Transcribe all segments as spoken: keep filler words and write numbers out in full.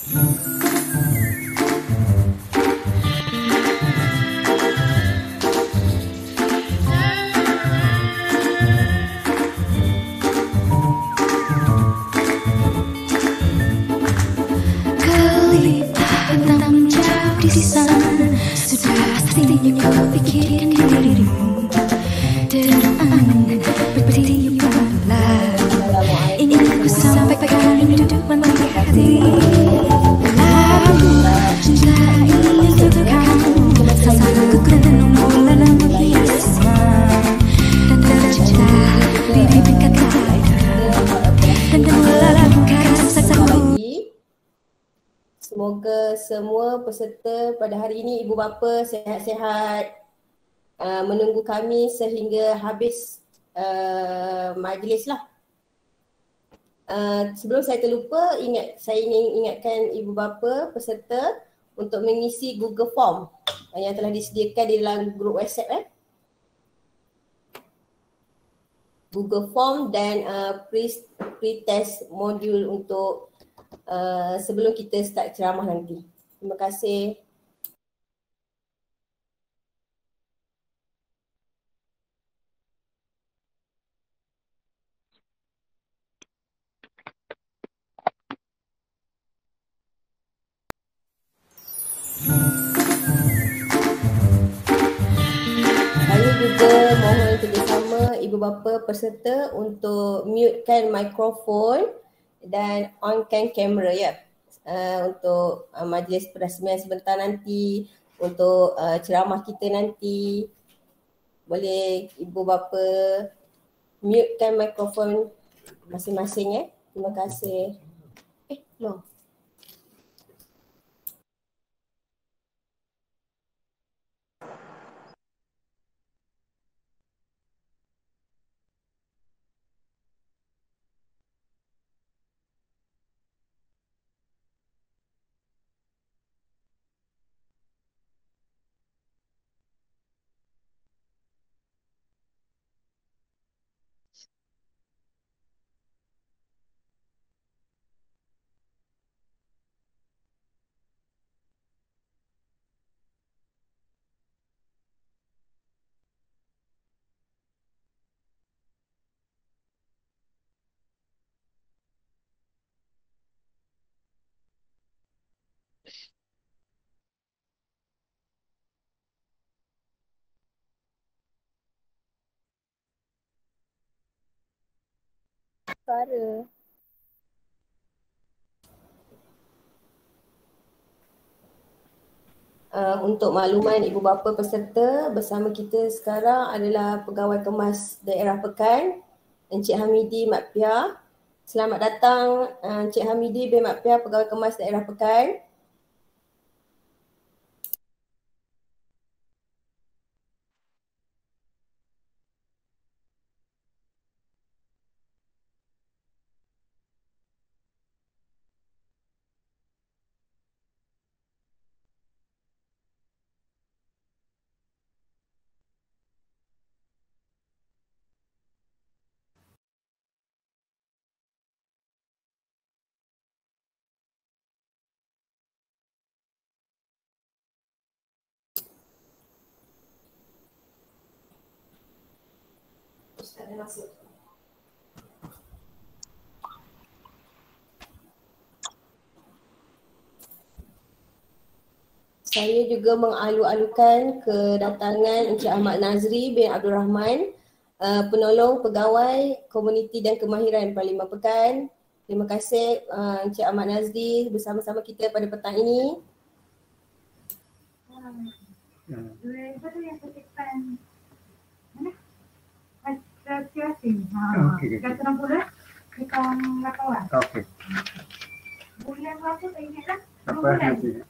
Kelihatan jauh di sana, sudah pastinya kau pikirkan dirimu. Dan bertiup pelan, ingin ku sampaikan hidupan di hati. Lalu cinta ini untuk kamu, selalu ku tenung dalam hiasan. Dan tercipta di bibir kata dan dalam rasa pagi. Semoga semua peserta pada hari ini ibu bapa sihat-sihat, uh, menunggu kami sehingga habis uh, majlis lah. Uh, sebelum saya terlupa, ingat saya ingin ingatkan ibu bapa peserta untuk mengisi Google Form uh, yang telah disediakan di dalam grup WhatsApp eh. Google Form dan uh, pre pre-test modul untuk uh, sebelum kita start ceramah nanti. Terima kasih. Saya juga mohon kerjasama ibu bapa peserta untuk mutekan mikrofon dan onkan kamera ya. Uh, untuk uh, majlis perasmian sebentar nanti, untuk uh, ceramah kita nanti, boleh ibu bapa mutekan mikrofon masing-masing ya. Terima kasih. Eh, belum. Suara. Uh, untuk makluman ibu bapa peserta, bersama kita sekarang adalah Pegawai Kemas Daerah Pekan, Encik Hamidi Mat Piah. Selamat datang uh, Encik Hamidi bin Mat Piah, Pegawai Kemas Daerah Pekan. Ustaz dah masuk. Saya juga mengalu-alukan kedatangan Encik Ahmad Nazri bin Abdul Rahman, uh, penolong pegawai komuniti dan kemahiran Parlimen Pekan. Terima kasih uh, Encik Ahmad Nazri bersama-sama kita pada petang ini. Apa tu yang kutipan mana? Asosiasi. Ha. Okey. Kata enam puluh kita lakukan. Okey. Bulan berapa tak ingat lah. Apa nanti?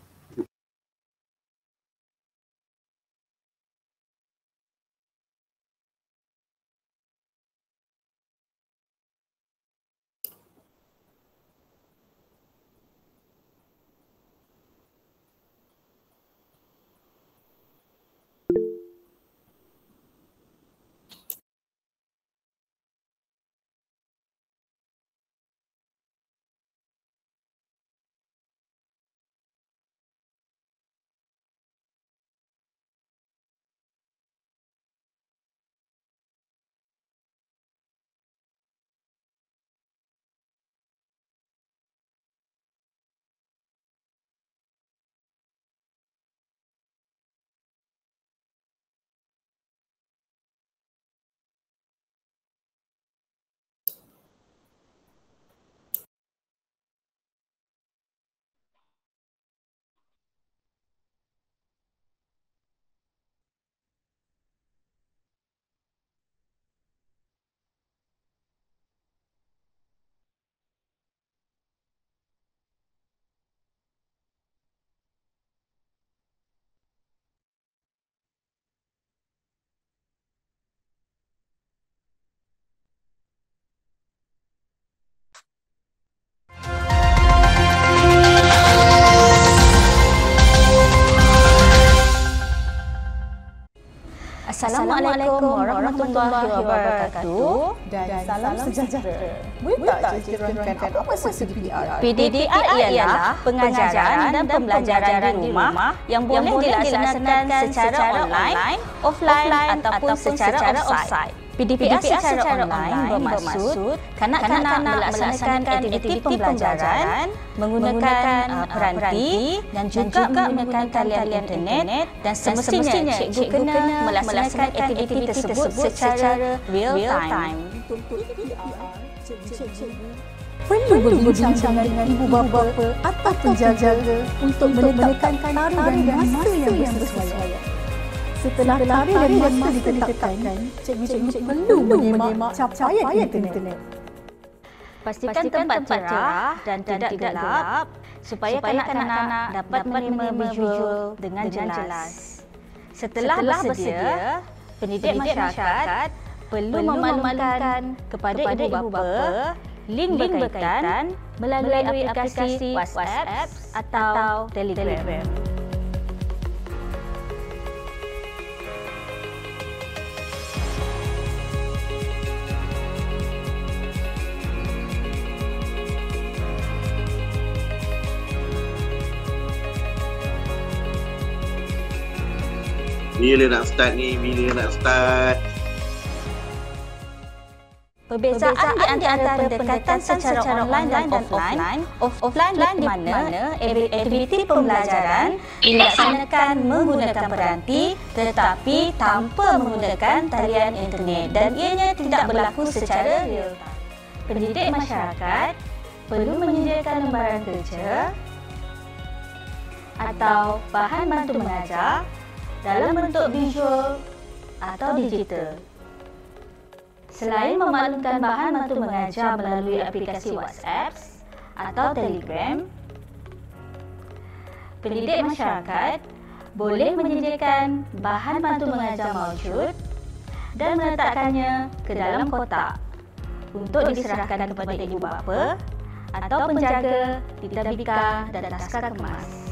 Assalamualaikum warahmatullahi wabarakatuh dan salam sejahtera. Boleh tak cikgu terangkan apa maksud P D P R? P D P R ialah pengajaran dan pembelajaran di rumah yang boleh dilaksanakan secara online, offline ataupun secara offsite. P D P R secara online bermaksud kanak-kanak melaksanakan aktiviti pembelajaran menggunakan uh, peranti dan juga menggunakan talian internet, dan semestinya cikgu kena melaksanakan aktiviti tersebut secara real time. Untuk P D P R, cikgu-cikgu perlu berbincang dengan ibu bapa atau penjaga untuk menekankan tarikh dan masa yang bersesuaian. Setelah tarikh dan masa ditetapkan, cikgu-cikgu perlu menyemak capaian internet. Pastikan tempat cerah dan tidak gelap supaya kanak-kanak dapat menerima visual dengan jelas. Setelah bersedia, pendidik masyarakat perlu memaklumkan kepada ibu bapa link berkaitan melalui aplikasi WhatsApp atau Telegram. Bila nak start ni? Bila nak start? Perbezaan di antara pendekatan secara online dan offline, offline di mana aktiviti pembelajaran dilaksanakan menggunakan peranti tetapi tanpa menggunakan talian internet dan ianya tidak berlaku secara real time. Pendidik masyarakat perlu menyediakan lembaran kerja atau bahan bantu mengajar dalam bentuk visual atau digital. Selain memaklumkan bahan bantu mengajar melalui aplikasi WhatsApp atau Telegram, pendidik masyarakat boleh menyediakan bahan bantu mengajar maujud dan meletakkannya ke dalam kotak untuk diserahkan kepada ibu bapa atau penjaga di tadbika dan taska kemas.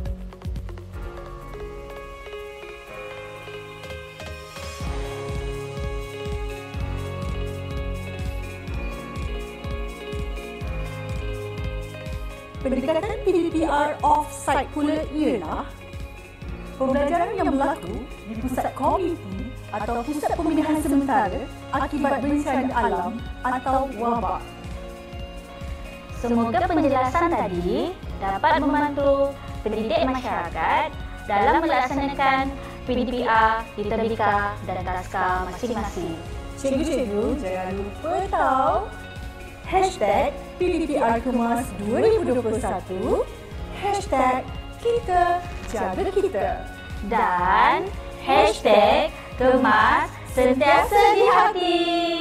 Pendekatan P D P R off-site pula ialah pembelajaran yang berlaku di pusat komuniti atau pusat pembinaan sementara akibat bencana alam atau wabak. Semoga penjelasan tadi dapat membantu pendidik masyarakat dalam melaksanakan P D P R di tadbika dan taska masing-masing. Cikgu-cikgu jangan lupa tahu hashtag P D P R Kemas dua ribu dua puluh satu, hashtag kita jaga kita, dan hashtag Kemas sentiasa di hati.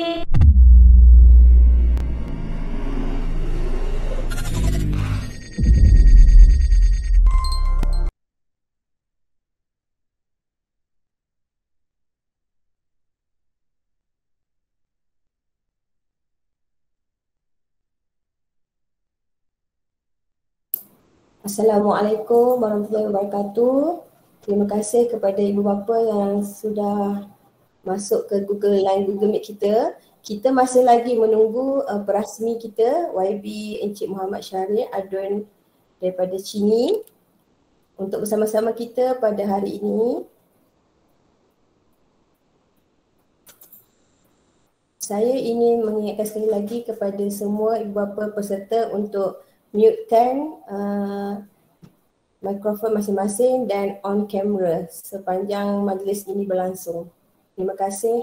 Assalamualaikum warahmatullahi wabarakatuh. Terima kasih kepada ibu bapa yang sudah masuk ke Google Line Google Meet kita. Kita masih lagi menunggu uh, perasmi kita Y B Encik Muhammad Syarif Adun daripada Chini untuk bersama-sama kita pada hari ini. Saya ingin mengingatkan sekali lagi kepada semua ibu bapa peserta untuk mutekan uh, mikrofon masing-masing dan on camera sepanjang majlis ini berlangsung. Terima kasih.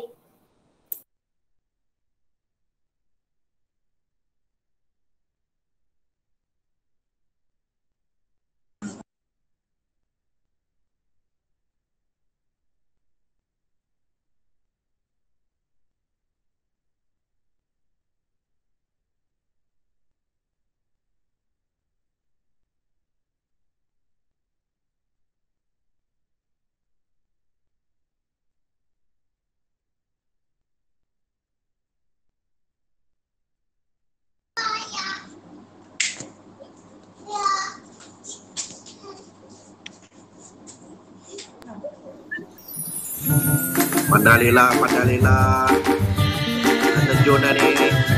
Pandalela, Pandalela. Terjun dah ni.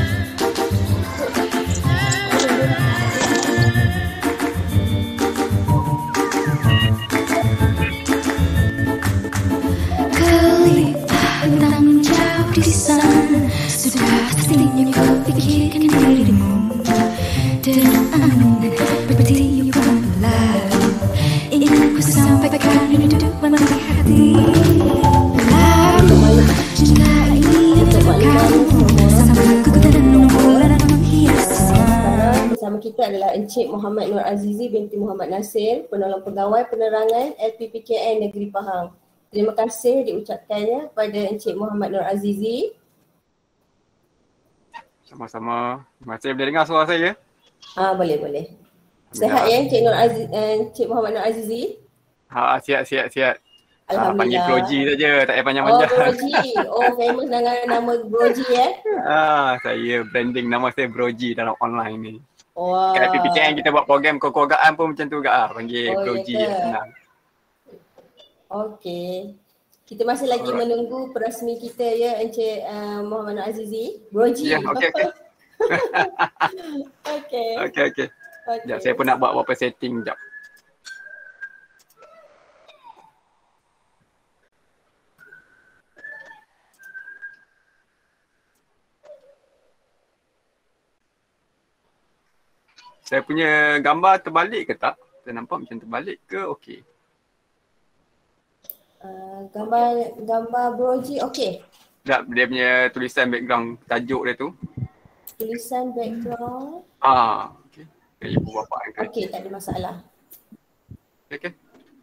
Tentang jauh di sana, sudah pastinya kau pikirkan dirimu. Dan berarti pun lalu ingin ku sampaikan rinduan di hati. Lalu cinta ini untuk kamu sampai ku tenung bulan menghiasnya. Bersama kita adalah Encik Muhammad Nur Azizi binti Muhammad Nasir, penolong pegawai penerangan L P P K N Negeri Pahang. Terima kasih diucapkannya pada Encik Muhammad Nur Azizi. Sama-sama. Terima kasih boleh dengar suara saya. Ah boleh boleh. Sehat ya Encik Nur Aziz, Encik Muhammad Nur Azizi? Ha, sihat sihat sihat. Alhamdulillah. Ha, panggil Broji saja, tak payah panjang-panjang. Oh Broji. Oh famous dengan nama Broji ya. Ah, saya branding nama saya Broji dalam online ni. Wow. Kat P P K N kita buat program kekeluargaan pun macam tu juga ah, panggil Oh, Broji. ya ke? Senang. Okey. Kita masih lagi Alright. menunggu perasmi kita ya Encik uh, Muhammad Nur Azizi. Broji. Ya, okey okey. Okey. Okey okey. Sekejap, saya pun nak buat beberapa setting sekejap. Saya punya gambar terbalik ke tak? Saya nampak macam terbalik ke okey? Uh, gambar gambar Broji okey. Sekejap, dia punya tulisan background tajuk dia tu. Tulisan background. Ah, okey. Okay, ibu bapa angkat. Okey, tak ada masalah. Okey. Okay.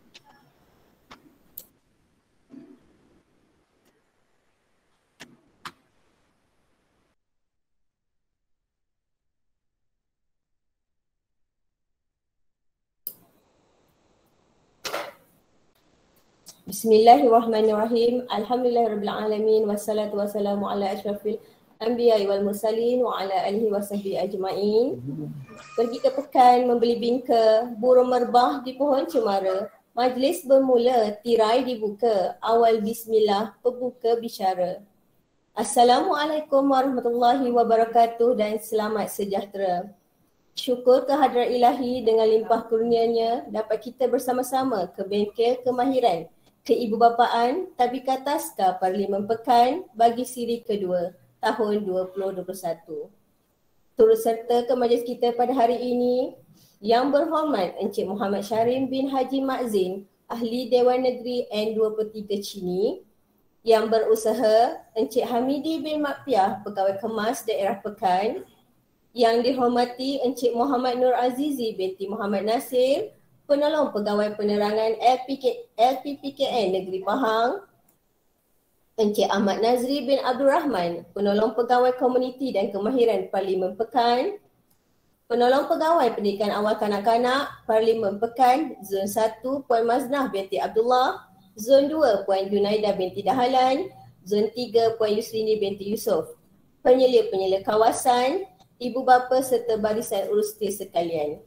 Bismillahirrahmanirrahim. Alhamdulillahirabbil alamin wassalatu wassalamu ala asyrafil anbiya'i wal mursalin wa ala alihi wasahbihi ajmain. Pergi ke pekan membeli bingka, burung merbah di pohon cemara. Majlis bermula, tirai dibuka. Awal bismillah, pembuka bicara. Assalamualaikum warahmatullahi wabarakatuh dan selamat sejahtera. Syukur kehadrat ilahi dengan limpah kurnianya dapat kita bersama-sama ke bengkel kemahiran keibubapaan Tabika Taska Parlimen Pekan bagi siri kedua tahun dua ribu dua puluh satu. Turut serta ke majlis kita pada hari ini Yang Berhormat Encik Muhammad Syarim bin Haji Makzin, Ahli Dewan Negeri N dua puluh tiga Cini. Yang berusaha Encik Hamidi bin Makpiah, Pegawai Kemas Daerah Pekan. Yang dihormati Encik Muhammad Nur Azizi binti Muhammad Nasir, Penolong Pegawai Penerangan L P P K N Negeri Pahang. Encik Ahmad Nazri bin Abdul Rahman, Penolong Pegawai Komuniti dan Kemahiran Parlimen Pekan. Penolong Pegawai Pendidikan Awal Kanak-Kanak Parlimen Pekan, Zon satu Puan Maznah binti Abdullah, Zon dua Puan Junaida binti Dahalan, Zon tiga Puan Yusrini binti Yusof. Penyelia-penyelia kawasan, ibu bapa serta barisan urusti sekalian.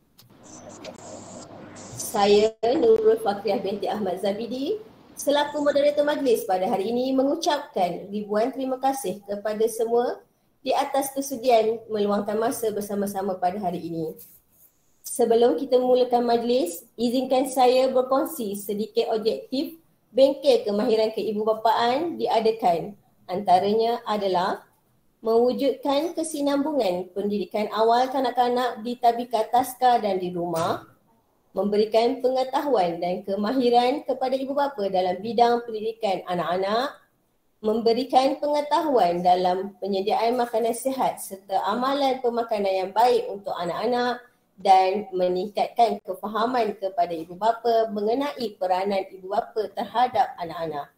Saya Nurul Fakriah binti Ahmad Zabidi selaku moderator majlis pada hari ini mengucapkan ribuan terima kasih kepada semua di atas kesudian meluangkan masa bersama-sama pada hari ini. Sebelum kita memulakan majlis, izinkan saya berkongsi sedikit objektif bengkel kemahiran keibubapaan diadakan. Antaranya adalah mewujudkan kesinambungan pendidikan awal kanak-kanak di Tabika Taska dan di rumah, memberikan pengetahuan dan kemahiran kepada ibu bapa dalam bidang pendidikan anak-anak, memberikan pengetahuan dalam penyediaan makanan sihat serta amalan pemakanan yang baik untuk anak-anak dan meningkatkan kefahaman kepada ibu bapa mengenai peranan ibu bapa terhadap anak-anak.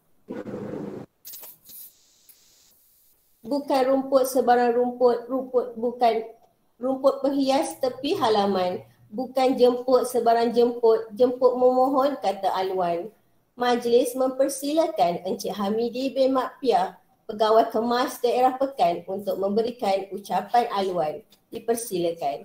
Bukan rumput sebarang rumput, rumput bukan rumput perhias tepi halaman. Bukan jemput sebarang jemput, jemput memohon, kata Alwan. Majlis mempersilakan Encik Hamidi bin Makpiah, Pegawai Kemas Daerah Pekan untuk memberikan ucapan Alwan. Dipersilakan.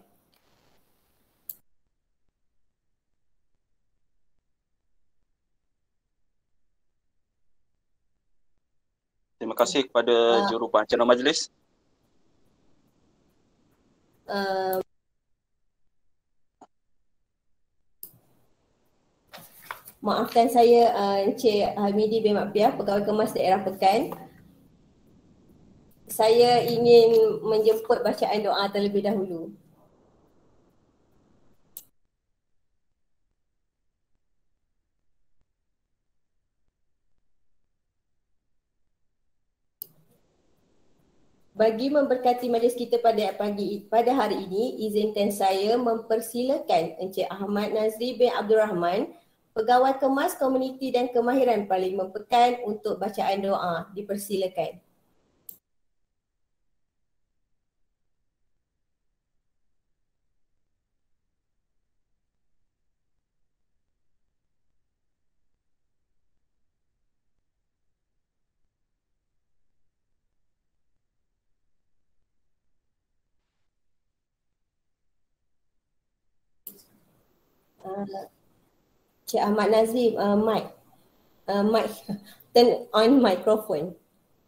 Terima kasih kepada Uh, juru pengacara majlis. uh, Maafkan saya uh, Encik Hamidi bin Mat Piah, Pegawai Kemas Daerah Pekan. Saya ingin menjemput bacaan doa terlebih dahulu. Bagi memberkati majlis kita pada pagi pada hari ini, izinkan saya mempersilakan Encik Ahmad Nazri bin Abdul Rahman, Pegawai Kemas Komuniti dan Kemahiran Parlimen Pekan untuk bacaan doa. Dipersilakan. Uh, Cik Ahmad Nazri, uh, mic, uh, mic, turn on microphone.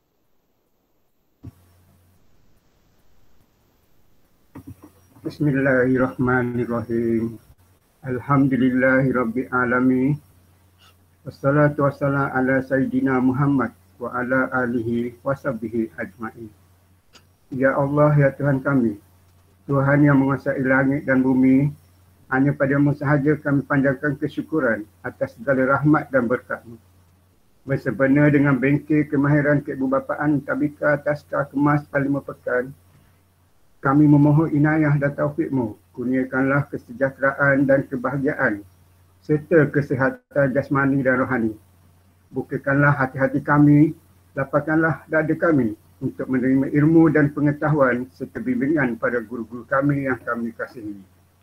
Bismillahirrahmanirrahim. Alhamdulillahirabbil alamin. Wassalatu wassalamu ala sayyidina Muhammad wa ala alihi washabbihi ajmain. Ya Allah, ya Tuhan kami, Tuhan yang menguasai langit dan bumi, hanya padamu sahaja kami panjatkan kesyukuran atas segala rahmat dan berkat-Mu. Bersebenar dengan bengkel kemahiran keibubapaan Tabika Taska Kemas Parlimen Pekan, kami memohon inayah dan taufik-Mu. Kurniakanlah kesejahteraan dan kebahagiaan serta kesihatan jasmani dan rohani. Bukakanlah hati-hati kami, lapangkanlah dada kami untuk menerima ilmu dan pengetahuan serta bimbingan pada guru-guru kami yang kami kasihi.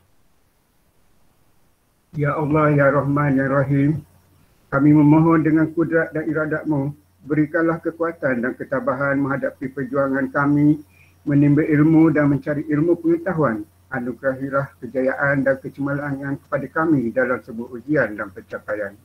Ya Allah, Ya Rahman, Ya Rahim, kami memohon dengan kudrat dan iradat-Mu, berikanlah kekuatan dan ketabahan menghadapi perjuangan kami menimba ilmu dan mencari ilmu pengetahuan. Anugerahilah kejayaan dan kecemerlangan kepada kami dalam sebuah ujian dan pencapaian.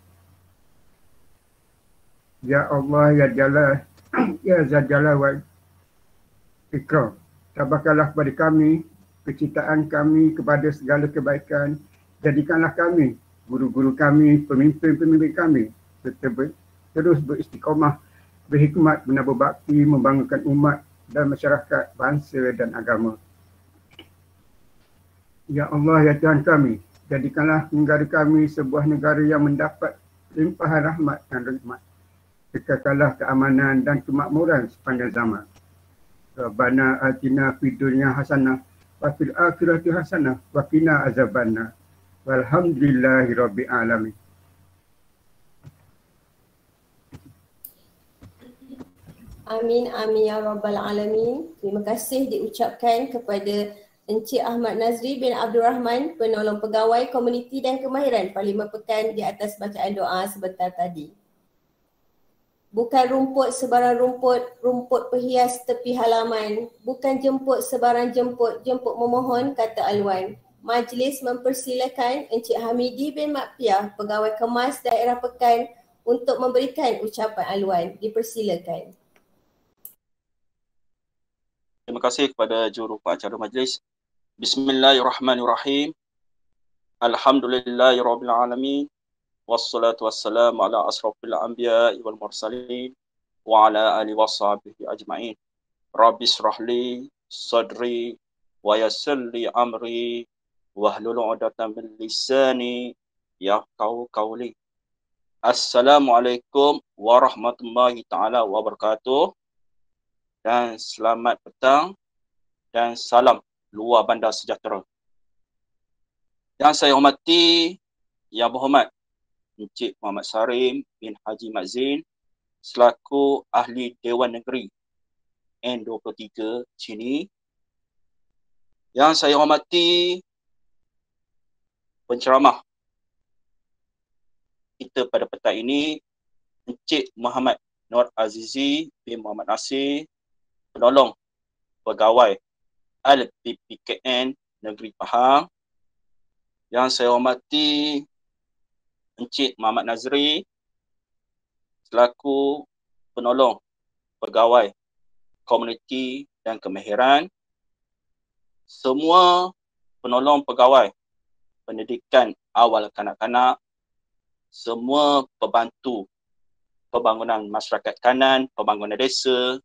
Ya Allah, Ya Jalal, Ya Zajalal wa Ikram, tabahkanlah kepada kami, kecintaan kami kepada segala kebaikan. Jadikanlah kami, guru-guru kami, pemimpin-pemimpin kami, serta ber, terus beristiqamah, berhikmat, menabur bakti, membangunkan umat dan masyarakat, bangsa dan agama. Ya Allah, Ya Tuhan kami, jadikanlah negara kami sebuah negara yang mendapat limpahan rahmat dan rahmat. Kekalkanlah keamanan dan kemakmuran sepanjang zaman. Rabbana atina fid dunya hasanah wa fil akhirati hasanah wa qina azabannar. Walhamdulillahirabbil alamin. Amin, amin ya rabbal alamin. Terima kasih diucapkan kepada Encik Ahmad Nazri bin Abdul Rahman, penolong pegawai komuniti dan kemahiran Parlimen Pekan di atas bacaan doa sebentar tadi. Bukan rumput sebarang rumput, rumput perhias tepi halaman. Bukan jemput sebarang jemput, jemput memohon, kata Alwan. Majlis mempersilakan Encik Hamidi bin Mat Piah, Pegawai Kemas Daerah Pekan untuk memberikan ucapan Alwan. Dipersilakan. Terima kasih kepada juru pengacara majlis. Bismillahirrahmanirrahim. Alhamdulillahirabbil alamin. Wassalatu wassalamu ala asrafil anbiya'i wal mursalin wa ala alihi washabihi ajmain. Rabbi shrah li sadri wa yassir li amri wahlul 'uqdatam min lisani yafqahu qawli. Assalamualaikum warahmatullahi taala wabarakatuh. Dan selamat petang dan salam luar bandar sejahtera. Yang saya hormati Yang Berhormat Encik Muhammad Sarim bin Haji Mat Zain selaku Ahli Dewan Negeri N dua puluh tiga Cini. Yang saya hormati penceramah kita pada petang ini, Encik Muhammad Nur Azizi bin Muhammad Nasir, penolong pegawai L P P K N Negeri Pahang. Yang saya hormati Encik Muhammad Nazri selaku penolong pegawai komuniti dan kemahiran, semua penolong pegawai pendidikan awal kanak-kanak, semua pembantu pembangunan masyarakat kanan, pembangunan desa,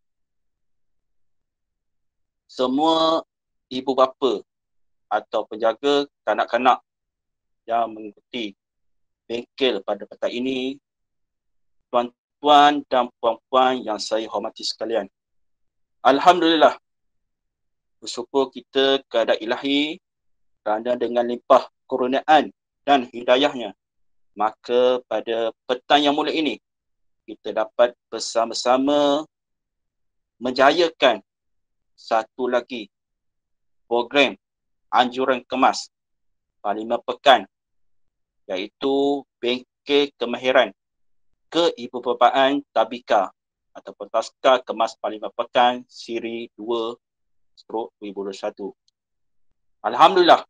semua ibu bapa atau penjaga kanak-kanak yang mengikuti bengkel pada petang ini, tuan-tuan dan puan-puan yang saya hormati sekalian. Alhamdulillah, bersyukur kita kepada Ilahi kerana dengan limpah kurniaan dan hidayahnya, maka pada petang yang mulia ini kita dapat bersama-sama menjayakan satu lagi program anjuran kemas Parlimen Pekan, iaitu Bengkel Kemahiran Keibubapaan Tabika ataupun Taska Kemas Parlimen Pekan Siri dua dua ribu dua puluh satu. Alhamdulillah,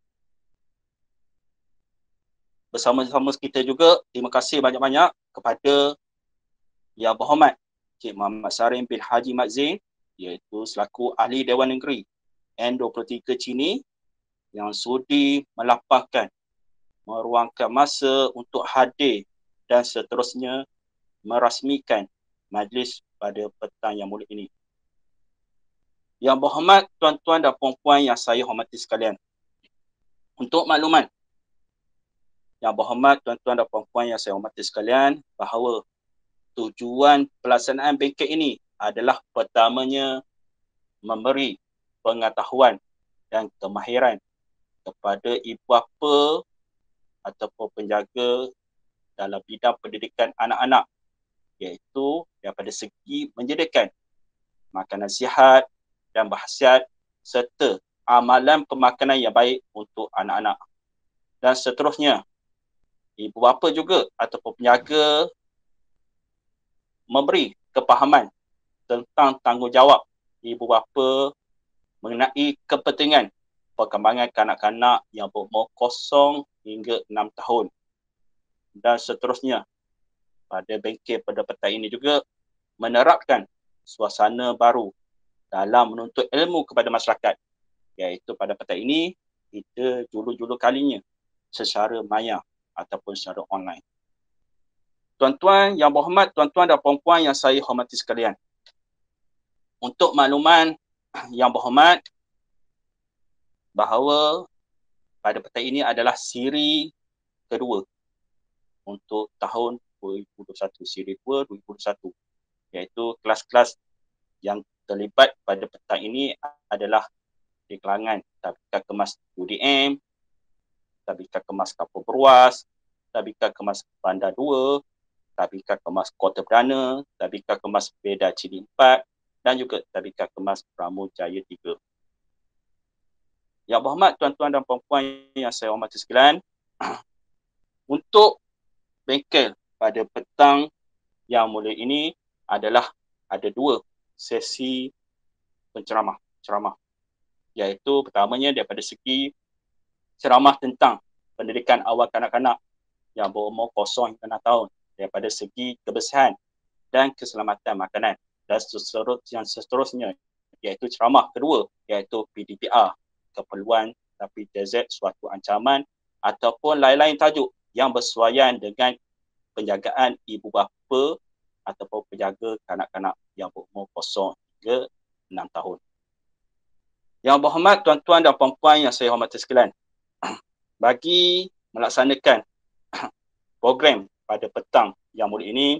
bersama-sama kita juga terima kasih banyak-banyak kepada Yang Berhormat Cik Muhammad Sarim bin Haji Mat Zain, iaitu selaku Ahli Dewan Negeri N dua puluh tiga Cini, yang sudi melapangkan, meruangkan masa untuk hadir dan seterusnya merasmikan majlis pada petang yang mulia ini. Yang berhormat tuan-tuan dan puan-puan yang saya hormati sekalian, untuk makluman, yang berhormat tuan-tuan dan puan-puan yang saya hormati sekalian, bahawa tujuan pelaksanaan bengkel ini adalah pertamanya memberi pengetahuan dan kemahiran kepada ibu bapa ataupun penjaga dalam bidang pendidikan anak-anak, iaitu daripada segi menyediakan makanan sihat dan berkhasiat serta amalan pemakanan yang baik untuk anak-anak. Dan seterusnya, ibu bapa juga ataupun penjaga memberi kepahaman tentang tanggungjawab ibu bapa mengenai kepentingan perkembangan kanak-kanak yang berumur kosong hingga enam tahun. Dan seterusnya, pada bengkel pada petang ini juga menerapkan suasana baru dalam menuntut ilmu kepada masyarakat, iaitu pada petang ini kita julu-julu kalinya secara maya ataupun secara online. Tuan-tuan yang berhormat, tuan-tuan dan puan-puan yang saya hormati sekalian, untuk makluman yang berhormat, bahawa pada petang ini adalah siri kedua untuk tahun dua ribu dua puluh satu, siri dua dua ribu dua puluh satu, iaitu kelas-kelas yang terlibat pada petang ini adalah di kalangan Tabika Kemas U D M, Tabika Kemas Kapur Berwas, Tabika Kemas Bandar dua, Tabika Kemas Kota Perdana, Tabika Kemas Beda Cili empat dan juga Tabika Kemas Pramu Jaya tiga. Yang berhormat tuan-tuan dan puan-puan yang saya hormati sekalian, untuk bengkel pada petang yang mulia ini adalah ada dua sesi penceramah, ceramah, iaitu pertamanya daripada segi ceramah tentang pendidikan awal kanak-kanak yang berumur kosong hingga enam tahun, daripada segi kebersihan dan keselamatan makanan, dan seterus, yang seterusnya iaitu ceramah kedua, iaitu P D P R, keperluan tapi T Z suatu ancaman, ataupun lain-lain tajuk yang bersesuaian dengan penjagaan ibu bapa ataupun penjaga kanak-kanak yang berumur kosong hingga enam tahun. Yang berhormat tuan-tuan dan puan-puan yang saya hormati sekalian, bagi melaksanakan program pada petang yang mulia ini,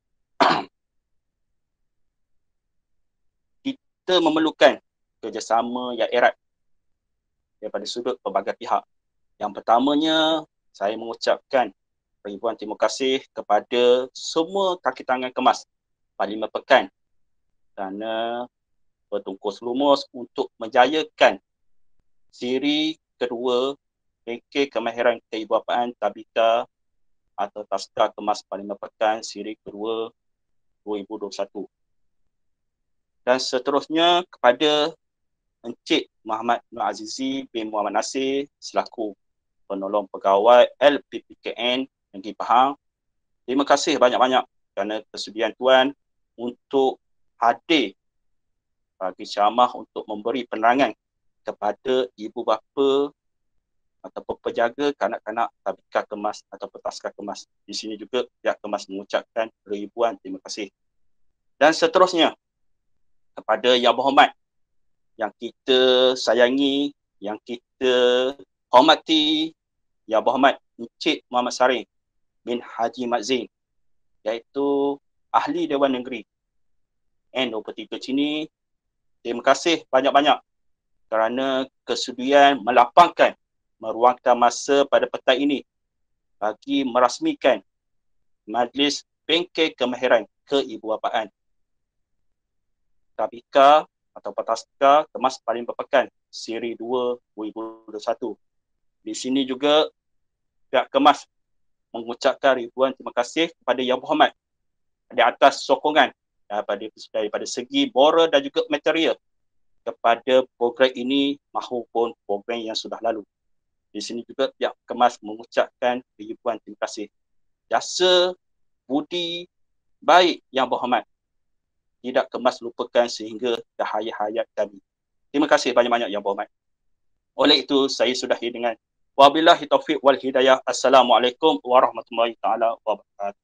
kita memerlukan kerjasama yang erat daripada sudut pelbagai pihak. Yang pertamanya, saya mengucapkan ribuan terima kasih kepada semua kaki tangan kemas Parlimen Pekan kerana bertungkus lumus untuk menjayakan siri kedua Bengkel Kemahiran Keibubapaan Tabika atau Taska Kemas Parlimen Pekan siri kedua dua ribu dua puluh satu. Dan seterusnya kepada Encik Muhammad Nur Azizi bin Muhammad Nasir selaku penolong pegawai L P P K N Negeri Pahang. Terima kasih banyak-banyak kerana kesudian tuan untuk hadir bagi ceramah untuk memberi penerangan kepada ibu bapa ataupun penjaga kanak-kanak tabika kemas atau petaska kemas. Di sini juga pihak kemas mengucapkan ribuan terima kasih. Dan seterusnya kepada Yang Berhormat, yang kita sayangi, yang kita hormati, Yang Berhormat Encik Muhammad Saring bin Haji Mat Zain, iaitu Ahli Dewan Negeri N dua puluh tiga Cini. Terima kasih banyak-banyak kerana kesudian melapangkan, meruangkan masa pada petang ini bagi merasmikan Majlis Bengkel Kemahiran Keibubapaan Tabika atau Petaska Kemas Parlimen Berpekan Siri dua dua ribu dua puluh satu. Di sini juga pihak Kemas mengucapkan ribuan terima kasih kepada Yang Berhormat di atas sokongan daripada, daripada segi moral dan juga material kepada program ini maupun program yang sudah lalu. Di sini juga pihak Kemas mengucapkan ribuan terima kasih. Jasa budi baik Yang Berhormat tidak Kemas lupakan sehingga ke hayat-hayat kami. Terima kasih banyak-banyak Yang Berhormat. Oleh itu saya sudahi dengan wabillahi taufiq wal hidayah. Assalamualaikum warahmatullahi taala wabarakatuh.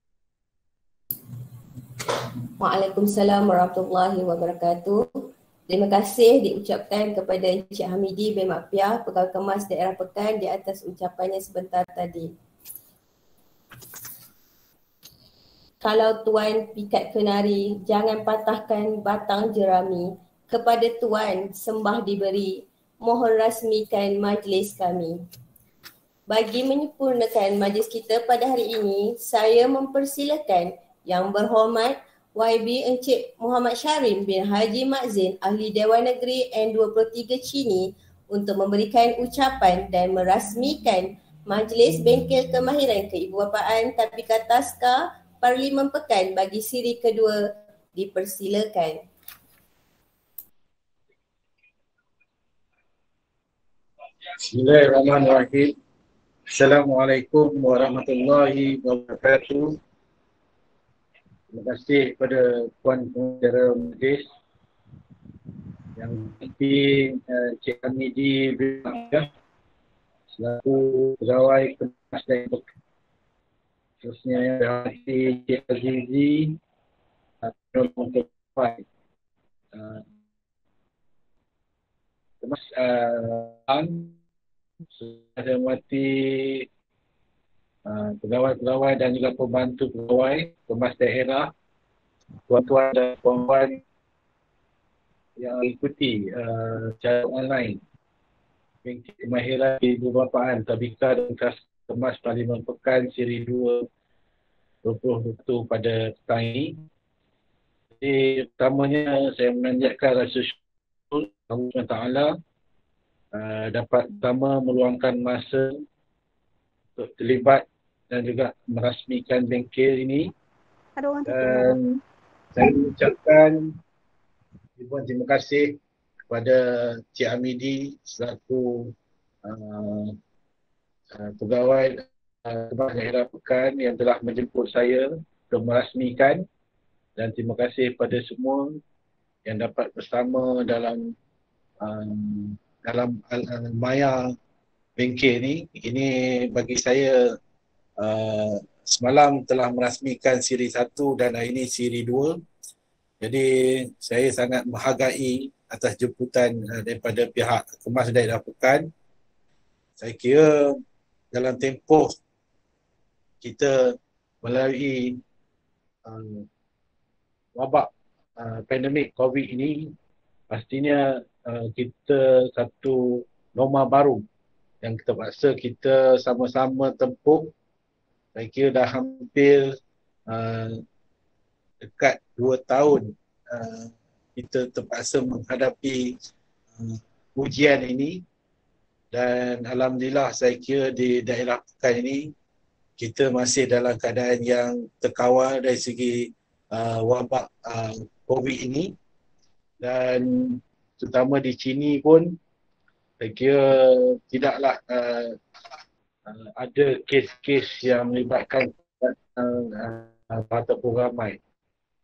Waalaikumsalam warahmatullahi wabarakatuh. Terima kasih diucapkan kepada Encik Hamidi bin Mak Piah, Pegawai Kemas Daerah Pekan, di atas ucapannya sebentar tadi. Kalau Tuan pikat kenari, jangan patahkan batang jerami. Kepada Tuan sembah diberi, mohon rasmikan majlis kami. Bagi menyempurnakan majlis kita pada hari ini, saya mempersilakan Yang Berhormat Y B Encik Muhammad Syarim bin Haji Mat Zain, Ahli Dewan Negeri N dua puluh tiga Cini, untuk memberikan ucapan dan merasmikan Majlis Bengkel Kemahiran Keibubapaan Tabika Taska Parlimen Pekan bagi siri kedua. Dipersilakan. Bismillahirrahmanirrahim. Assalamualaikum warahmatullahi wabarakatuh. Terima kasih kepada Puan Pengacara Majlis yang seperti uh, Cik Hamidi bin Mak Piah selaku Pegawai Kemas dan Pekan. Terusnya yang berhati Cik Azizi untuk uh, Kemas uh, saya hormati Uh, pegawai-pegawai dan juga pembantu pegawai Kemas Daerah, tuan-tuan dan puan-puan yang ikuti uh, secara online Bengkel Kemahiran Keibubapaan Tabika dan Kemas Parlimen Pekan Siri dua dua ribu dua puluh satu pada petang ini. Jadi pertamanya saya menanjatkan rasa syukur Allah subhanahu wa taala uh, dapat pertama meluangkan masa untuk terlibat dan juga merasmikan bengkel ini. Dan saya mengucapkan ribuan terima kasih kepada Cik Hamidi selaku uh, uh, pegawai Kemas Daerah Pekan yang telah menjemput saya untuk merasmikan, dan terima kasih kepada semua yang dapat bersama dalam um, dalam uh, maya bengkel ni. Ini bagi saya uh, semalam telah merasmikan siri satu dan hari ini siri dua. Jadi saya sangat menghargai atas jemputan uh, daripada pihak Kemas Daerah Pekan. Saya kira dalam tempoh kita melalui uh, wabak uh, pandemik COVID ini, pastinya uh, kita satu norma baru yang terpaksa kita sama-sama tempuh. Saya kira dah hampir uh, dekat dua tahun uh, kita terpaksa menghadapi uh, ujian ini, dan alhamdulillah saya kira di daerah Pekan ini kita masih dalam keadaan yang terkawal dari segi uh, wabak uh, COVID ini, dan terutama di Cini pun saya kira tidaklah uh, uh, ada kes-kes yang melibatkan uh, uh, ataupun ramai.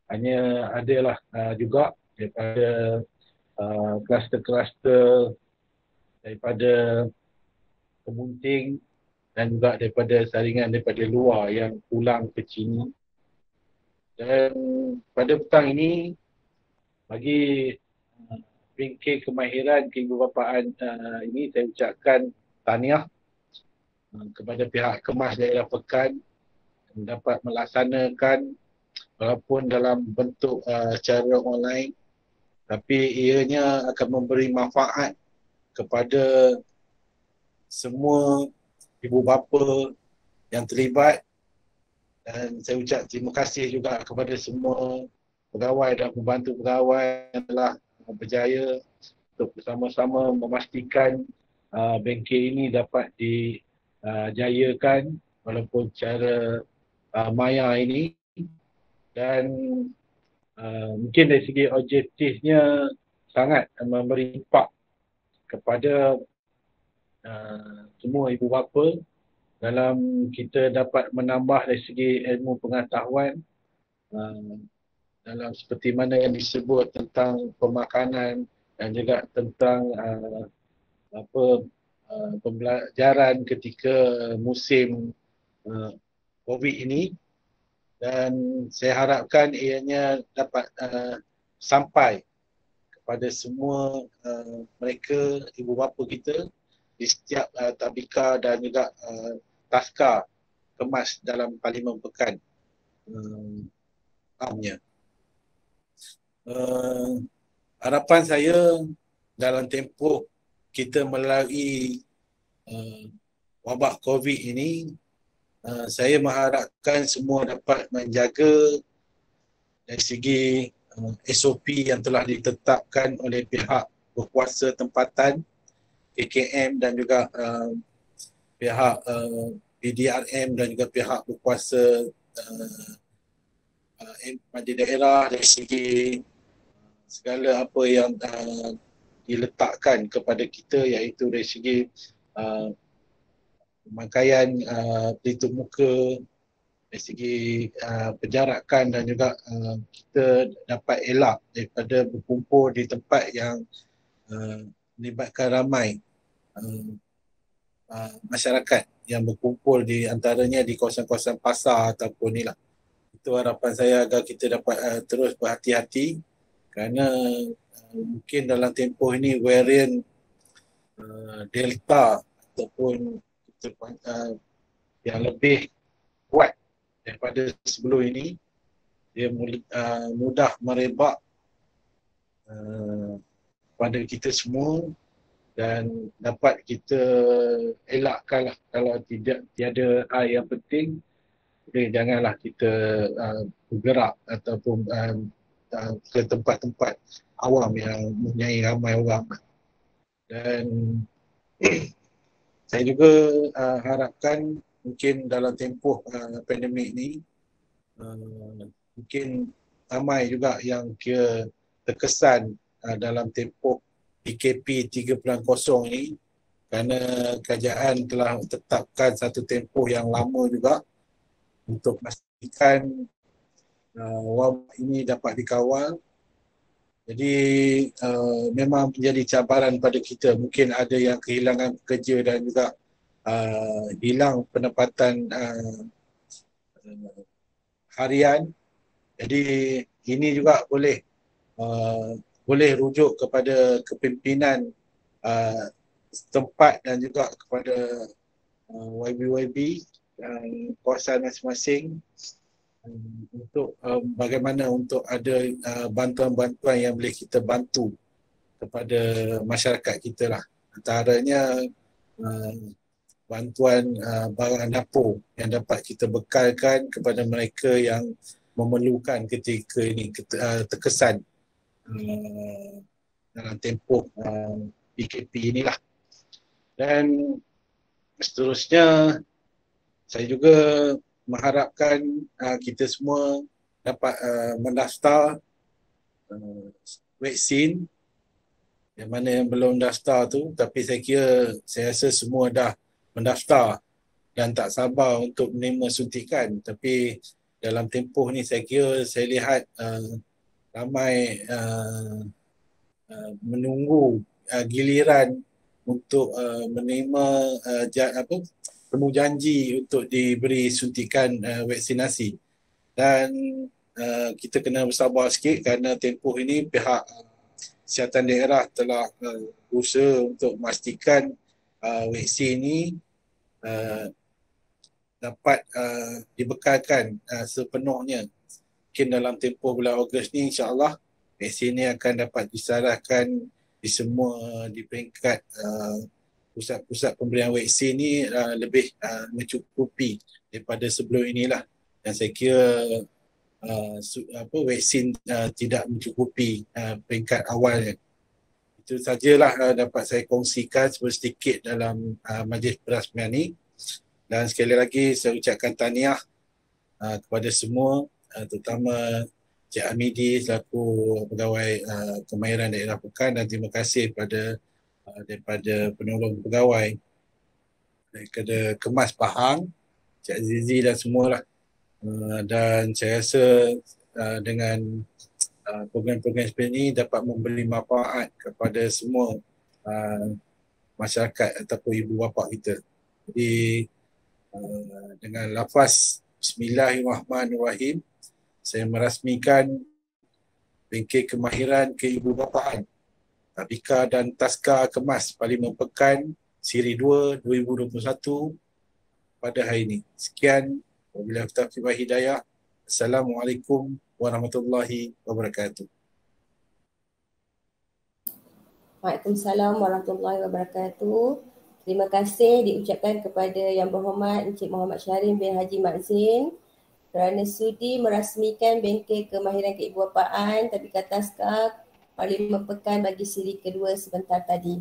hanya adalah uh, juga daripada uh, kluster-kluster daripada Kemunting dan juga daripada saringan daripada luar yang pulang ke sini. Dan pada petang ini bagi uh, bingkai kemahiran keibu-bapaan uh, ini saya ucapkan tahniah uh, kepada pihak Kemas Daerah Pekan yang dapat melaksanakan walaupun dalam bentuk uh, secara online, tapi ianya akan memberi manfaat kepada semua ibu bapa yang terlibat, dan saya ucap terima kasih juga kepada semua pegawai dan pembantu pegawai yang telah berjaya untuk bersama-sama memastikan uh, bengkel ini dapat dijayakan uh, walaupun secara uh, maya ini. Dan uh, mungkin dari segi objektifnya sangat memberi impak kepada Uh, semua ibu bapa dalam kita dapat menambah dari segi ilmu pengetahuan uh, dalam seperti mana yang disebut tentang pemakanan dan juga tentang uh, apa uh, pembelajaran ketika musim uh, COVID ini, dan saya harapkan ianya dapat uh, sampai kepada semua uh, mereka ibu bapa kita di setiap uh, tabika dan juga uh, taska Kemas dalam Parlimen Pekan. Uh, amnya. Uh, harapan saya dalam tempoh kita melalui uh, wabak COVID ini, uh, saya mengharapkan semua dapat menjaga dari segi uh, S O P yang telah ditetapkan oleh pihak berkuasa tempatan K K M dan juga uh, pihak uh, P D R M dan juga pihak berkuasa uh, uh, di daerah dari segi segala apa yang uh, diletakkan kepada kita, iaitu dari segi uh, pemakaian uh, pelitup muka, dari segi uh, penjarakan, dan juga uh, kita dapat elak daripada berkumpul di tempat yang uh, melibatkan ramai uh, uh, masyarakat yang berkumpul di antaranya di kawasan-kawasan pasar ataupun inilah. Itu harapan saya agar kita dapat uh, terus berhati-hati, kerana uh, mungkin dalam tempoh ini varian uh, Delta ataupun uh, yang lebih kuat daripada sebelum ini, dia uh, mudah merebak uh, pada kita semua, dan dapat kita elakkanlah kalau tidak tiada hal yang penting, jadi janganlah kita uh, bergerak ataupun uh, uh, ke tempat-tempat awam yang mempunyai ramai orang. Dan saya juga uh, harapkan mungkin dalam tempoh uh, pandemik ni uh, mungkin ramai juga yang kira terkesan Uh, dalam tempoh P K P tiga kosong ini, kerana kerajaan telah tetapkan satu tempoh yang lama juga untuk memastikan uh, wabak ini dapat dikawal. Jadi uh, memang menjadi cabaran pada kita. Mungkin ada yang kehilangan pekerja dan juga uh, hilang pendapatan uh, uh, harian. Jadi ini juga boleh uh, boleh rujuk kepada kepimpinan uh, setempat dan juga kepada uh, Y B Y B dan kawasan masing-masing um, untuk um, bagaimana untuk ada uh, bantuan-bantuan yang boleh kita bantu kepada masyarakat kita lah. Antaranya uh, bantuan uh, barang dapur yang dapat kita bekalkan kepada mereka yang memerlukan ketika ini uh, terkesan Uh, dalam tempoh uh, P K P inilah. Dan seterusnya saya juga mengharapkan uh, kita semua dapat uh, mendaftar uh, vaksin, yang mana yang belum daftar tu, tapi saya kira saya rasa semua dah mendaftar dan tak sabar untuk menerima suntikan. Tapi dalam tempoh ni saya kira saya lihat uh, ramai uh, uh, menunggu uh, giliran untuk uh, menerima uh, ja, apa temu janji untuk diberi suntikan uh, vaksinasi. Dan uh, kita kena bersabar sikit kerana tempoh ini pihak uh, kesihatan daerah telah uh, berusaha untuk memastikan uh, vaksin ini uh, dapat uh, dibekalkan uh, sepenuhnya. Mungkin dalam tempoh bulan Ogos ni insya-Allah vaksin ini akan dapat disarahkan di semua di peringkat uh, pusat-pusat pemberian vaksin ni uh, lebih uh, mencukupi daripada sebelum inilah. Dan saya kira uh, su, apa vaksin uh, tidak mencukupi uh, peringkat awalnya. Itu sajalah uh, dapat saya kongsikan sedikit dalam uh, majlis perasmian ini. Dan sekali lagi saya ucapkan tahniah uh, kepada semua, uh, terutama Cik Hamidi selaku pegawai uh, kemahiran daerah Pekan, dan terima kasih kepada uh, daripada penolong pegawai daripada Kemas Pahang, Cik Azizi dan semualah. Uh, dan saya rasa uh, dengan uh, program-program seperti ini dapat memberi manfaat kepada semua uh, masyarakat ataupun ibu bapa kita. Jadi uh, dengan lafaz Bismillahirrahmanirrahim, saya merasmikan bengkel kemahiran keibubapaan Tabika dan Taska Kemas Parlimen Pekan Siri dua dua ribu dua puluh satu pada hari ini. Sekian, wabillahi taufiq wal hidayah. Assalamualaikum warahmatullahi wabarakatuh. Waalaikumsalam warahmatullahi wabarakatuh. Terima kasih diucapkan kepada Yang Berhormat Encik Muhammad Syarim bin Haji Mat Zain kerana sudi merasmikan bengkel kemahiran keibubapaan Tabika Taska Parlimen Pekan bagi siri kedua sebentar tadi.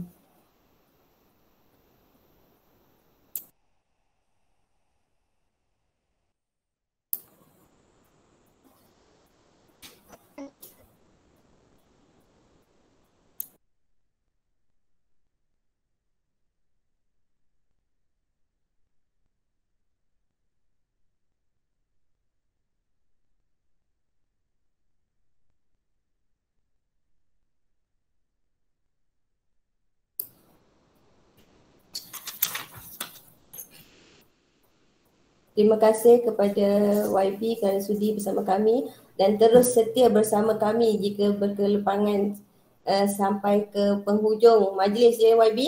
Terima kasih kepada Y B kerana sudi bersama kami dan terus setia bersama kami jika berkelepangan uh, sampai ke penghujung majlis ya Y B.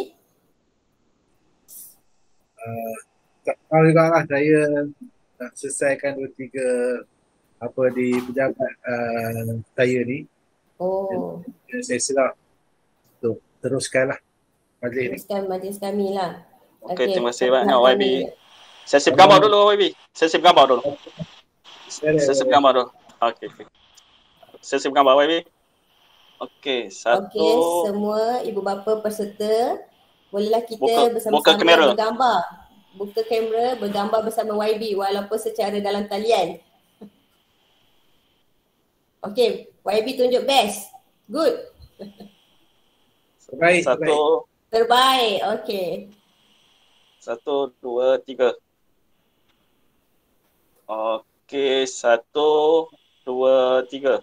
Uh, tak tahu juga lah, saya nak selesaikan dua tiga apa di pejabat uh, saya ni. Oh. Dan, dan saya silap untuk teruskanlah majlis ni. Teruskan majlis kami lah. Okey, okay, terima kasih banyak Y B. Kami. Saya sip gambar dulu Y B. Saya sip gambar dulu. Saya sip gambar dulu. Okey. Okay. Saya sip gambar Y B. Okey, satu. Okey, semua ibu bapa peserta, bolehlah kita buka, bersama-sama buka bergambar. Buka kamera, bergambar bersama Y B walaupun secara dalam talian. Okey, Y B tunjuk best. Good. Terbaik. Satu. Terbaik. Okey. Satu, dua, tiga. Okey, satu, dua, tiga.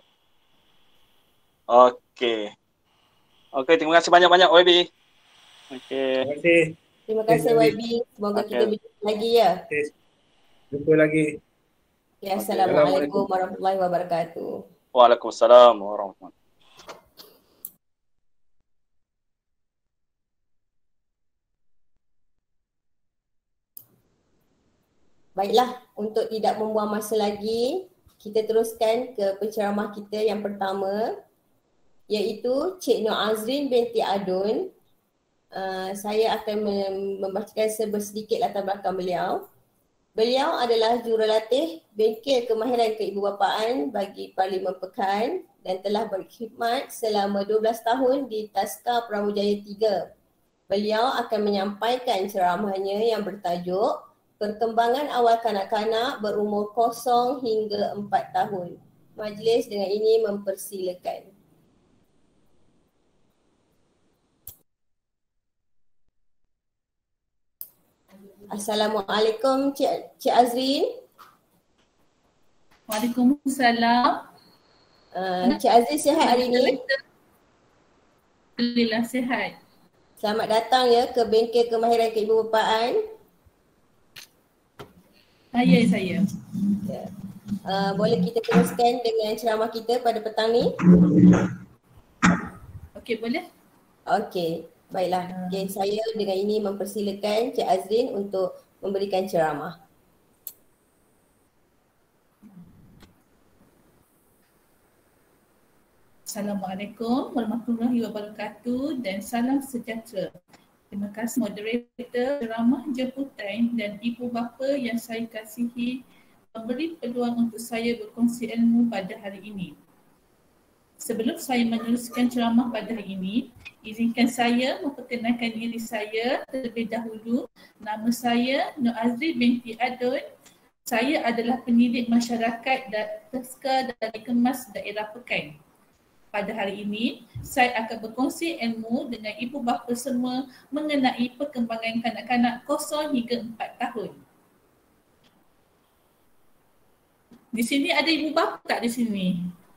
Okey. Okey, terima kasih banyak-banyak Y B. Okey. Terima kasih. Terima kasih Y B. Semoga okay. kita berjumpa lagi ya. Okay. Jumpa lagi. Okay, Assalamualaikum warahmatullahi wabarakatuh. Waalaikumsalam warahmatullahi wabarakatuh. Baiklah, untuk tidak membuang masa lagi, kita teruskan ke penceramah kita yang pertama, iaitu Cik Nur Azrin binti Adun. Uh, saya akan membacakan sedikit latar belakang beliau. Beliau adalah jurulatih bengkel kemahiran keibubapaan bagi Parlimen Pekan dan telah berkhidmat selama dua belas tahun di Taska Pramujaya tiga. Beliau akan menyampaikan ceramahnya yang bertajuk Perkembangan awal kanak-kanak berumur kosong hingga empat tahun. Majlis dengan ini mempersilakan. Assalamualaikum Cik, Cik Azrin. Waalaikumsalam. Uh, Cik Aziz sihat hari ni? Alhamdulillah sihat. Selamat datang ya ke bengkel kemahiran keibubapaan. Saya, saya. Ya. Uh, boleh kita teruskan dengan ceramah kita pada petang ni? Okey, boleh? Okey, baiklah. Okay, saya dengan ini mempersilakan Cik Azrin untuk memberikan ceramah. Assalamualaikum warahmatullahi wabarakatuh dan salam sejahtera. Terima kasih moderator ceramah jemputan dan ibu bapa yang saya kasihi memberi peluang untuk saya berkongsi ilmu pada hari ini. Sebelum saya meneruskan ceramah pada hari ini, izinkan saya memperkenalkan diri saya terlebih dahulu. Nama saya Nur Azri binti Adun. Saya adalah pendidik masyarakat dan Tazkar dari Kemas Daerah Pekan. Pada hari ini, saya akan berkongsi ilmu dengan ibu bapa semua mengenai perkembangan kanak-kanak kosong hingga empat tahun. Di sini ada ibu bapa tak di sini?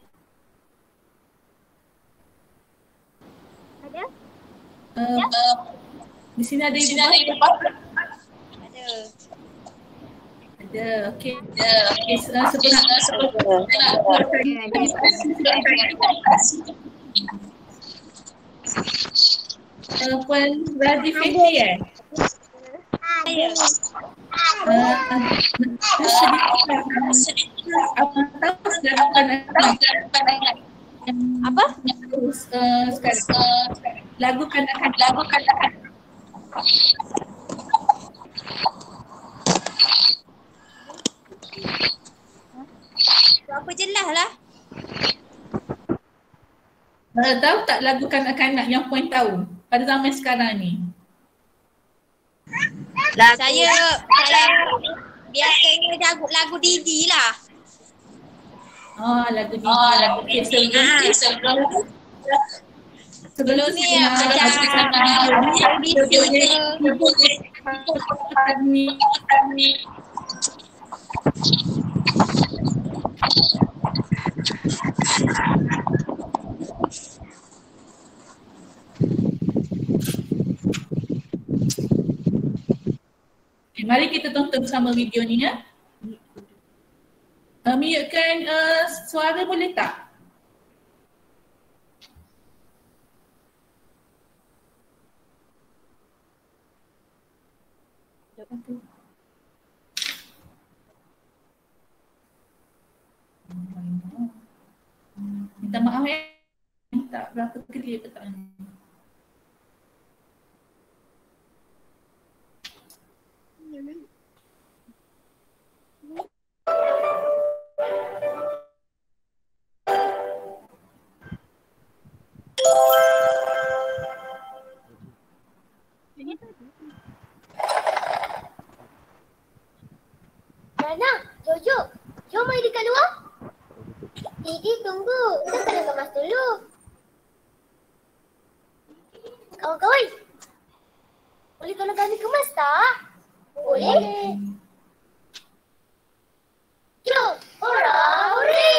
Ada? Uh, uh, di sini ada ibu bapa? Ibu bapa? Ada. Ada, okey. Ada, okey. Uh, sebelum sebelum uh, Puan Radhi Fethi eh? Ada. Uh, apa tahu sekarang kanak-kanak Apa? Uh, sekarang lagu kanak-kanak lagu kanak-kanak Apa jelas lah. Uh, tahu tak lagu kanak-kanak yang puan tahu pada zaman sekarang ni? Lagu. Saya saya biasanya lagu lagu Didi lah. Oh, lagu Didi. Oh, lagu Didi. Sebelum Ah. sebelum Sebelum ni macam video ni. Okay, mari kita tonton bersama video ni ya. Uh, Mute-kan uh, suara boleh tak? Minta maaf ya. Tak berapa clear petang ni. Nana, Jojo, jom mari dekat luar. Didi tunggu, kita kena kemas dulu. Kawan-kawan, boleh tolong kami kemas tak? Boleh. Jom, hurra-hurri!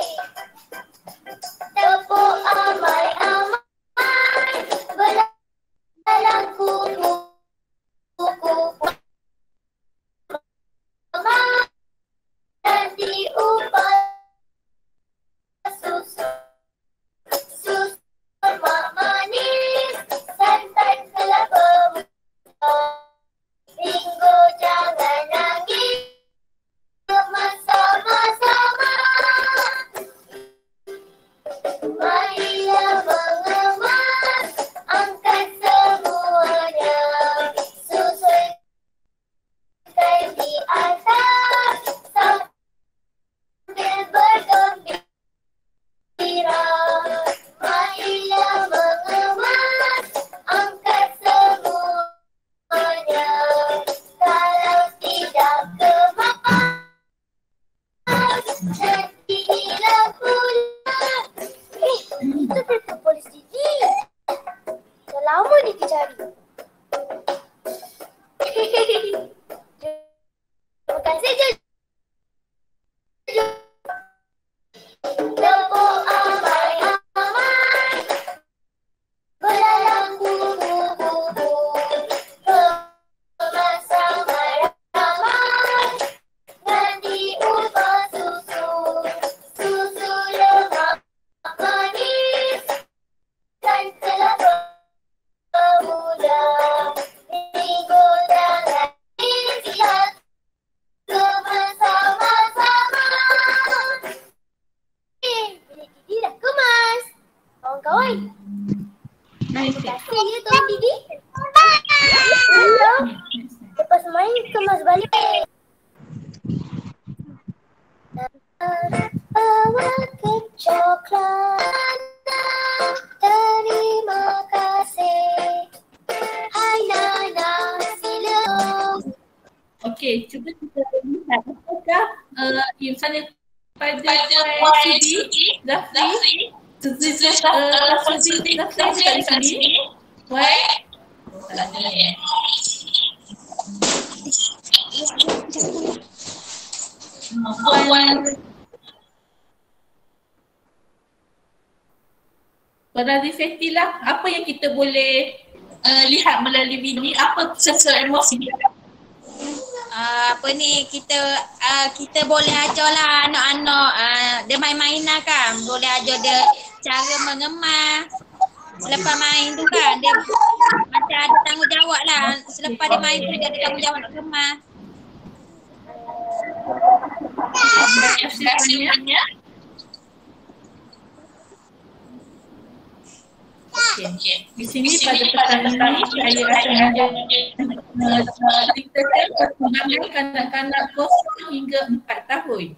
Tepuk amai-amai, belalang kuku, kuku kemas, dan diubah susu, susu kurma manis, santan kelapa muda, Ringo jangan Terima kasih. Hai Nana, sila. Okey, cuba kita lihat apakah uh, yang sana pada Sudi, Zafri, Sudi, Sudi, Zafri kat sini. Why? Tak ada eh. Puan Berarti Fatty lah, apa yang kita boleh uh, lihat melalui ini, apa sesuatu emosi dia? Uh, apa ni, kita uh, kita boleh ajar lah anak-anak, uh, dia main-main lah kan, boleh ajar dia cara mengemas. Selepas main tu kan, dia macam ada tanggungjawab lah, selepas dia main tu dia ada tanggungjawab nak kemas. Terima kasih banyak. Okay. Di sini pada petang ini saya akan menceritakan perkembangan kanak-kanak kosong hingga empat tahun.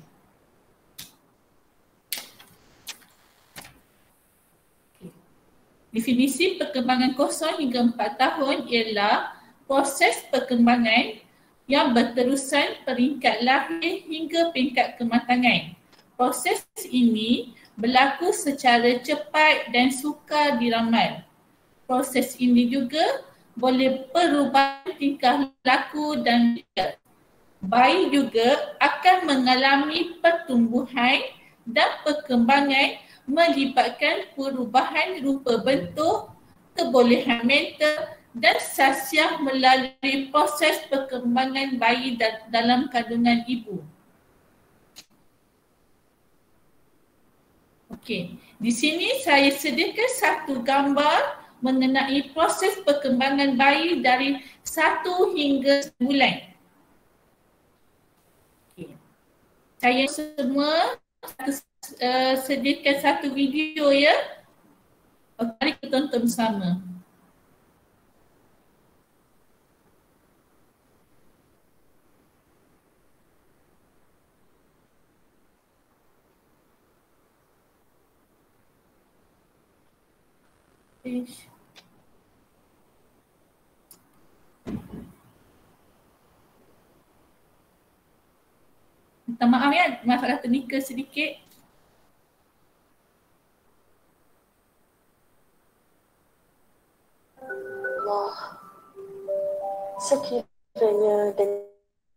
Definisi perkembangan kosong hingga empat tahun ialah proses perkembangan yang berterusan peringkat lahir hingga peringkat kematangan. Proses ini berlaku secara cepat dan sukar diramal. Proses ini juga boleh perubahan tingkah laku dan juga. Bayi juga akan mengalami pertumbuhan dan perkembangan melibatkan perubahan rupa bentuk, kebolehan mental dan sasiah melalui proses perkembangan bayi dalam kandungan ibu. Okey, di sini saya sediakan satu gambar mengenai proses perkembangan bayi dari satu hingga sebulan. Okay. Saya semua uh, sediakan satu video ya. Okay, mari kita tonton bersama. Ish. Minta maaf ya, masalah teknikal sedikit. Allah, sekiranya dengan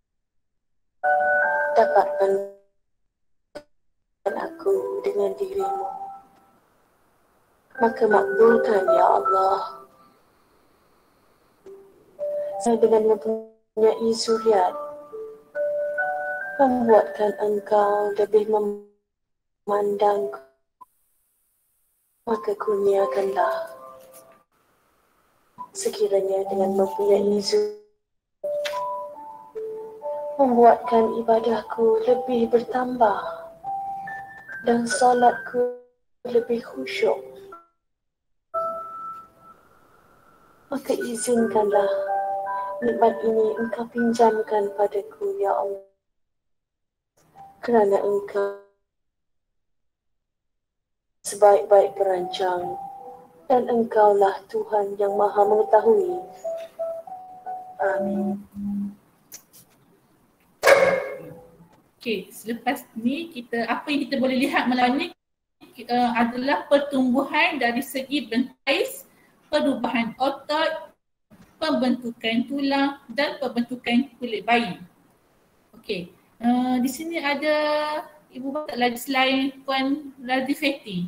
dapatkan aku dengan dirimu, maka makbulkan ya Allah. Saya dengan mempunyai zuriat, membuatkan engkau lebih memandangku, maka kurniakanlah. Sekiranya dengan mempunyai zuriat, membuatkan ibadahku lebih bertambah dan solatku lebih khusyuk, maka izinkanlah nikmat ini engkau pinjamkan padaku ya Allah, kerana engkau sebaik-baik perancang dan engkaulah Tuhan yang maha mengetahui. Amin. Okey, selepas ni kita apa yang kita boleh lihat melalui uh, adalah pertumbuhan dari segi bentais, perubahan otot, pembentukan tulang dan pembentukan kulit bayi. Okey, uh, di sini ada ibu bapa lagi selain Puan Radhi Fatty.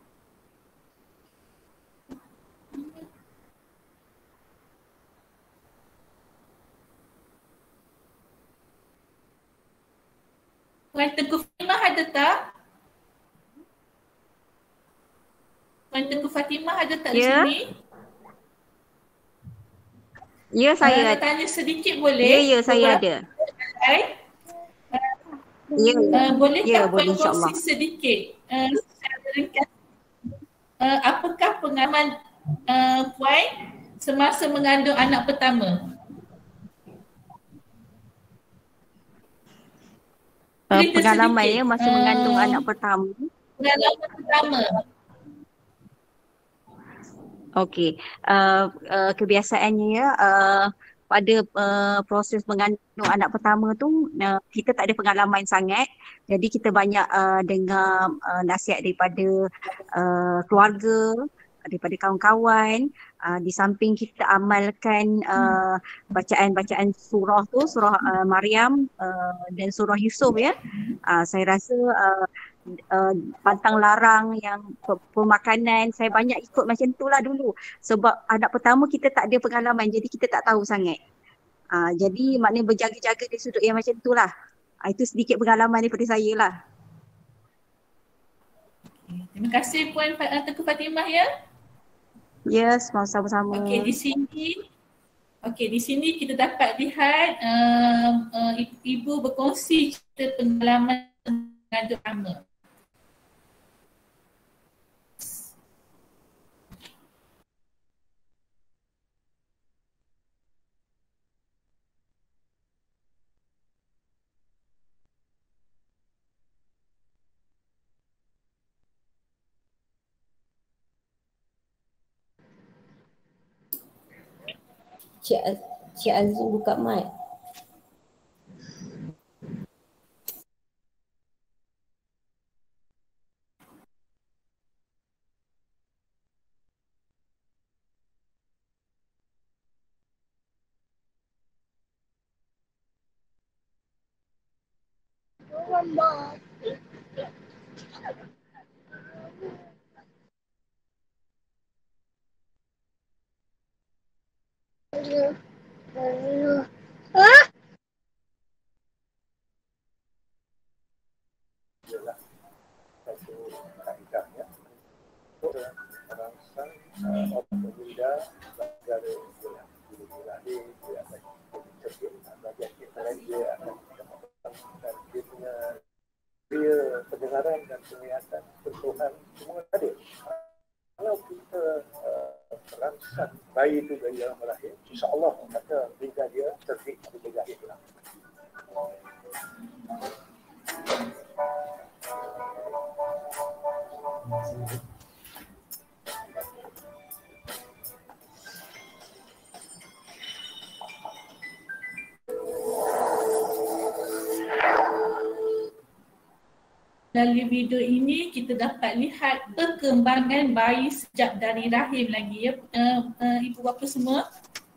Puan Tengku Fatimah ada tak? Puan Tengku Fatimah ada tak yeah. di sini? Ya, saya uh, ada. Tanya sedikit boleh? Ya, ya, saya ada. Hai. Ya, uh, boleh ya, tak boleh Puan insyaAllah. kongsi sedikit uh, secara ringkas uh, apakah pengalaman uh, Puan semasa mengandung anak pertama? Uh, pengalaman ya masa uh, mengandung anak pertama. pengalaman pertama. Okey, uh, uh, kebiasaannya ya, uh, pada uh, proses mengandung anak pertama tu uh, kita tak ada pengalaman sangat, jadi kita banyak uh, dengar uh, nasihat daripada uh, keluarga, daripada kawan-kawan. Uh, di samping kita amalkan uh, bacaan-bacaan surah tu, surah uh, Maryam uh, dan surah Yusuf ya. Uh, saya rasa uh, Uh, pantang larang yang pemakanan, saya banyak ikut macam tu lah dulu. Sebab anak pertama kita tak ada pengalaman, jadi kita tak tahu sangat. Uh, jadi maknanya berjaga-jaga di sudut yang macam tu lah. Uh, itu sedikit pengalaman daripada saya lah. Terima kasih Puan Tengku Fatimah ya. Yes, sama-sama. Okey, di sini Okey, di sini kita dapat lihat uh, uh, ibu berkongsi cerita pengalaman mengandung pertama. Cik, Az- Cik Azim buka mic. Pendengaran dan penglihatan sentuhan semua ada. Kalau kita uh, merangsang bayi itu dari dalam rahim, insya-Allah maka lidah dia terbit di lidah itu. Melalui video ini kita dapat lihat perkembangan bayi sejak dari rahim lagi ya uh, uh, ibu bapa semua.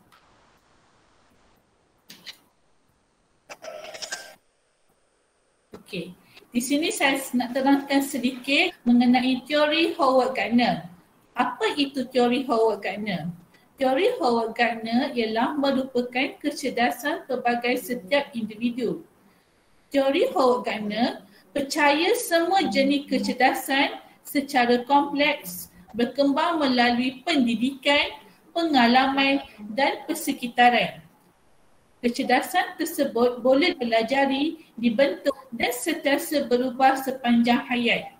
Okey. Di sini saya nak terangkan sedikit mengenai teori Howard Gardner. Apa itu teori Howard Gardner? Teori Howard Gardner ialah merupakan kecerdasan pelbagai setiap individu. Teori Howard Gardner percaya semua jenis kecerdasan secara kompleks berkembang melalui pendidikan, pengalaman dan persekitaran. Kecerdasan tersebut boleh dipelajari, dibentuk dan sentiasa berubah sepanjang hayat.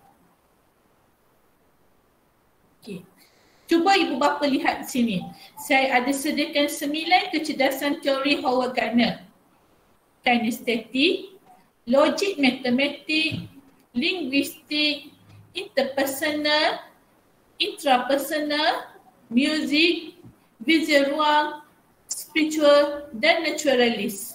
Okey. Cuba ibu bapa lihat di sini. Saya ada sediakan sembilan kecerdasan teori Howard Gardner. Kinestetik, logik matematik, linguistik, interpersonal, intrapersonal, muzik, visual ruang, spiritual dan naturalis.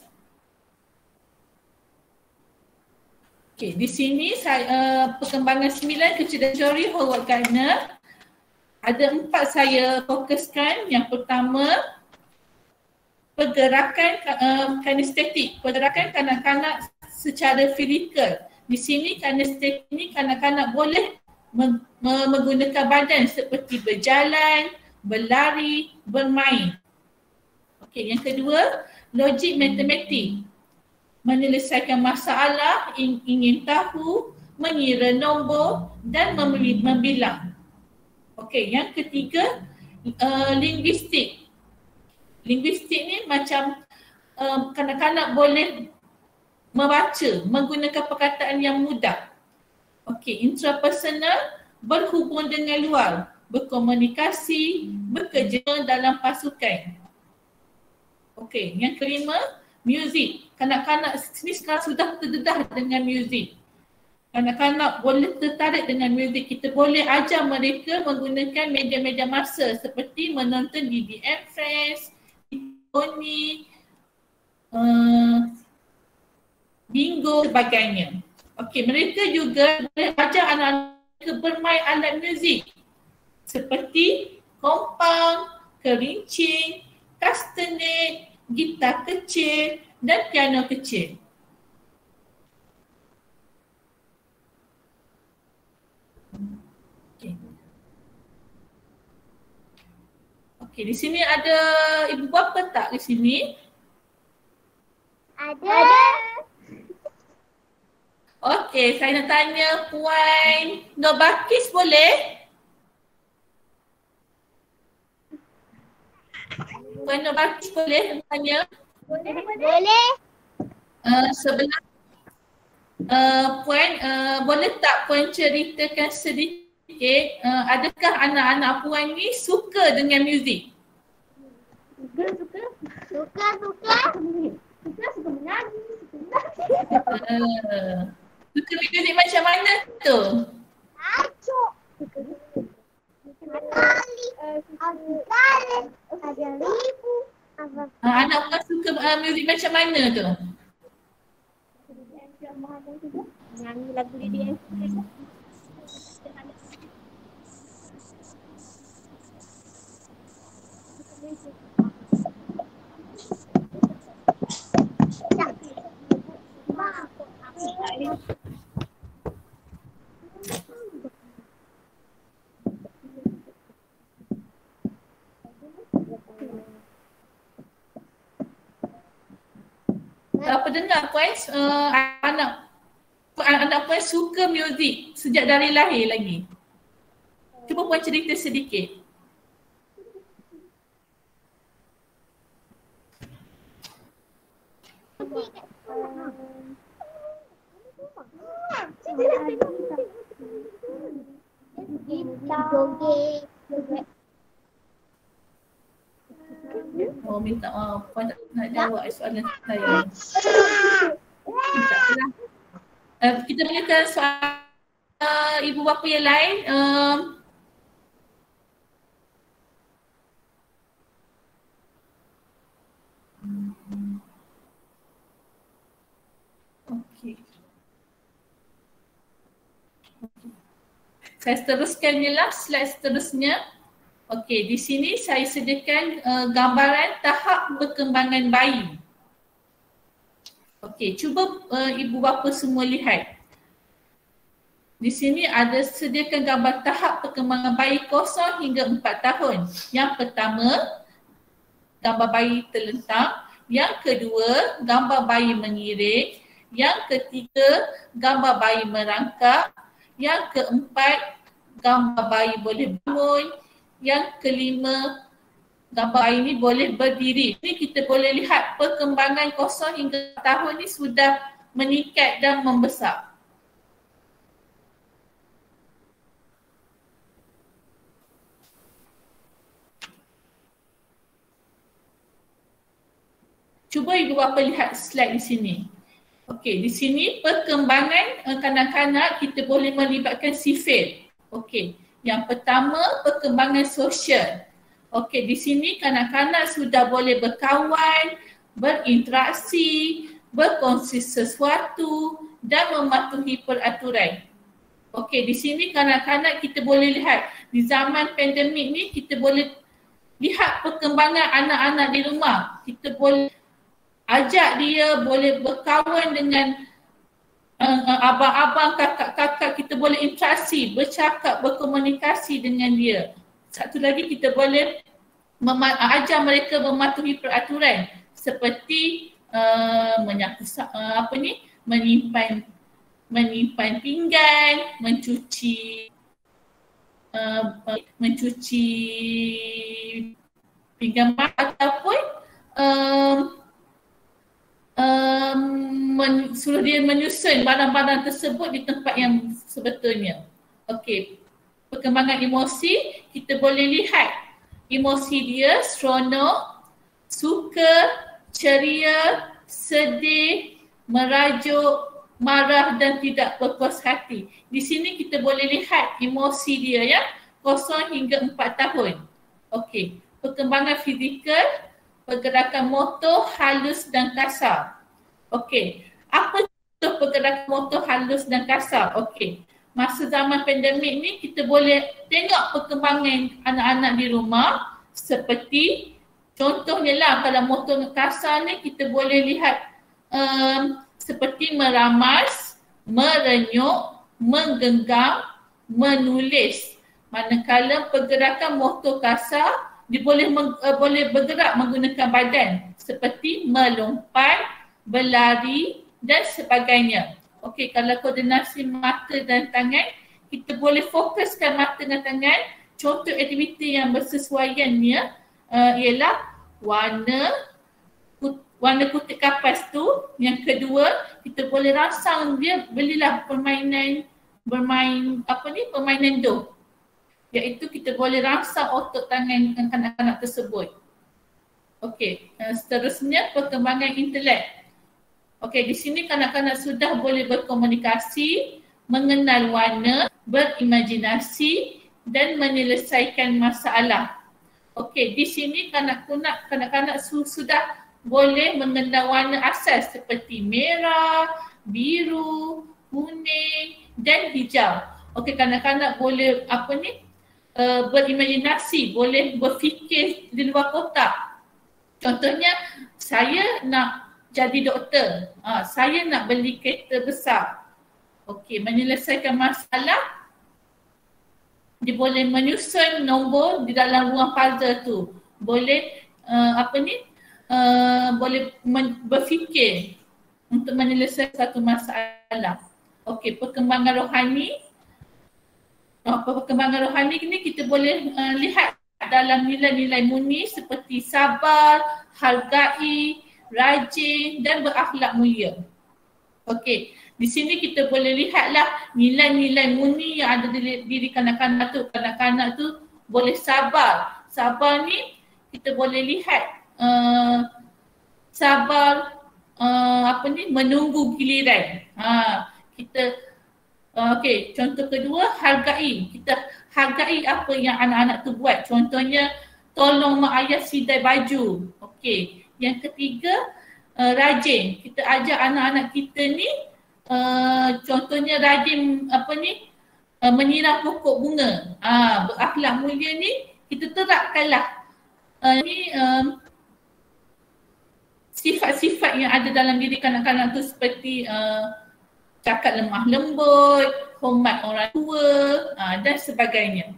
Okey, di sini saya uh, perkembangan sembilan kecerdasan teori Howard Gardner. Ada empat saya fokuskan. Yang pertama, pergerakan uh, kinestetik, pergerakan kanak-kanak secara fizikal. Di sini kinestetik ini kanak-kanak boleh menggunakan badan seperti berjalan, berlari, bermain. Okey, yang kedua, logik matematik. Menyelesaikan masalah, ingin tahu, mengira nombor dan membilang. Okey, yang ketiga, uh, linguistik. Linguistik ni macam uh, kanak-kanak boleh membaca, menggunakan perkataan yang mudah. Okey, intrapersonal, berhubung dengan luar, berkomunikasi, bekerja dalam pasukan. Okey, yang kelima, muzik. Kanak-kanak sini sekarang sudah terdedah dengan muzik. Kanak-kanak boleh tertarik dengan muzik. Kita boleh ajar mereka menggunakan media-media masa seperti menonton D B M Friends, Tony, uh, bingo sebagainya. Okey, mereka juga boleh ajar anak-anak mereka bermain alat muzik seperti kompang, kerincing, kastanet, gitar kecil dan piano kecil. Okey, di sini ada ibu bapa tak di sini? Ada. Ada. Okey, saya nak tanya Puan Nur Bakis boleh? Puan Nur Bakis boleh tanya? Boleh. Boleh. Uh, sebelah uh, Puan, uh, boleh tak Puan ceritakan sedikit Okay, uh, adakah anak-anak Puan ni suka dengan muzik? Suka, suka. Suka, suka. Suka, suka menyanyi. Suka uh, Suka muzik macam mana tu? Acuk. Suka Kali. Ada Ada ribu. Uh, anak Puan suka uh, muzik macam mana tu? Nyanyi lagu D D M. Apa dengar Puan, uh, anak anak Puan suka muzik sejak dari lahir lagi. Cuba Puan cerita sedikit. Oh, minta maaf, Puan tak nak jawab soalan saya. Uh, kita mulakan soalan uh, ibu bapa yang lain. Um, Okey. Saya teruskan je lah slide seterusnya. Okey, di sini saya sediakan uh, gambaran tahap perkembangan bayi. Okey, cuba uh, ibu bapa semua lihat. Di sini ada sediakan gambar tahap perkembangan bayi kosong hingga empat tahun. Yang pertama, gambar bayi terlentang. Yang kedua, gambar bayi mengiring. Yang ketiga, gambar bayi merangkak. Yang keempat, gambar bayi boleh bangun. Yang kelima, gambar bayi ini boleh berdiri. Ini kita boleh lihat perkembangan kosong hingga tahun ini sudah meningkat dan membesar. Cuba ibu bapa lihat slide di sini. Okey, di sini perkembangan kanak-kanak kita boleh melibatkan sifil. Okey. Yang pertama, perkembangan sosial. Okey, di sini kanak-kanak sudah boleh berkawan, berinteraksi, berkongsi sesuatu dan mematuhi peraturan. Okey, di sini kanak-kanak kita boleh lihat di zaman pandemik ni kita boleh lihat perkembangan anak-anak di rumah. Kita boleh ajak dia, boleh berkawan dengan Uh, abang-abang, kakak-kakak, kita boleh interaksi, bercakap, berkomunikasi dengan dia. Satu lagi kita boleh mema- ajar mereka mematuhi peraturan seperti uh, menyapu, uh, apa ni, menyimpan menyimpan pinggan, mencuci uh, mencuci pinggan ataupun um, um, men, suruh dia menyusun barang-barang tersebut di tempat yang sebetulnya. Okey, perkembangan emosi, kita boleh lihat emosi dia seronok, suka, ceria, sedih, merajuk, marah dan tidak berpuas hati. Di sini kita boleh lihat emosi dia ya, kosong hingga empat tahun. Okey, perkembangan fizikal, pergerakan motor halus dan kasar. Okey, apa tu pergerakan motor halus dan kasar? Okey, masa zaman pandemik ni kita boleh tengok perkembangan anak-anak di rumah seperti contohnya lah kalau motor kasar ni kita boleh lihat um, seperti meramas, merenyuk, menggenggam, menulis. Manakala pergerakan motor kasar dia boleh meng, uh, boleh bergerak menggunakan badan seperti melompat, berlari dan sebagainya. Okey, kalau koordinasi mata dan tangan, kita boleh fokuskan mata dan tangan. Contoh aktiviti yang bersesuaiannya uh, ialah warna warna kutip kapas tu. Yang kedua, kita boleh rangsang dia, belilah permainan bermain apa ni permainan do. Iaitu kita boleh rangsang otot tangan kanak-kanak tersebut. Okey, uh, seterusnya perkembangan intelek. Okey, di sini kanak-kanak sudah boleh berkomunikasi, mengenal warna, berimajinasi dan menyelesaikan masalah. Okey, di sini kanak-kanak kanak-kanak su- sudah boleh mengenal warna asas seperti merah, biru, kuning dan hijau. Okey, kanak-kanak boleh apa ni uh, berimajinasi, boleh berfikir di luar kotak. Contohnya, saya nak jadi doktor, uh, saya nak beli kereta besar. Okey, menyelesaikan masalah, dia boleh menyusun nombor di dalam ruang puzzle tu. Boleh uh, apa ni uh, boleh men- berfikir untuk menyelesaikan satu masalah. Okey, perkembangan rohani. Uh, perkembangan rohani ni kita boleh uh, lihat dalam nilai-nilai murni seperti sabar, hargai, rajin dan berakhlak mulia. Okey, di sini kita boleh lihatlah nilai-nilai murni yang ada di diri kanak-kanak tu. Kanak-kanak tu boleh sabar. Sabar ni kita boleh lihat uh, sabar uh, apa ni menunggu giliran. Ha, kita uh, okey, contoh kedua, hargai. Kita hargai apa yang anak-anak tu buat. Contohnya tolong mak ayah sidai baju. Okey. Yang ketiga, uh, rajin. Kita ajar anak-anak kita ni uh, contohnya rajin apa ni uh, menyiram pokok bunga. Ah, berakhlak mulia ni kita terapkanlah uh, ni um, sifat-sifat yang ada dalam diri kanak-kanak tu seperti uh, cakap lemah lembut, hormat orang tua uh, dan sebagainya.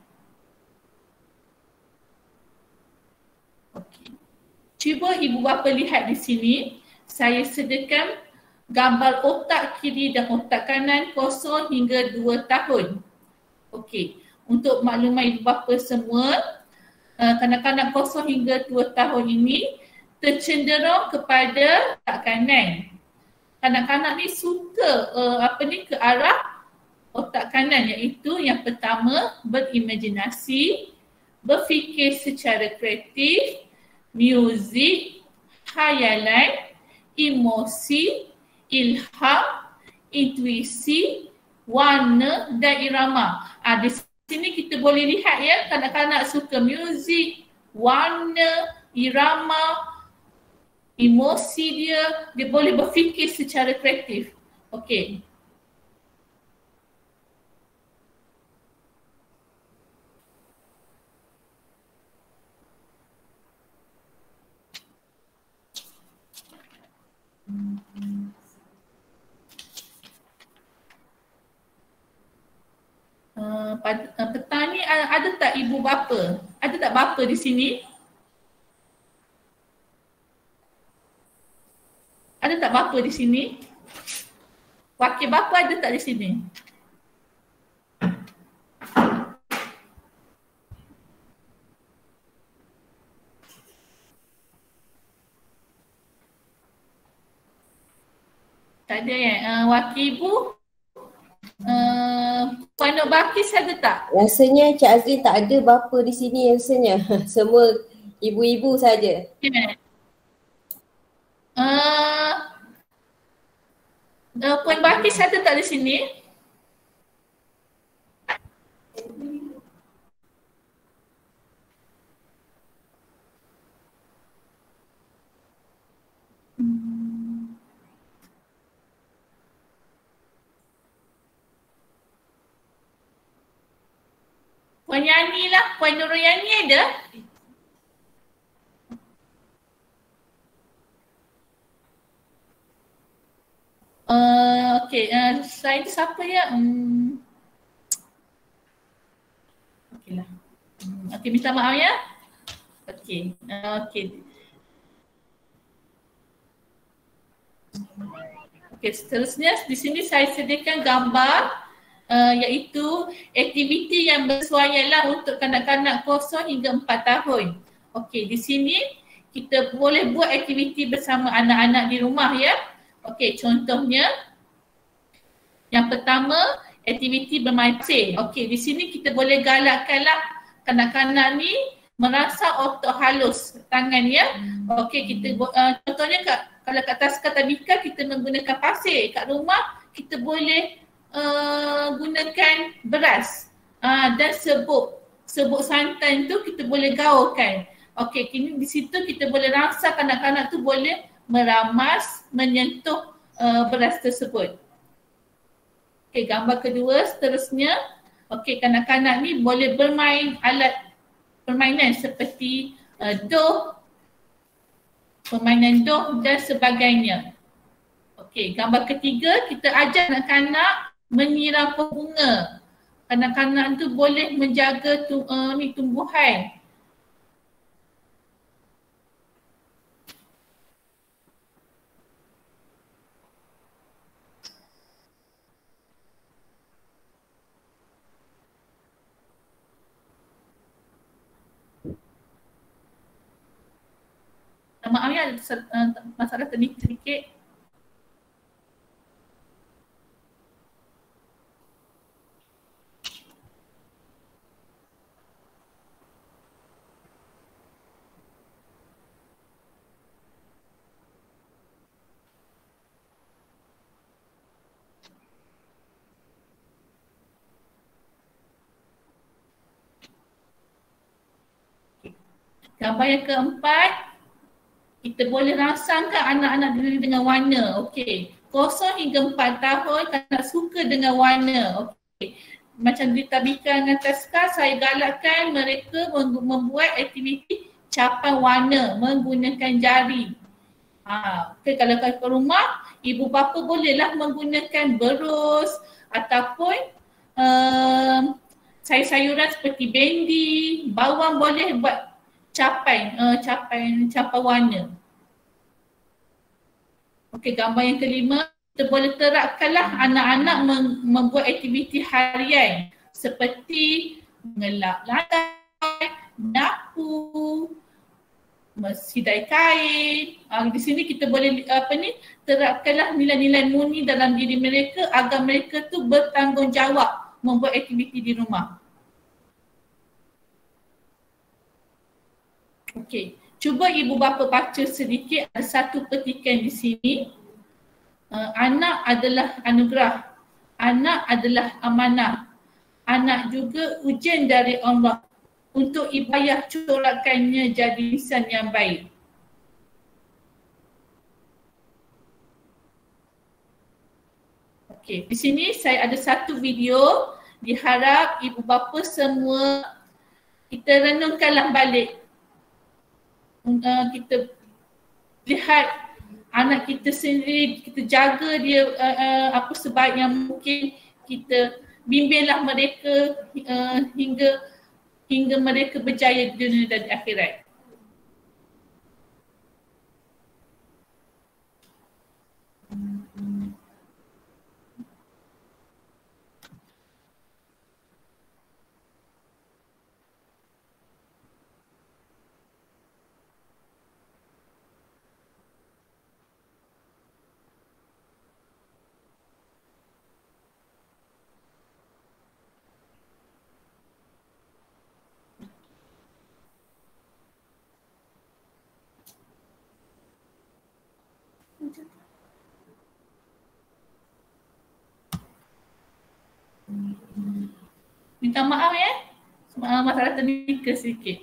Cuba ibu bapa lihat di sini, saya sediakan gambar otak kiri dan otak kanan kosong hingga dua tahun. Okey, untuk maklumat ibu bapa semua, uh, kanak-kanak kosong hingga dua tahun ini tercenderung kepada otak kanan. Kanak-kanak ni suka uh, apa ni ke arah otak kanan, iaitu yang pertama berimajinasi, berfikir secara kreatif, muzik, khayalan, emosi, ilham, intuisi, warna dan irama. Ah, di sini kita boleh lihat ya, kanak-kanak suka muzik, warna, irama, emosi dia, dia boleh berfikir secara kreatif. Okey. Uh, pada, uh, petang ni uh, ada tak ibu bapa? Ada tak bapa di sini? Ada tak bapa di sini? Wakil bapa ada tak di sini? Tak ada ya. Uh, wakil ibu? Uh, Puan Nur Bakis ada tak? Rasanya Cik Azrin tak ada bapa di sini rasanya. Semua ibu-ibu saja. Yeah. Uh, Uh, Puan Balkis ada tak di sini? Puan Yani lah, Puan Nurul Yani ada? Uh, okay, uh, selain itu siapa ya? Hmm. Okey lah. Hmm. Okey, minta maaf ya. Okey, uh, okey. Okey, seterusnya di sini saya sediakan gambar uh, iaitu aktiviti yang bersuaianlah untuk kanak-kanak kosong hingga empat tahun. Okey, di sini kita boleh buat aktiviti bersama anak-anak di rumah ya. Okey, contohnya yang pertama aktiviti bermain pasir. Okey, di sini kita boleh galakkanlah kanak-kanak ni merasa otot halus tangan ya. Okey, kita uh, contohnya kat, kalau kat Taska Tadika kita menggunakan pasir. Kat rumah kita boleh uh, gunakan beras uh, dan serbuk. Serbuk santan tu kita boleh gaulkan. Okey, kini di situ kita boleh rasa kanak-kanak tu boleh meramas, menyentuh uh, beras tersebut. Okey, gambar kedua seterusnya. Okey, kanak-kanak ni boleh bermain alat permainan seperti uh, doh, permainan doh dan sebagainya. Okey, gambar ketiga kita ajar anak-anak menyiram bunga. Kanak-kanak tu boleh menjaga tu, uh, ni tumbuhan. Maaf ya, ada uh, masalah teknik sedikit. Gambar yang keempat, kita boleh rangsangkan anak-anak diri dengan warna. Okey. Kosong hingga empat tahun kanak suka dengan warna. Okey. Macam di Tabika dengan Taska, saya galakkan mereka membuat aktiviti capai warna menggunakan jari. Ha, okay, kalau kat rumah, ibu bapa bolehlah menggunakan berus ataupun uh, sayur-sayuran seperti bendi, bawang boleh buat capai, uh, capai, capai warna. Okey, gambar yang kelima, kita boleh terapkanlah anak-anak mem- membuat aktiviti harian seperti mengelap lantai, menyapu, sidai kain. Uh, di sini kita boleh apa ni terapkanlah nilai-nilai murni dalam diri mereka agar mereka tu bertanggungjawab membuat aktiviti di rumah. Okey, cuba ibu bapa baca sedikit, ada satu petikan di sini. Uh, anak adalah anugerah, anak adalah amanah, anak juga ujian dari Allah. Untuk ibayah corakkannya jadi insan yang baik. Okey, di sini saya ada satu video. Diharap ibu bapa semua kita renungkanlah balik. Uh, kita lihat anak kita sendiri, kita jaga dia uh, uh, apa sebaik yang mungkin, kita bimbinglah mereka uh, hingga hingga mereka berjaya di dunia dan di akhirat. Minta maaf ya. Masalah teknikal sikit.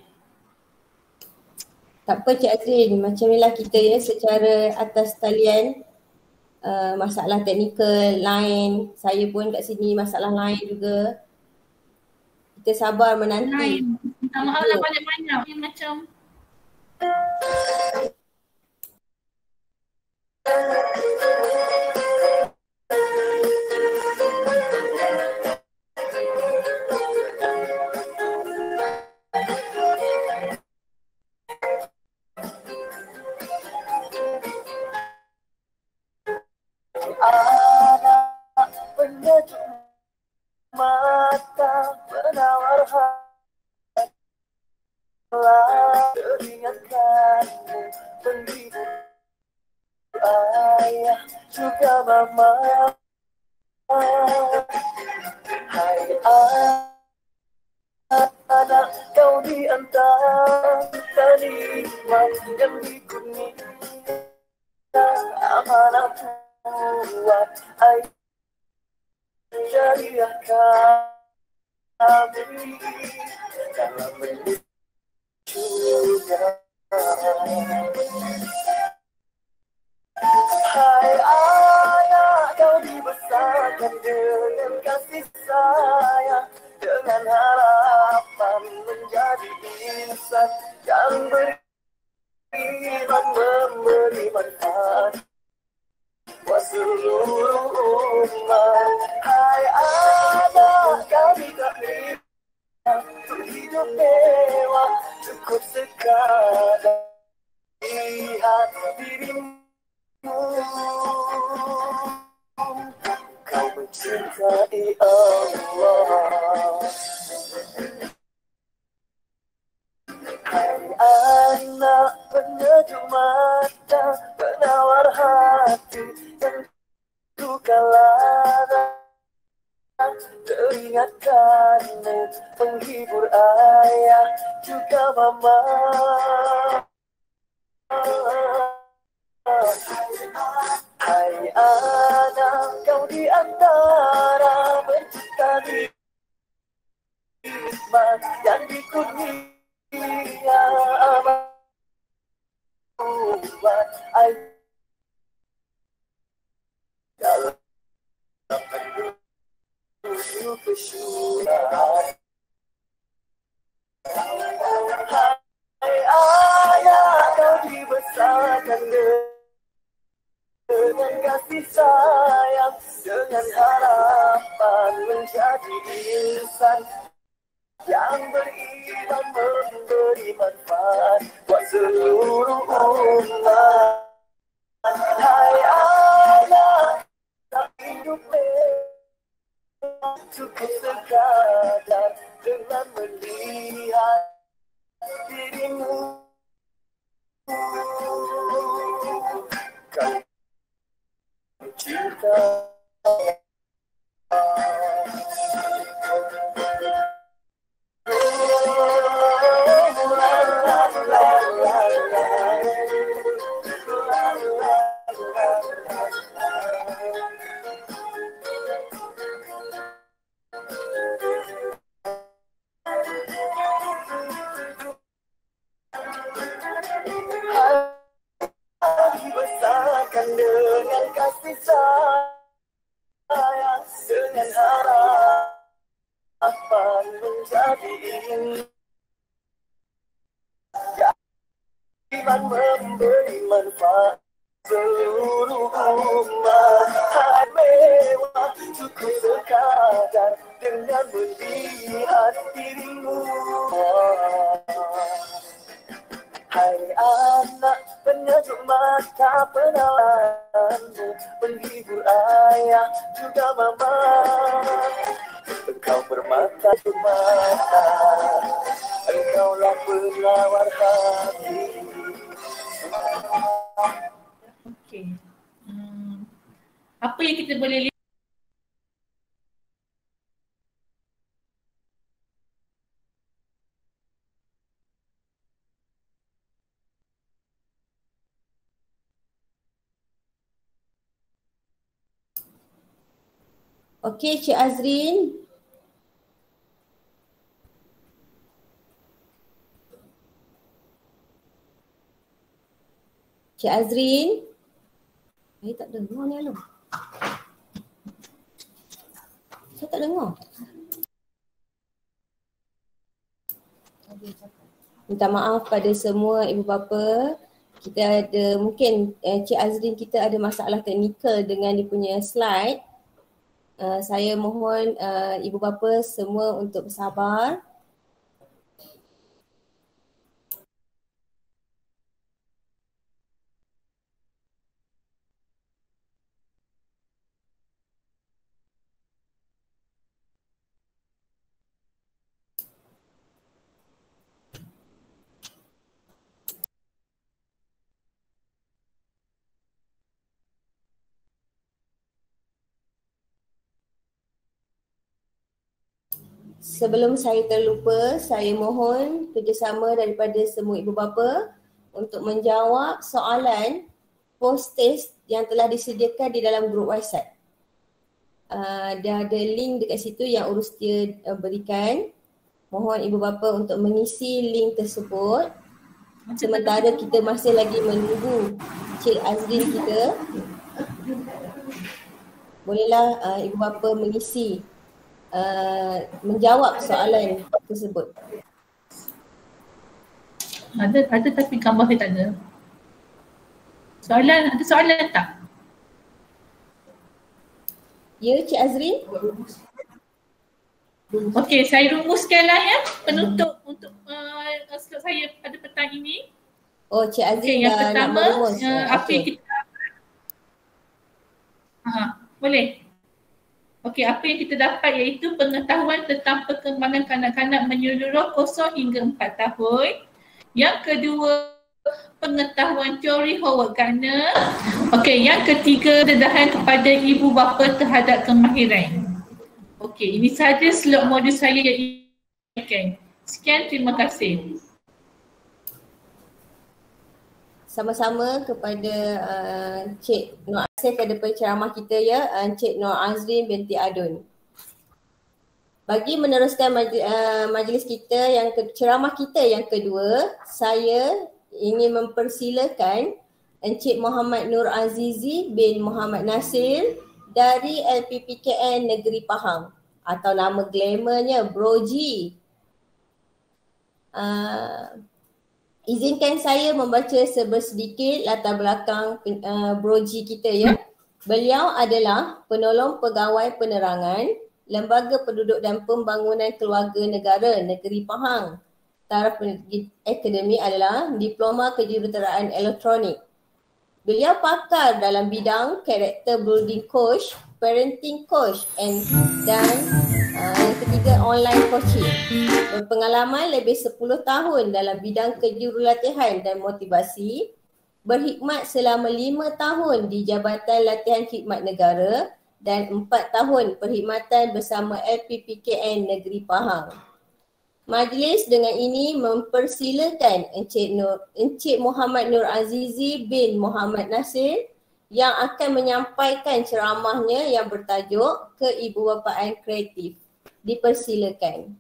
Tak apa Cik Azrin, macam inilah kita ya secara atas talian uh, masalah teknikal lain. Saya pun kat sini masalah lain juga. Kita sabar menanti. Lain. Minta maaf lah banyak-banyak. Ini macam anak penyejuk mata penawar hati teringatkan penghibur ayah juga mama. Hai anak, kau di antara nikmat yang dikurniakan amanah buat ayah jadilah kami dalam menujunya. Hai ayah, kau dibesarkan dengan kasih sayang, dengan harapan menjadi insan yang beriman memberi manfaat buat seluruh umat. Hai anak, kami tak untuk hidup mewah, cukup sekadar lihat dirimu. Kau mencintai Allah. Hai anak penyejuk mata, penawar hati yang duka lara, teringatkan penghibur ayah juga mama. Hai anak, kau di antara pencipta nikmat yang dikurnia buat ayah dalam menuju ke syurga. Hai ayah, kau dibesarkan dengan kasih sayang, dengan harapan menjadi insan yang beriman memberi manfaat buat seluruh umat. Hai anak, tak hidup cukup sekadar dengan melihat dirimu. Kau cinta dibesarkan dengan kasih sayang, dengan harapan menjadi iman memberi manfaat seluruh umat. Hai mewah, cukup sekadar dengan melihat dirimu. Hai anak penyejuk mata, penawarmu penghibur ayah juga mama. Engkau bermata bermata, engkaulah penawar hati. okey. Hmm. Apa yang kita boleh lihat? Okey Cik Azrin. Cik Azrin. Saya tak dengar ni Alam. Saya tak dengar. Minta maaf pada semua ibu bapa. Kita ada mungkin eh, Cik Azrin kita ada masalah teknikal dengan dia punya slide. Uh, saya mohon uh, ibu bapa semua untuk bersabar. Sebelum saya terlupa, saya mohon kerjasama daripada semua ibu bapa untuk menjawab soalan post-test yang telah disediakan di dalam grup WhatsApp. Uh, dia ada link dekat situ yang urus dia uh, berikan. Mohon ibu bapa untuk mengisi link tersebut. Sementara kita masih lagi menunggu Cik Azrin kita. Bolehlah uh, ibu bapa mengisi Uh, menjawab soalan tersebut. Ada ada tapi gambar saya tak ada. Soalan, ada soalan tak? Ya, Cik Azrin. Okey, saya rumuskanlah ya penutup untuk uh, slot saya pada petang ini. Oh, Cik Azrin okay, yang dah pertama, nak merumus. Uh, apa okay. yang kita uh, boleh? Okey, apa yang kita dapat iaitu pengetahuan tentang perkembangan kanak-kanak menyeluruh kosong hingga empat tahun. Yang kedua, pengetahuan teori Howard Gardner. Okey, yang ketiga, dedahan kepada ibu bapa terhadap kemahiran. Okey, ini sahaja slot modul saya yang ingin. Sekian, terima kasih. Sama-sama kepada uh, Cik Nur Asif pada penceramah kita ya, uh, Cik Nur Azrin binti Adun. Bagi meneruskan majlis, uh, majlis kita yang ke, ceramah kita yang kedua, saya ingin mempersilakan Encik Muhammad Nur Azizi bin Muhammad Nasir dari L P P K N Negeri Pahang atau nama glamournya Bro G. Uh, Izinkan saya membaca sedikit latar belakang uh, Bro G kita ya. Beliau adalah penolong pegawai penerangan Lembaga Penduduk dan Pembangunan Keluarga Negara Negeri Pahang. Taraf akademik adalah Diploma Kejuruteraan Elektronik. Beliau pakar dalam bidang character building coach, parenting coach and dan uh, yang ketiga online coaching. Berpengalaman lebih sepuluh tahun dalam bidang kejurulatihan dan motivasi. Berkhidmat selama lima tahun di Jabatan Latihan Khidmat Negara dan empat tahun perkhidmatan bersama L P P K N Negeri Pahang. Majlis dengan ini mempersilakan Encik Nur, Encik Muhammad Nur Azizi bin Muhammad Nasir yang akan menyampaikan ceramahnya yang bertajuk Keibubapaan Kreatif. Dipersilakan.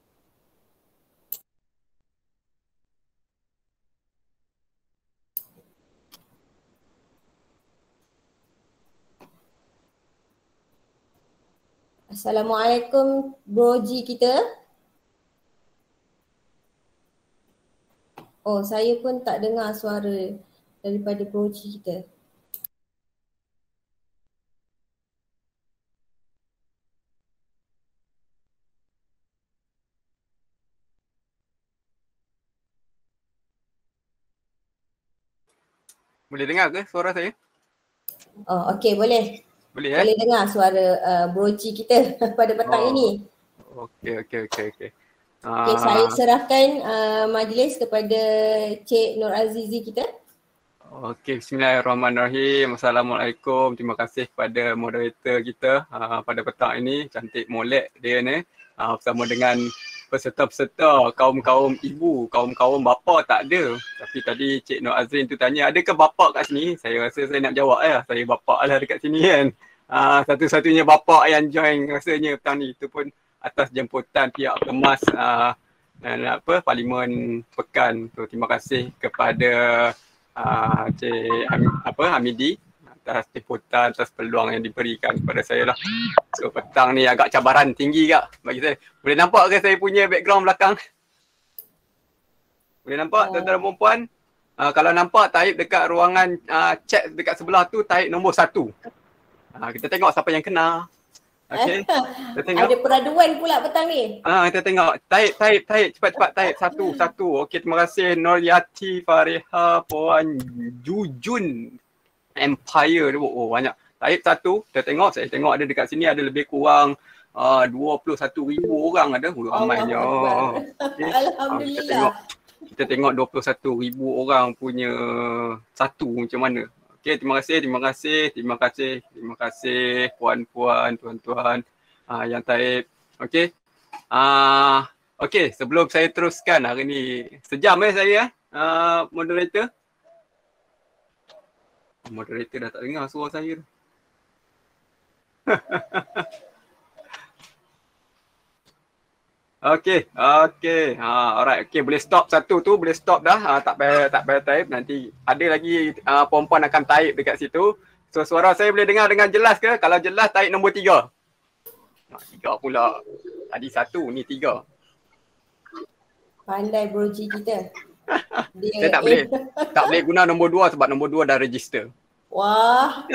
Assalamualaikum Bro G kita. Oh, saya pun tak dengar suara daripada Bro G kita. Boleh dengar ke suara saya? Oh, okey, boleh. Boleh ya? Boleh dengar suara uh, Bro G kita pada petang oh. ini. Okey, okey, okey, okey. Okey, uh, saya serahkan uh, majlis kepada Cik Nur Azizi kita. Okey, bismillahirrahmanirrahim. Assalamualaikum. Terima kasih kepada moderator kita uh, pada petang ini. Cantik molek dia ni. Uh, bersama dengan peserta-peserta, kaum-kaum ibu, kaum-kaum bapa tak ada. Tapi tadi Cik Nur Azrin tu tanya, adakah bapa kat sini? Saya rasa saya nak jawab ya. Saya bapa lah dekat sini kan. Uh, satu-satunya bapa yang join rasanya petang ni. Itu pun atas jemputan pihak kemas uh, dan apa Parlimen Pekan. So, terima kasih kepada uh, Cik Ham, apa Hamidi atas liputan, atas peluang yang diberikan kepada saya lah. So petang ni agak cabaran tinggi kak bagi saya. Boleh nampak ke saya punya background belakang? Boleh nampak tuan-tuan dan puan-puan? Uh, kalau nampak taip dekat ruangan uh, chat dekat sebelah tu taip nombor satu. Uh, kita tengok siapa yang kena. Okey. Kita tengok. Ada peraduan pula petang ni. Ah, kita tengok. Taip, taip, taip. Cepat-cepat taip. Satu, satu. Okey, terima kasih Noryati Fariha, Puan Jujun Empire. Oh, banyak. Taip satu. Kita tengok. Saya tengok ada dekat sini ada lebih kurang uh, dua puluh satu ribu orang ada. Oh, ramainya. Okay. Alhamdulillah. Ah, kita tengok. Kita tengok dua puluh satu ribu orang punya satu macam mana. Okey, terima kasih, terima kasih, terima kasih, terima kasih puan-puan, tuan-tuan uh, yang taib. Okey. Uh, Okey, sebelum saya teruskan hari ni sejam eh saya uh, moderator. Moderator dah tak dengar suara saya. Okey, okey. Ha, alright. Okey, boleh stop satu tu, boleh stop dah. Ha, tak payah tak payah type. Nanti ada lagi uh, perempuan akan type dekat situ. So suara saya boleh dengar dengan jelas ke? Kalau jelas type nombor tiga. Ha, tiga pula. Tadi satu, ni tiga. Pandai broji kita. Dia saya tak boleh tak boleh guna nombor dua sebab nombor dua dah register. Wah.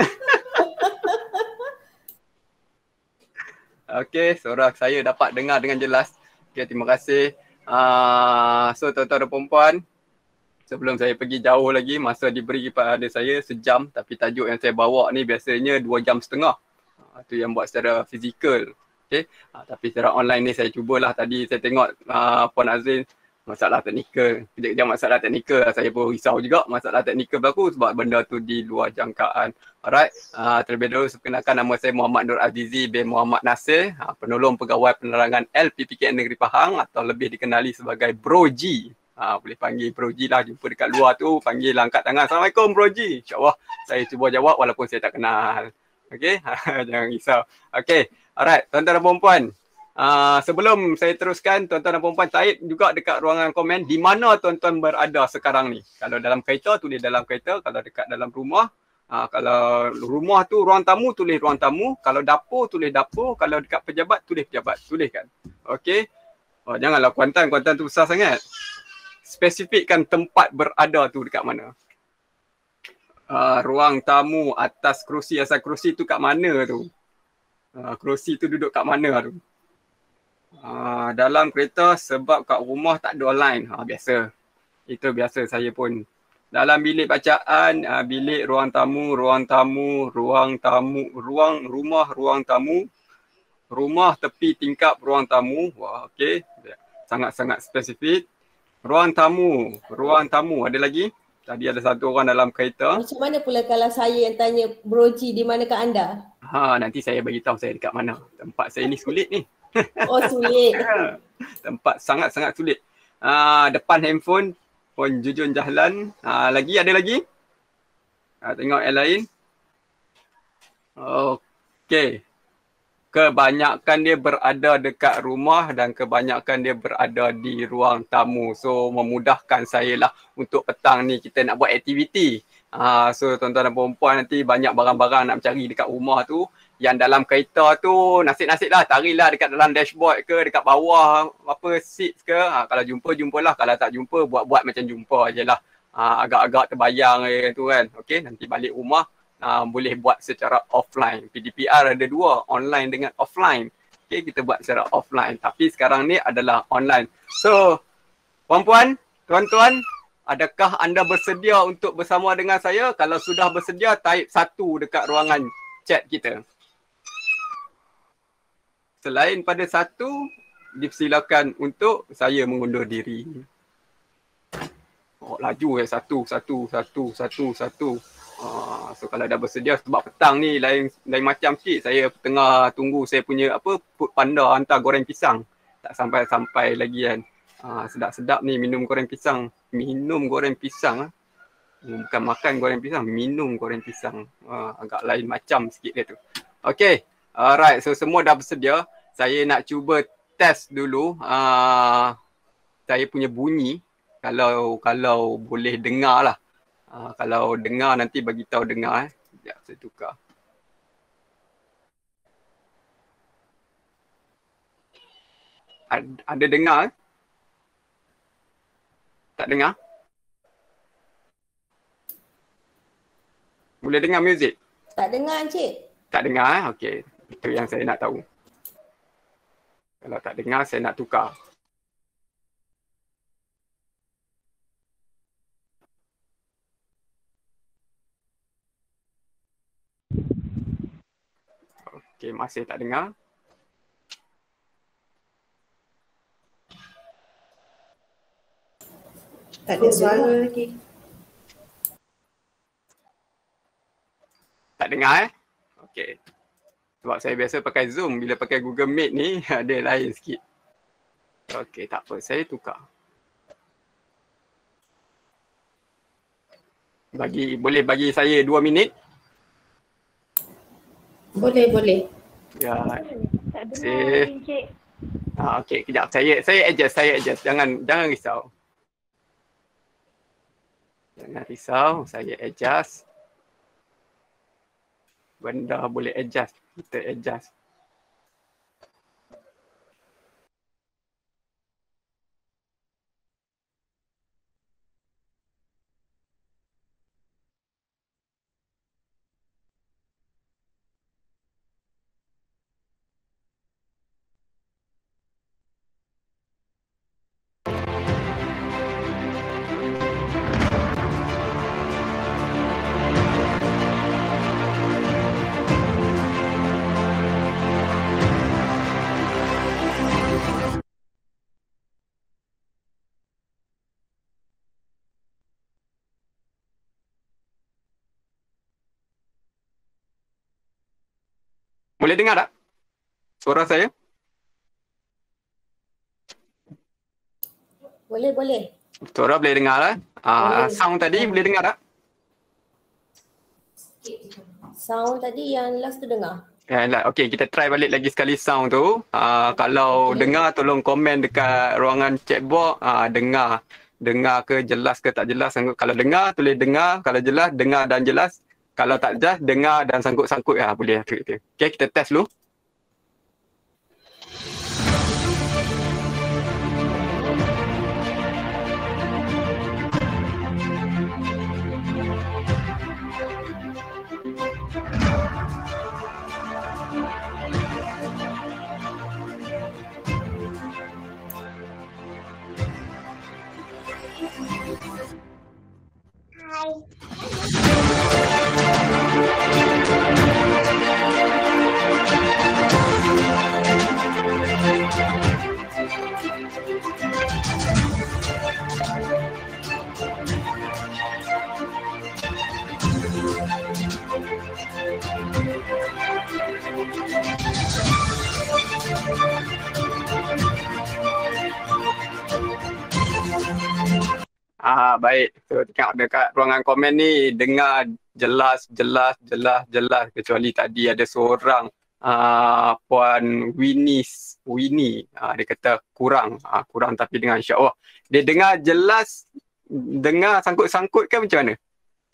Okey, suara saya dapat dengar dengan jelas. Okay, terima kasih. Uh, so tuan-tuan dan perempuan, sebelum saya pergi jauh lagi, masa diberi kepada saya sejam, tapi tajuk yang saya bawa ni biasanya dua jam setengah. Uh, itu yang buat secara fizikal. Okay. Uh, tapi secara online ni saya cubalah. Tadi saya tengok uh, Puan Azrin, masalah teknikal. Kejap-kejap masalah teknikal, saya pun risau juga masalah teknikal berlaku sebab benda tu di luar jangkaan. Alright, uh, terlebih dahulu perkenalkan nama saya Muhammad Nur Azizi bin Muhammad Nasir, uh, penolong pegawai penerangan L P P K N Negeri Pahang atau lebih dikenali sebagai Bro G. Uh, boleh panggil Bro G lah, jumpa dekat luar tu, panggil angkat tangan. Assalamualaikum Bro G. InsyaAllah saya cuba jawab walaupun saya tak kenal. Okay, jangan risau. Okay, alright, tuan-tuan dan perempuan. Uh, sebelum saya teruskan, tuan-tuan dan perempuan type juga dekat ruangan komen di mana tuan-tuan berada sekarang ni. Kalau dalam kereta, tulis dalam kereta. Kalau dekat dalam rumah, uh, kalau rumah tu ruang tamu, tulis ruang tamu. Kalau dapur, tulis dapur. Kalau dekat pejabat, tulis pejabat. Tuliskan. Okey. Oh, janganlah Kuantan, Kuantan tu besar sangat. Spesifikkan tempat berada tu dekat mana. Uh, ruang tamu, atas kerusi, asal kerusi tu kat mana tu. Uh, kerusi tu duduk kat mana tu. Uh, dalam kereta sebab kat rumah tak ada online. Ha, biasa. Itu biasa saya pun. Dalam bilik bacaan, uh, bilik ruang tamu, ruang tamu, ruang tamu, ruang rumah, ruang tamu, rumah tepi tingkap ruang tamu. Wah, okey. Sangat-sangat spesifik. Ruang tamu, ruang tamu. Ada lagi? Tadi ada satu orang dalam kereta. Macam mana pula kalau saya yang tanya Broji, di manakah anda? Ha, nanti saya bagi tahu saya dekat mana. Tempat saya ni sulit ni. Oh, sulit. Tempat sangat-sangat sulit. Uh, depan handphone pun Jujun Jahlan. Uh, lagi ada lagi? Uh, tengok yang lain. Okey. Kebanyakan dia berada dekat rumah dan kebanyakan dia berada di ruang tamu. So memudahkan saya lah untuk petang ni kita nak buat aktiviti. Uh, so tuan-tuan dan perempuan nanti banyak barang-barang nak mencari dekat rumah tu. Yang dalam kereta tu nasib-nasib lah, tarilah dekat dalam dashboard ke, dekat bawah apa seats ke. Ha, kalau jumpa, jumpalah. Kalau tak jumpa, buat-buat macam jumpa je lah. Ha, agak-agak terbayang je tu kan. Okey, nanti balik rumah ha, boleh buat secara offline. P D P R ada dua, online dengan offline. Okey, kita buat secara offline. Tapi sekarang ni adalah online. So, puan-puan, tuan-tuan, adakah anda bersedia untuk bersama dengan saya? Kalau sudah bersedia, type satu dekat ruangan chat kita. Selain pada satu, dipersilakan untuk saya mengundur diri. Oh, laju eh. Satu, satu, satu, satu, satu. Uh, so kalau dah bersedia sebab petang ni lain lain macam sikit. Saya tengah tunggu saya punya apa food panda hantar goreng pisang. Tak sampai-sampai lagi kan. Uh, sedap-sedap ni minum goreng pisang. Minum goreng pisang. Uh. Bukan makan goreng pisang, minum goreng pisang. Uh, agak lain macam sikit dia tu. Okay. Alright, so semua dah bersedia. Saya nak cuba test dulu uh, saya punya bunyi. Kalau kalau boleh dengar lah. Uh, kalau dengar nanti bagi tahu dengar eh. Sekejap saya tukar. Ad, ada dengar? Eh? Tak dengar? Boleh dengar muzik? Tak dengar Encik. Tak dengar eh? Okey. Itu yang saya nak tahu. Kalau tak dengar saya nak tukar. Okey, masih tak dengar. Tak ada suara lagi. Tak dengar eh? Okey. Sebab saya biasa pakai Zoom. Bila pakai Google Meet ni, ada lain sikit. Okey, tak apa. Saya tukar. Bagi, boleh bagi saya dua minit? Boleh, boleh. Ya. Tak dengar Saya... Encik. Ah, okey, kejap. Saya saya adjust, saya adjust. Jangan jangan risau. Jangan risau, saya adjust. Benda boleh adjust, kita adjust. Boleh dengar tak suara saya? Boleh, boleh. Suara boleh dengar lah. Ah, sound tadi boleh dengar tak? Sound tadi yang last tu dengar. Ya, lah. Okey, kita try balik lagi sekali sound tu. Ah, kalau boleh dengar, tolong komen dekat ruangan chat box. Ah, dengar. Dengar ke jelas ke tak jelas. Kalau dengar, tulis dengar. Kalau jelas, dengar dan jelas. Kalau tak jelas, dengar dan sangkut-sangkut. Ya, boleh. Okey, kita test dulu. Ah, baik. So, tengok dekat ruangan komen ni, dengar jelas, jelas, jelas, jelas. Kecuali tadi ada seorang uh, Puan Winnie, Winnie. Uh, dia kata kurang. Uh, kurang tapi dengan insya-Allah. Dia dengar jelas, dengar sangkut-sangkut ke macam mana?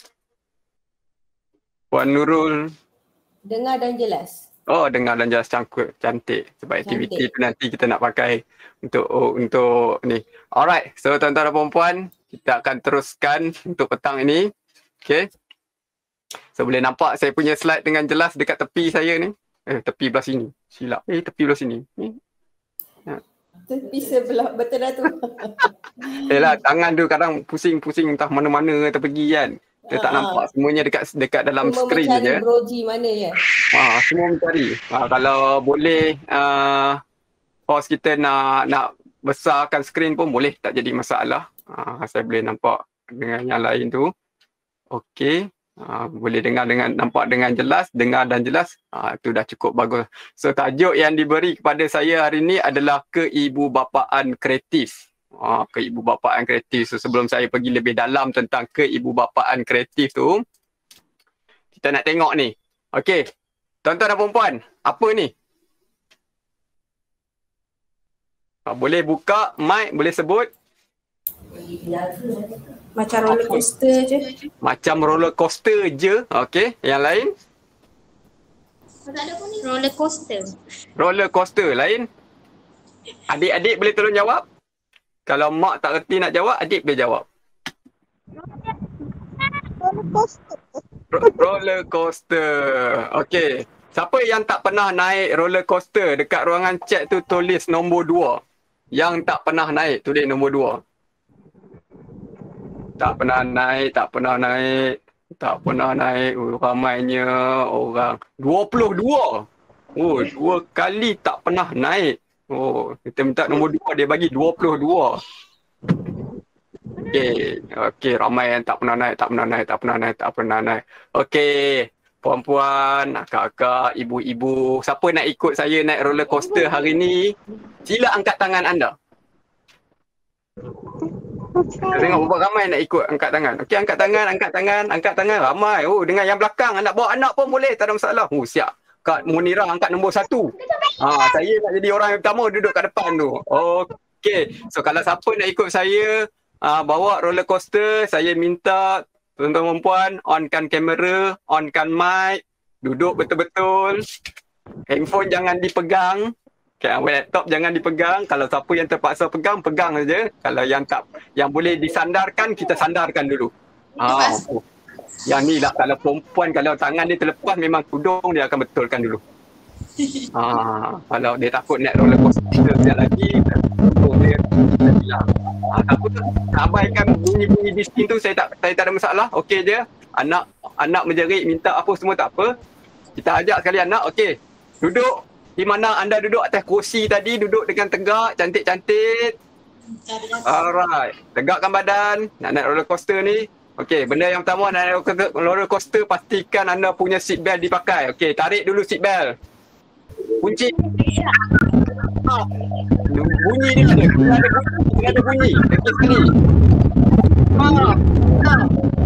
Puan Nurul. Dengar dan jelas. Oh, dengar dan jelas sangkut. Cantik. Sebab aktiviti tu nanti kita nak pakai untuk oh, untuk ni. Alright. So, tuan-tuan dan puan-puan, kita akan teruskan untuk petang ini. Okay. So boleh nampak saya punya slide dengan jelas dekat tepi saya ni. Eh tepi belah sini. Silap. Eh tepi belah sini. Ni. Ya. Tepi sebelah betul dah tu. Yalah tangan tu kadang pusing-pusing entah mana-mana terpergi kan. Dia tak nampak semuanya dekat dekat dalam Cuma skrin je. mencari broji mana ya. Ha, semua mencari. Ha, kalau boleh uh, host kita nak nak besarkan skrin pun boleh, tak jadi masalah. Uh, saya boleh nampak dengan yang lain tu. Okey. Uh, boleh dengar dengan nampak dengan jelas, dengar dan jelas. Uh, itu dah cukup bagus. So tajuk yang diberi kepada saya hari ini adalah keibubapaan kreatif. Uh, keibubapaan kreatif. So sebelum saya pergi lebih dalam tentang keibubapaan kreatif tu, kita nak tengok ni. Okey. Tuan-tuan dan puan-puan, apa ni? Uh, boleh buka mic, boleh sebut. Macam roller coaster je. Macam roller coaster je. Okey, yang lain? Roller coaster. Roller coaster lain? Adik-adik boleh tolong jawab? Kalau mak tak reti nak jawab, adik boleh jawab. Roller coaster. Ro- roller coaster. Okey. Siapa yang tak pernah naik roller coaster? Dekat ruangan chat tu tulis nombor dua. Yang tak pernah naik, tulis nombor dua. Tak pernah naik, tak pernah naik. Tak pernah naik. Oh, ramainya orang. dua puluh dua. Oh, dua kali tak pernah naik. Oh, kita minta nombor dua, dia bagi dua puluh dua. Okey, okey, ramai yang tak pernah naik, tak pernah naik, tak pernah naik, tak pernah naik. Okey, puan-puan, kakak, ibu-ibu, siapa nak ikut saya naik roller coaster hari ni? Sila angkat tangan anda. Tengok berapa ramai nak ikut angkat tangan. Okey, angkat tangan, angkat tangan, angkat tangan, ramai. Oh, dengan yang belakang, nak bawa anak pun boleh, tak ada masalah. Oh, siap. Kak Munirah angkat nombor satu. Ha, saya nak jadi orang yang pertama duduk kat depan tu. Okey, so kalau siapa nak ikut saya, uh, bawa roller coaster, saya minta tuan-tuan dan puan onkan kamera, onkan mic, duduk betul-betul. Handphone jangan dipegang. Okay, laptop jangan dipegang. Kalau siapa yang terpaksa pegang, pegang saja. Kalau yang tak, yang boleh disandarkan, kita sandarkan dulu. Ah, oh. Yang ni lah, kalau perempuan, kalau tangan dia terlepas, memang tudung dia akan betulkan dulu. Ah, kalau dia takut naik roller coaster sekejap lagi, tudung dia hilang. Ah, tak apa tu, abaikan bunyi-bunyi bising tu, saya tak saya tak ada masalah. Okey je. Anak anak menjerit, minta apa semua tak apa. Kita ajak sekali anak, okey. Duduk di mana anda duduk atas kerusi tadi, duduk dengan tegak, cantik-cantik. Alright. Tegakkan badan, nak naik roller coaster ni. Okey, benda yang pertama nak naik roller coaster, pastikan anda punya seat belt dipakai. Okey, tarik dulu seat belt. Kunci. Ah. Bunyi dia ada. Dia ada bunyi. Dia ada bunyi. Dekat sekali. Ah. Ah.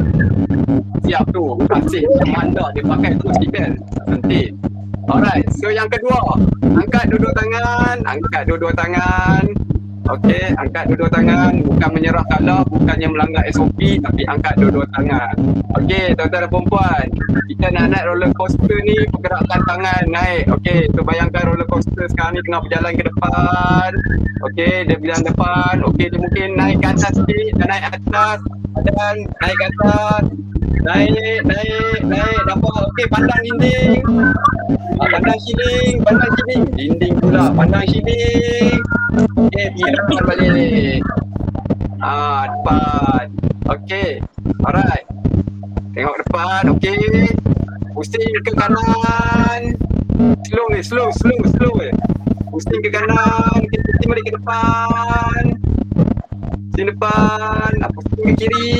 Siap tu. Kasih mandak dia pakai tu seat belt. Cantik. Alright, so yang kedua, angkat dua-dua tangan, angkat dua-dua tangan. Okey, angkat dua-dua tangan, bukan menyerah kalah, bukannya melanggar S O P, tapi angkat dua-dua tangan. Okey, tuan-tuan dan puan-puan, kita nak naik roller coaster ni, pergerakan tangan naik. Okey, so bayangkan roller coaster sekarang ni tengah berjalan ke depan. Okey, dia berjalan depan. Okey, dia mungkin naik ke atas sikit, dan naik atas, dan naik ke atas. Naik, naik, naik, dapat. Okey, pandang dinding. Ah, pandang ceiling, pandang ceiling. Dinding pula, pandang ceiling. Okey, bilang balik. Ah, depan. Okey, alright. Tengok depan, okey. Pusing ke kanan. Slow ni, slow, slow, slow. Pusing ke kanan, kita pusing balik ke depan. Pusing depan, pusing ke kiri.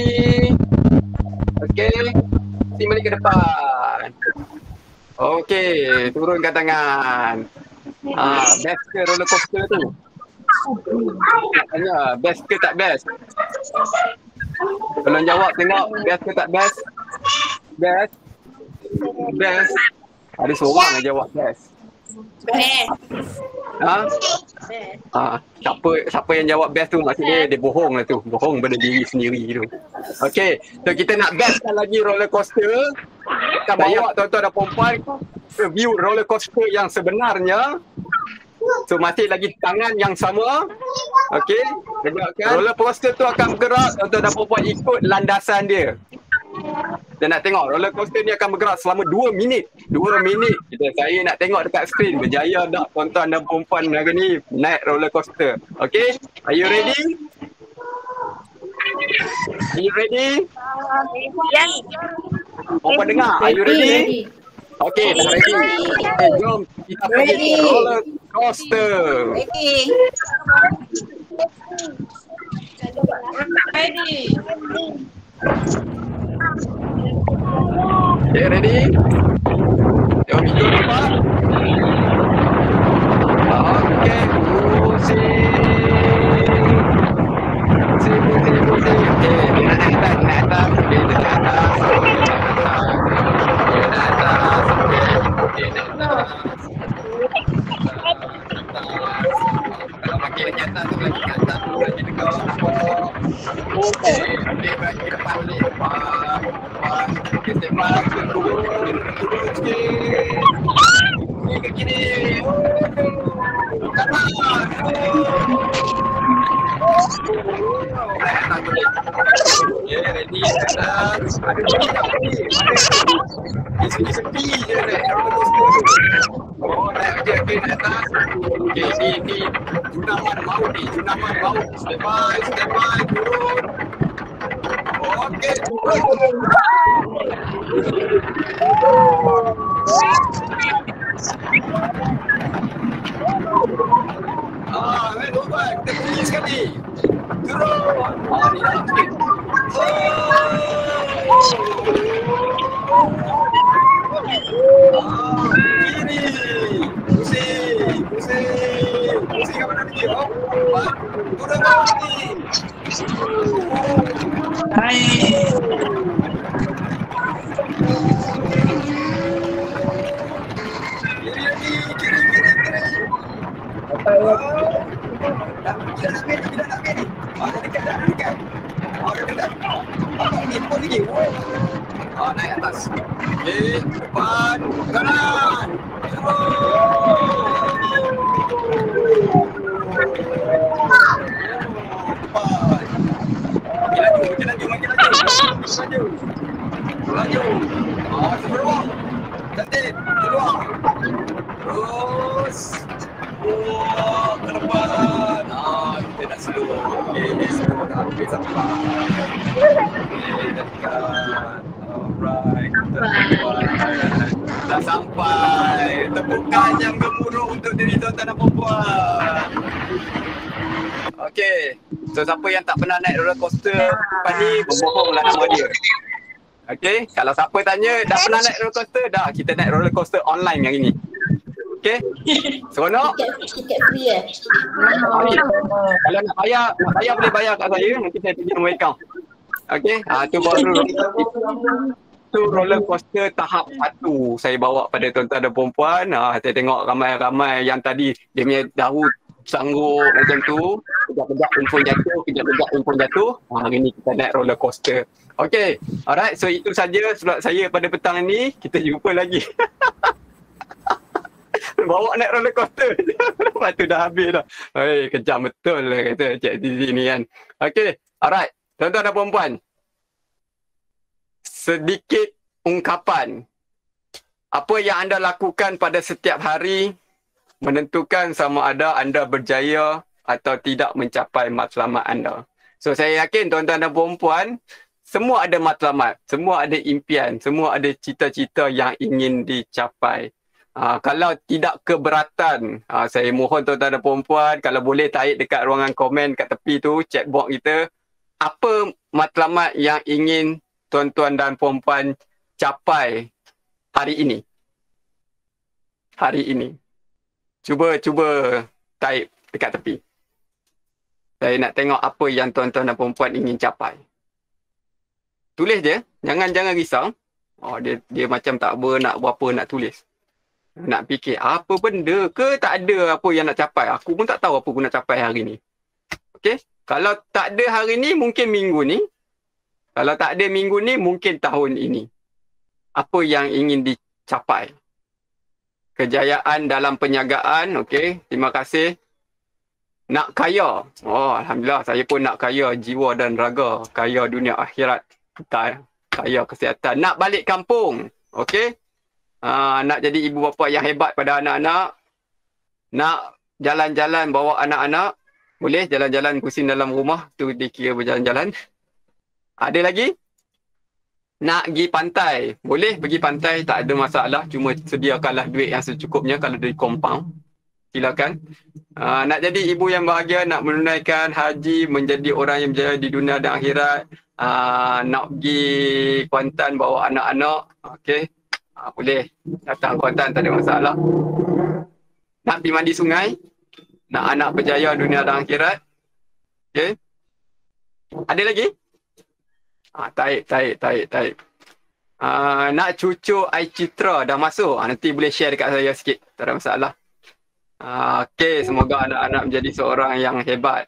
Okey, pusing balik ke depan. Okey, turunkan tangan. Ah, best ke roller coaster tu? Tanya, best ke tak best? Tolong jawab, tengok best ke tak best? Best? Best? Ada seorang yang jawab best. Best. Ha? Ah, siapa siapa yang jawab best tu maksudnya dia bohong lah tu. Bohong pada diri sendiri tu. Okey, so kita nak bestkan lagi roller coaster. Kita bawa tuan-tuan dan puan-puan ke view roller coaster yang sebenarnya. So masih lagi tangan yang sama. Okey, tegakkan. Roller coaster tu akan bergerak, tuan-tuan dan puan-puan ikut landasan dia. Dan nak tengok roller coaster ni akan bergerak selama dua minit. dua minit. Kita saya nak tengok dekat skrin berjaya tak tuan-tuan dan puan-puan hari ni naik roller coaster. Okey? Are you ready? Are you ready? Yes. Puan-puan dengar? Are you ready? Okey, dah ready. Okay, jom kita pergi ke roller coaster. Ready. Ready. Okay, ready? Jom kita nampak. Okay, pusing. Pusing, pusing, pusing. Okay, dia nak naik atas, naik atas. Okay, dia naik atas. Okay, naik atas. Okay, naik atas. Okay, naik atas. Kalau makin lagi atas tu, lagi kat atas tu, lagi dekat. Balik balik depan balik depan. Depan. Okey, step by. Turun. Turun sikit. Kiri ke kiri. Kanan. Okay, ready. Atas. Ada lagi tak ready? Di sini sepi je naik roller coaster. Oh, naik je. Okay, naik atas. Okay, ni, ni. Junaman maut ni. Junaman maut. Step by, step by. Turun. Okay, turun. Ah, naik lompat. Kita pergi sekali. Turun. Ah, ni dah sikit. Ah, kiri. Pusing. Pusing. Pusing ke mana pergi? Oh, turun ke sini. Naik. Kiri lagi. Kiri, kiri, kiri. Apa ya? Dah pergi dah nak pergi, dah nak pergi. Ah, dah dekat, dah dekat. Ah, dah dekat. Ah, pergi, pun pergi. Ah, naik atas. Okey, depan, kanan. Makin laju, makin laju, makin laju. Laju. Laju. Ah, sebelum. Cantik. Keluar. Terus. Oh, ke depan. Ah, kita nak slow. Okey, ni slow dah habis sampai. Okey, dekat. Alright, kita sampai. Dah sampai. Tepukan yang gemuruh untuk diri tuan-tuan dan puan-puan. Okey, so siapa yang tak pernah naik roller coaster lepas ni, berbohonglah nama dia. Okey, kalau siapa tanya dah pernah naik roller coaster, dah kita naik roller coaster online hari ni. Okey, seronok? Tiket free eh? Okay. Kalau nak bayar, nak bayar boleh bayar kat saya, nanti saya tunjuk nombor akaun. Okey, ah tu baru tu roller coaster tahap satu saya bawa pada tuan-tuan dan puan-puan. Ah, saya tengok ramai-ramai yang tadi dia punya dahu sanggup macam tu, kejap-kejap handphone jatuh, kejap-kejap handphone jatuh. Ah, hari ni kita naik roller coaster. Okey, alright, so itu saja slot saya pada petang ni. Kita jumpa lagi. Bawa naik roller coaster. Lepas tu dah habis dah. Hei, kejam betul lah kata Cik Zizi ni kan. Okey, alright, tuan-tuan dan puan-puan. Sedikit ungkapan. Apa yang anda lakukan pada setiap hari menentukan sama ada anda berjaya atau tidak mencapai matlamat anda. So saya yakin tuan-tuan dan puan-puan semua ada matlamat, semua ada impian, semua ada cita-cita yang ingin dicapai. Uh, kalau tidak keberatan, uh, saya mohon tuan-tuan dan puan-puan kalau boleh tarik dekat ruangan komen kat tepi tu, chat box kita, apa matlamat yang ingin tuan-tuan dan puan-puan capai hari ini? Hari ini. Cuba, cuba type dekat tepi. Saya nak tengok apa yang tuan-tuan dan perempuan ingin capai. Tulis je. Jangan jangan risau. Oh, dia dia macam tak ber, nak berapa nak tulis. Nak fikir apa benda ke tak ada apa yang nak capai. Aku pun tak tahu apa aku nak capai hari ni. Okey? Kalau tak ada hari ni, mungkin minggu ni. Kalau tak ada minggu ni, mungkin tahun ini. Apa yang ingin dicapai? Kejayaan dalam perniagaan, okey. Terima kasih. Nak kaya. Oh, alhamdulillah saya pun nak kaya jiwa dan raga, kaya dunia akhirat, kaya kesihatan. Nak balik kampung, okey. Uh, nak jadi ibu bapa yang hebat pada anak-anak. Nak jalan-jalan bawa anak-anak. Boleh jalan-jalan pusing dalam rumah, tu dikira berjalan-jalan. Ada lagi? Nak pergi pantai. Boleh pergi pantai, tak ada masalah. Cuma sediakanlah duit yang secukupnya kalau dari compound. Silakan. Uh, nak jadi ibu yang bahagia, nak menunaikan haji, menjadi orang yang berjaya di dunia dan akhirat. Uh, nak pergi Kuantan bawa anak-anak. Okey. Uh, boleh. Datang Kuantan, tak ada masalah. Nak pergi mandi sungai. Nak anak berjaya dunia dan akhirat. Okey. Ada lagi? Ah, taib, taib, taib, taib. Ah, nak cucu I Citra dah masuk. Ah, nanti boleh share dekat saya sikit. Tak ada masalah. Ah, Okey, semoga anak-anak menjadi seorang yang hebat.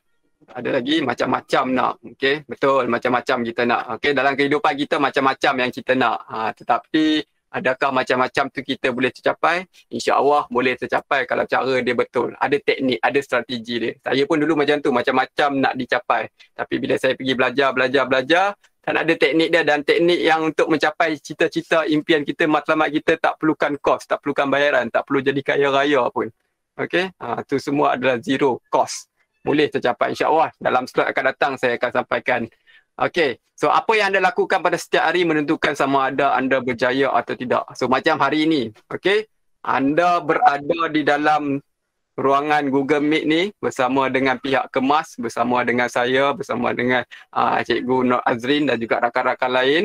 Ada lagi macam-macam nak. Okey, betul, macam-macam kita nak. Okey, dalam kehidupan kita macam-macam yang kita nak. Ha, tetapi adakah macam-macam tu kita boleh tercapai? InsyaAllah boleh tercapai kalau cara dia betul. Ada teknik, ada strategi dia. Saya pun dulu macam tu, macam-macam nak dicapai. Tapi bila saya pergi belajar, belajar, belajar, dan ada teknik dia, dan teknik yang untuk mencapai cita-cita, impian kita, matlamat kita tak perlukan kos, tak perlukan bayaran, tak perlu jadi kaya raya pun. Okey, ha, tu semua adalah zero cost. Boleh tercapai insya-Allah. Dalam slot akan datang saya akan sampaikan. Okey, so apa yang anda lakukan pada setiap hari menentukan sama ada anda berjaya atau tidak. So macam hari ini, okey, anda berada di dalam ruangan Google Meet ni bersama dengan pihak Kemas, bersama dengan saya, bersama dengan uh, Cikgu Nur Azrin dan juga rakan-rakan lain.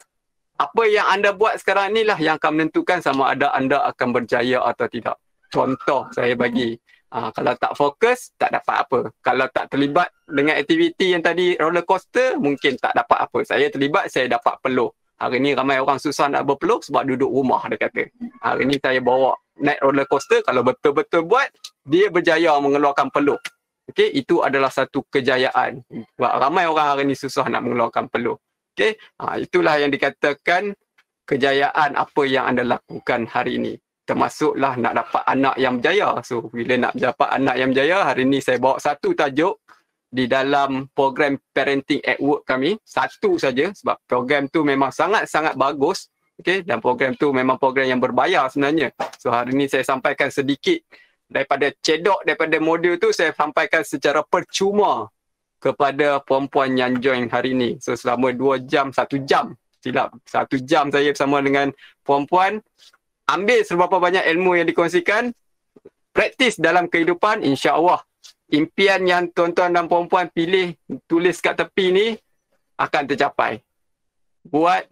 Apa yang anda buat sekarang inilah yang akan menentukan sama ada anda akan berjaya atau tidak. Contoh saya bagi. Ha, kalau tak fokus, tak dapat apa. Kalau tak terlibat dengan aktiviti yang tadi roller coaster, mungkin tak dapat apa. Saya terlibat, saya dapat peluh. Hari ni ramai orang susah nak berpeluh sebab duduk rumah, dia kata. Hari ni saya bawa naik roller coaster, kalau betul-betul buat, dia berjaya mengeluarkan peluh. Okey, itu adalah satu kejayaan. Sebab ramai orang hari ni susah nak mengeluarkan peluh. Okey, ha, itulah yang dikatakan kejayaan apa yang anda lakukan hari ini. Termasuklah nak dapat anak yang berjaya. So, bila nak dapat anak yang berjaya, hari ni saya bawa satu tajuk di dalam program Parenting at Work kami. Satu saja sebab program tu memang sangat-sangat bagus. Okay? Dan program tu memang program yang berbayar sebenarnya. So, hari ni saya sampaikan sedikit daripada cedok, daripada modul tu saya sampaikan secara percuma kepada perempuan yang join hari ni. So, selama dua jam, satu jam. Silap, satu jam saya bersama dengan perempuan. Ambil seberapa banyak ilmu yang dikongsikan, praktis dalam kehidupan, insya-Allah impian yang tuan-tuan dan puan-puan pilih, tulis kat tepi ni akan tercapai. Buat,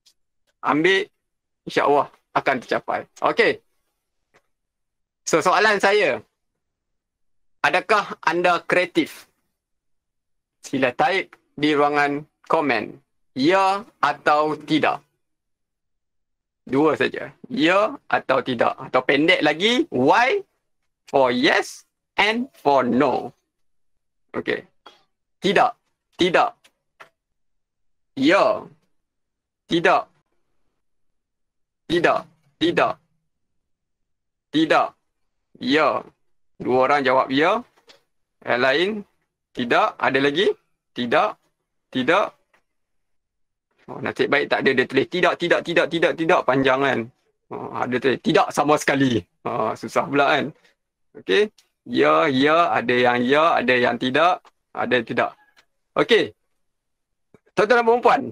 ambil, insya-Allah akan tercapai. Okey. So soalan saya, adakah anda kreatif? Sila type di ruangan komen, ya atau tidak. Dua saja. Ya atau tidak. Atau pendek lagi, why for yes and for no. Okey. Tidak. Tidak. Ya. Tidak. Tidak. Tidak. Tidak. Ya. Dua orang jawab ya. Yang lain tidak. Ada lagi? Tidak. Tidak. Oh, nasib baik tak ada dia tulis tidak, tidak, tidak, tidak, tidak panjang kan. Oh, ada tulis tidak sama sekali. Oh, susah pula kan. Okey. Ya, ya, ada yang ya, ada yang tidak, ada yang tidak. Okey. Tuan-tuan dan puan-puan.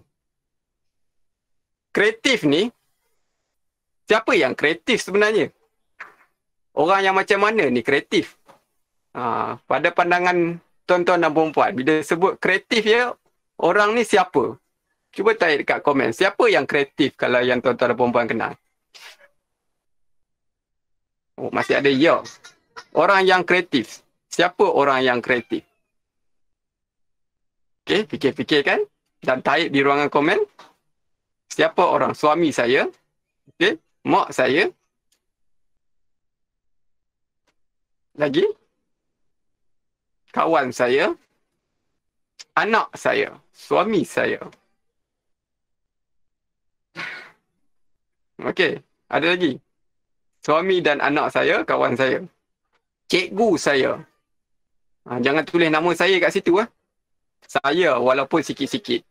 Kreatif ni, siapa yang kreatif sebenarnya? Orang yang macam mana ni kreatif? Ha, pada pandangan tuan-tuan dan puan-puan, bila sebut kreatif ya, orang ni siapa? Cuba type dekat komen. Siapa yang kreatif kalau yang tuan-tuan dan puan-puan kenal? Oh, masih ada ya. Orang yang kreatif. Siapa orang yang kreatif? Okey, fikir-fikir kan? Dan type di ruangan komen. Siapa orang? Suami saya. Okey, mak saya. Lagi? Kawan saya. Anak saya. Suami saya. Okey, ada lagi. Suami dan anak saya, kawan saya. Cikgu saya. Ha, jangan tulis nama saya kat situ. Eh. Saya walaupun sikit-sikit.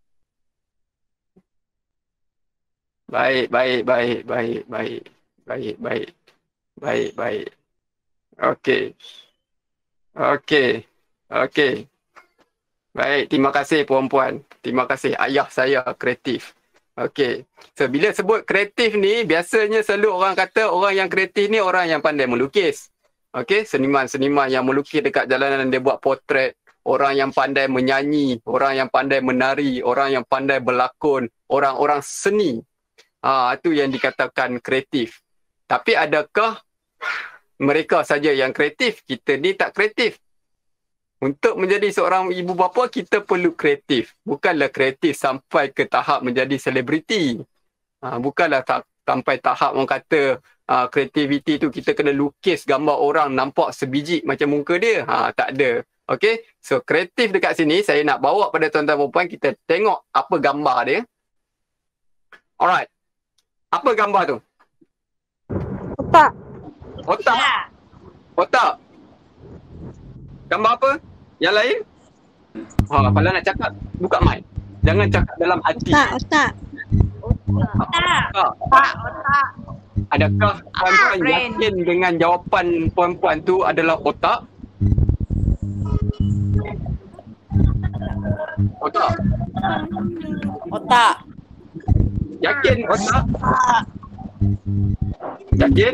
Baik, baik, baik, baik, baik. Baik, baik. Baik, baik. Okey. Okey. Okey. Baik, terima kasih puan-puan. Terima kasih ayah saya kreatif. Okey. So, bila sebut kreatif ni, biasanya selalu orang kata orang yang kreatif ni orang yang pandai melukis. Okey, seniman-seniman yang melukis dekat jalanan, dia buat potret. Orang yang pandai menyanyi, orang yang pandai menari, orang yang pandai berlakon, orang-orang seni. Ah, itu yang dikatakan kreatif. Tapi adakah mereka saja yang kreatif? Kita ni tak kreatif. Untuk menjadi seorang ibu bapa, kita perlu kreatif. Bukanlah kreatif sampai ke tahap menjadi selebriti. Ha, bukanlah tak, sampai tahap orang kata uh, kreativiti tu kita kena lukis gambar orang nampak sebiji macam muka dia. Ha, tak ada. Okay, so kreatif dekat sini saya nak bawa pada tuan-tuan dan puan, kita tengok apa gambar dia. Alright. Apa gambar tu? Otak. Otak. Otak. Gambar apa? Yang lain? Ha, kalau nak cakap, buka mic. Jangan cakap dalam hati. Otak, otak. Otak. Otak, otak. Adakah puan-puan yakin dengan jawapan puan-puan tu adalah otak? Otak. Otak. Yakin otak? Yakin?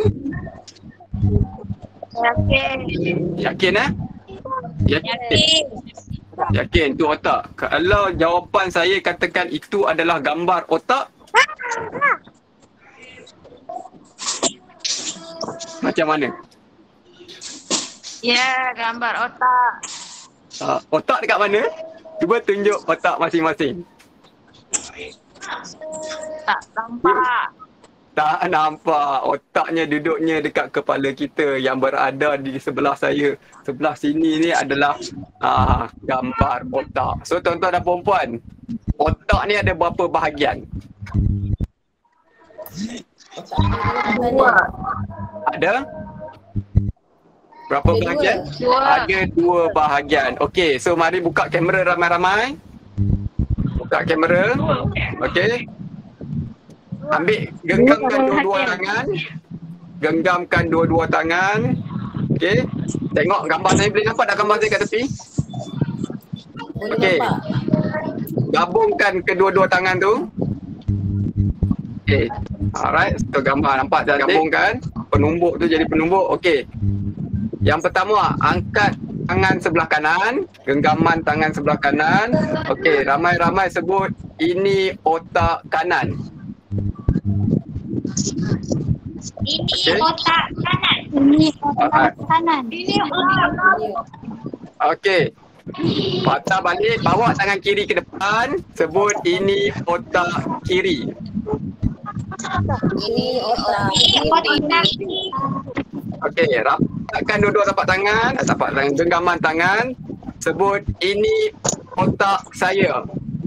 Yakin. Yakin eh? Yakin. Yakin tu otak. Kalau jawapan saya katakan itu adalah gambar otak, macam mana? Ya, gambar otak. Uh, otak dekat mana? Cuba tunjuk otak masing-masing. Tak nampak. Tak nampak. Otaknya duduknya dekat kepala kita, yang berada di sebelah saya. Sebelah sini ni adalah uh, gambar otak. So tuan-tuan dan puan-puan, otak ni ada berapa bahagian? Dua. Ada? Berapa Ada bahagian? dua. Ada dua bahagian. Okey, so mari buka kamera ramai-ramai. Buka kamera. Okey. Ambil, genggamkan dua-dua tangan. Genggamkan dua-dua tangan. Okey. Tengok gambar saya, boleh nampak tak gambar saya kat tepi? Okey. Gabungkan kedua-dua tangan tu. Okey. Alright, so gambar nampak dah gabungkan. Penumbuk tu jadi penumbuk. Okey. Yang pertama, angkat tangan sebelah kanan, genggaman tangan sebelah kanan. Okey, ramai-ramai sebut ini otak kanan. Ini Okay. otak kanan. Ini otak Alright. kanan. Ini otak. Okey. Patah balik, bawa tangan kiri ke depan, sebut ini otak kiri. Ini otak. Ini otak kiri. Okey, rapatkan dua-dua tapak tangan, tapak tangan, genggaman tangan. Sebut ini otak saya.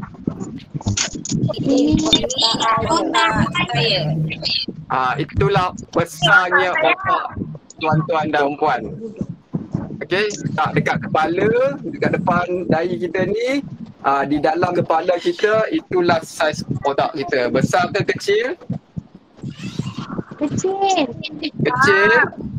Ini otak saya. Ah, itulah besarnya otak tuan-tuan dan puan. Okey, tak dekat kepala, dekat depan dahi kita ni, ah, di dalam kepala kita, itulah saiz otak kita. Besar ke kecil? Kecil. Kecil.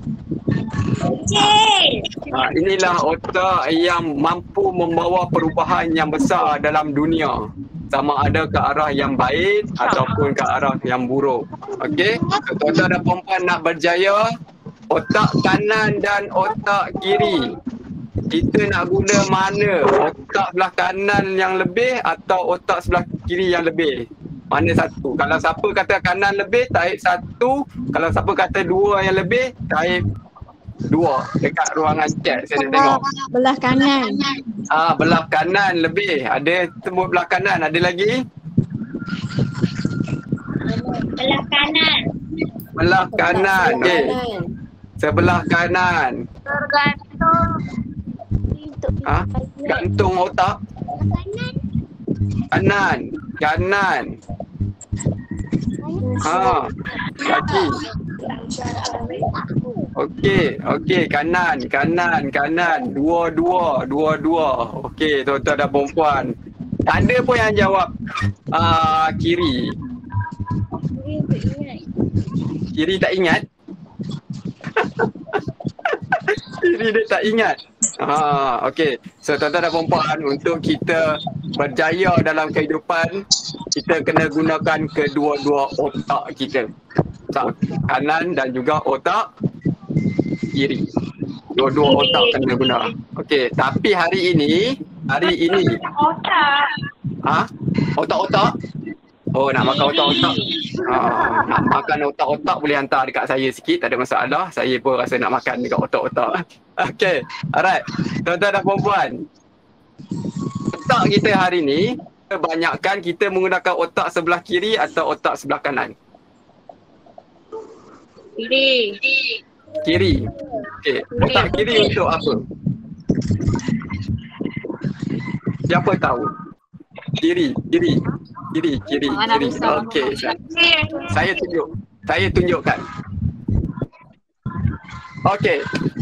Kecil. Ha, inilah otak yang mampu membawa perubahan yang besar dalam dunia. Sama ada ke arah yang baik ataupun ke arah yang buruk. Okey? So, tuan-tuan dan puan-puan nak berjaya, otak kanan dan otak kiri, kita nak guna mana? Otak sebelah kanan yang lebih atau otak sebelah kiri yang lebih? Mana satu? Kalau siapa kata kanan lebih, tarik satu. Kalau siapa kata dua yang lebih, tarik dua. Dekat ruangan chat saya nak tengok. Belah kanan. Ah, belah kanan lebih. Ada sebut belah kanan, ada lagi? Belah kanan. Belah kanan. Okey. Sebelah kanan. Tergantung. Ah, gantung otak. Kanan. Kanan. Ha, kaki. Okey, okey, kanan, kanan, kanan. Dua, dua, dua, dua. Okey, tuan-tuan dan puan-puan. Ada pun yang jawab uh, kiri. Kiri tak ingat? Kiri dia tak ingat. Ha, okey. So tuan-tuan dan puan-puan, untuk kita berjaya dalam kehidupan, kita kena gunakan kedua-dua otak kita. Otak kanan dan juga otak kiri. Dua-dua otak kena guna. Okey, tapi hari ini, hari ini Otak. ha? Otak-otak? Oh, nak makan otak-otak. Ha, nak makan otak-otak boleh hantar dekat saya sikit, tak ada masalah. Saya pun rasa nak makan dekat otak-otak. Okey, alright. Tuan-tuan dan puan-puan, otak kita hari ni, kebanyakan kita menggunakan otak sebelah kiri atau otak sebelah kanan? Kiri. Kiri. Okey, otak kiri untuk apa? Siapa tahu? Kiri, kiri, kiri, kiri, kiri. Okey, saya, saya tunjuk. Saya tunjukkan. Okey.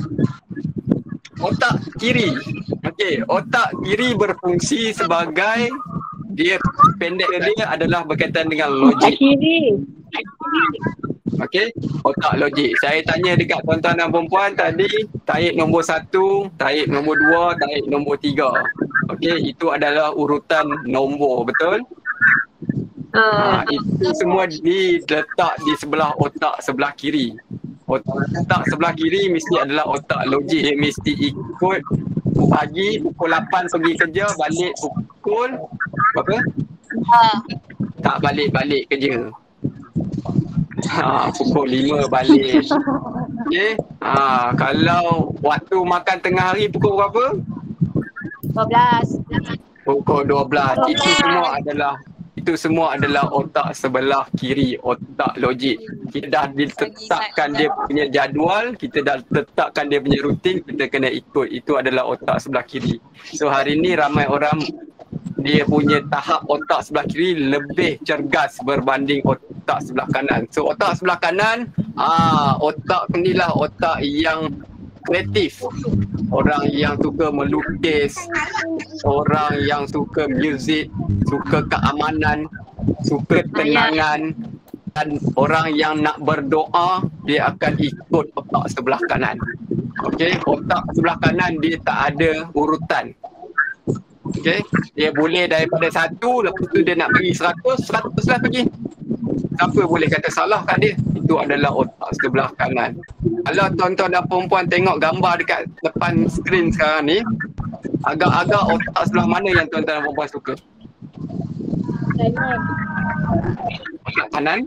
Otak kiri. Okey, otak kiri berfungsi sebagai dia pendek dia adalah berkaitan dengan logik. Kiri. Okey, otak logik. Saya tanya dekat tuan-tuan dan perempuan tadi, tarik nombor satu, tarik nombor dua, tarik nombor tiga. Okey, itu adalah urutan nombor, betul? Uh. Ha, itu semua diletak di sebelah otak sebelah kiri. Otak sebelah kiri mesti adalah otak logik. Dia mesti ikut pagi pukul lapan pergi kerja, balik pukul berapa? Uh. Tak balik-balik kerja. Ha, pukul lima balik. Okey. Ha, kalau waktu makan tengah hari pukul berapa? dua belas. Pukul dua belas. Itu semua adalah itu semua adalah otak sebelah kiri, otak logik. Kita dah ditetapkan dia punya jadual, kita dah tetapkan dia punya rutin, kita kena ikut. Itu adalah otak sebelah kiri. So hari ni ramai orang dia punya tahap otak sebelah kiri lebih cergas berbanding otak sebelah kanan. So otak sebelah kanan, ah otak inilah otak yang kreatif. Orang yang suka melukis, orang yang suka muzik, suka keamanan, suka tenangan, dan orang yang nak berdoa, dia akan ikut otak sebelah kanan. Okey, otak sebelah kanan dia tak ada urutan. Okey, dia boleh daripada satu, lepas tu dia nak bagi seratus, seratus lah pergi. Siapa boleh kata salah kat dia? Itu adalah otak sebelah kanan. Kalau tuan-tuan dan perempuan tengok gambar dekat depan skrin sekarang ni, agak-agak otak sebelah mana yang tuan-tuan dan perempuan suka? Kanan. Otak kanan?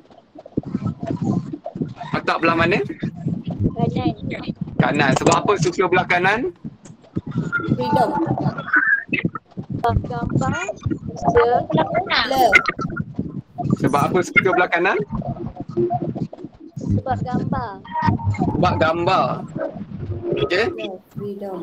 Otak belah mana? Kanan. Kanan. Sebab apa suka belah kanan? Freedom. Gambar. Sebelah kanan. Sebab apa suka belah kanan? Sebab gambar. Sebab gambar. Okey. Freedom.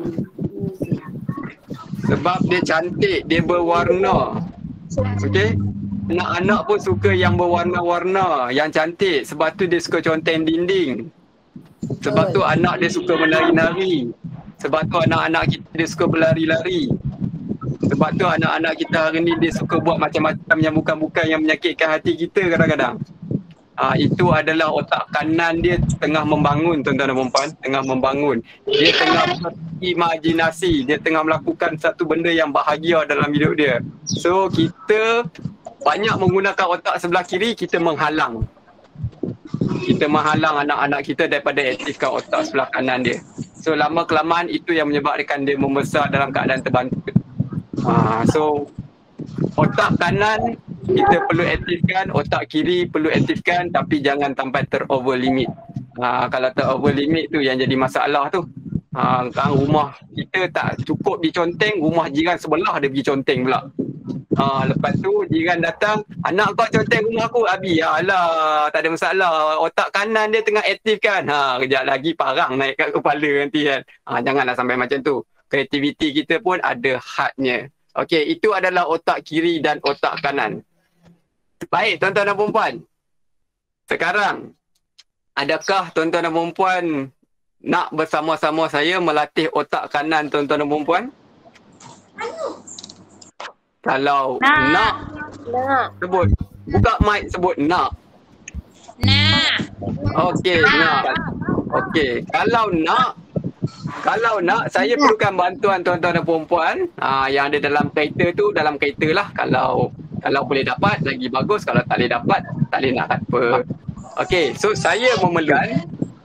Sebab dia cantik, dia berwarna. Okey. Anak-anak pun suka yang berwarna-warna, yang cantik. Sebab tu dia suka conteng dinding. Sebab tu anak dia suka menari-nari. Sebab tu anak-anak kita dia suka berlari-lari. Sebab tu anak-anak kita hari ni dia suka buat macam-macam yang bukan-bukan yang menyakitkan hati kita kadang-kadang. Ha, itu adalah otak kanan dia tengah membangun, tuan-tuan dan perempuan, tengah membangun. Dia tengah berimajinasi, dia tengah melakukan satu benda yang bahagia dalam hidup dia. So kita banyak menggunakan otak sebelah kiri, kita menghalang. Kita menghalang anak-anak kita daripada aktifkan otak sebelah kanan dia. So lama kelamaan itu yang menyebabkan dia membesar dalam keadaan terbantu. Ha, so otak kanan kita perlu aktifkan, otak kiri perlu aktifkan, tapi jangan sampai ter-over limit. Ha, kalau ter-over limit tu yang jadi masalah tu. Ha, kan rumah kita tak cukup diconteng, rumah jiran sebelah dia pergi conteng pula. Ha, lepas tu jiran datang, anak kau conteng rumah aku, Abi. Alah, tak ada masalah. Otak kanan dia tengah aktifkan. Ha, kejap lagi parang naik kat kepala nanti kan. Ha, janganlah sampai macam tu. Kreativiti kita pun ada hadnya. Okey, itu adalah otak kiri dan otak kanan. Baik, tuan-tuan dan perempuan. Sekarang, adakah tuan-tuan dan perempuan nak bersama-sama saya melatih otak kanan tuan-tuan dan perempuan? Kalau nak, nak, nak. sebut. Buka mic sebut nak. Nak. Okey, nak. Okey, kalau nak, Kalau nak, saya perlukan bantuan tuan-tuan dan perempuan aa, yang ada dalam kereta tu, dalam kereta lah. Kalau kalau boleh dapat, lagi bagus. Kalau tak boleh dapat, tak boleh nak apa. Okey, so saya memerlukan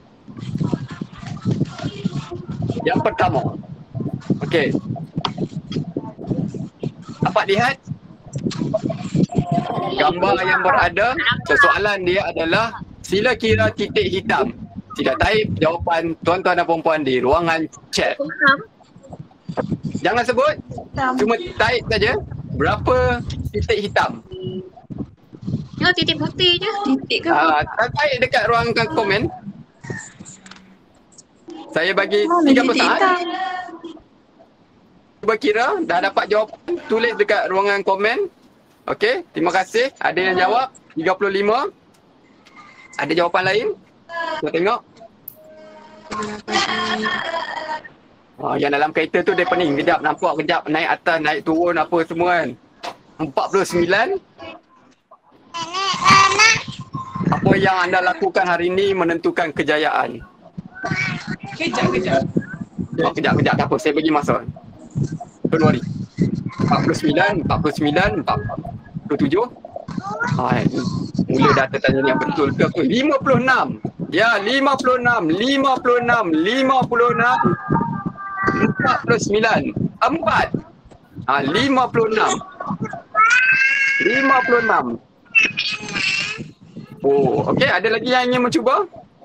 yang pertama. Okey. Dapat lihat gambar yang berada. Soalan dia adalah sila kira titik hitam. Sila type jawapan tuan-tuan dan perempuan di ruangan chat. Jangan sebut, cuma type saja berapa titik hitam. Ya, titik putih je. Titik ke? Ah, uh, type dekat ruangan komen. Saya bagi tiga puluh saat. cuba kira. Dah dapat jawapan, tulis dekat ruangan komen. Okey, terima kasih. Ada yang jawab tiga puluh lima. Ada jawapan lain? Kita tengok. Oh, yang dalam kereta tu dia pening. Kejap nampak, kejap naik atas, naik turun apa semua kan. empat puluh sembilan. Apa yang anda lakukan hari ini menentukan kejayaan? Kejap, kejap. Oh, kejap, kejap. Tak apa, saya bagi masa. Don't worry. empat puluh sembilan, empat puluh sembilan, empat puluh tujuh. Ha, mula dah tertanya ni yang betul ke apa? lima puluh enam. Ya, lima puluh enam, lima puluh enam, lima puluh enam, empat puluh sembilan, empat. Ha, lima puluh enam. lima puluh enam. Oh, okey. Ada lagi yang ingin mencuba?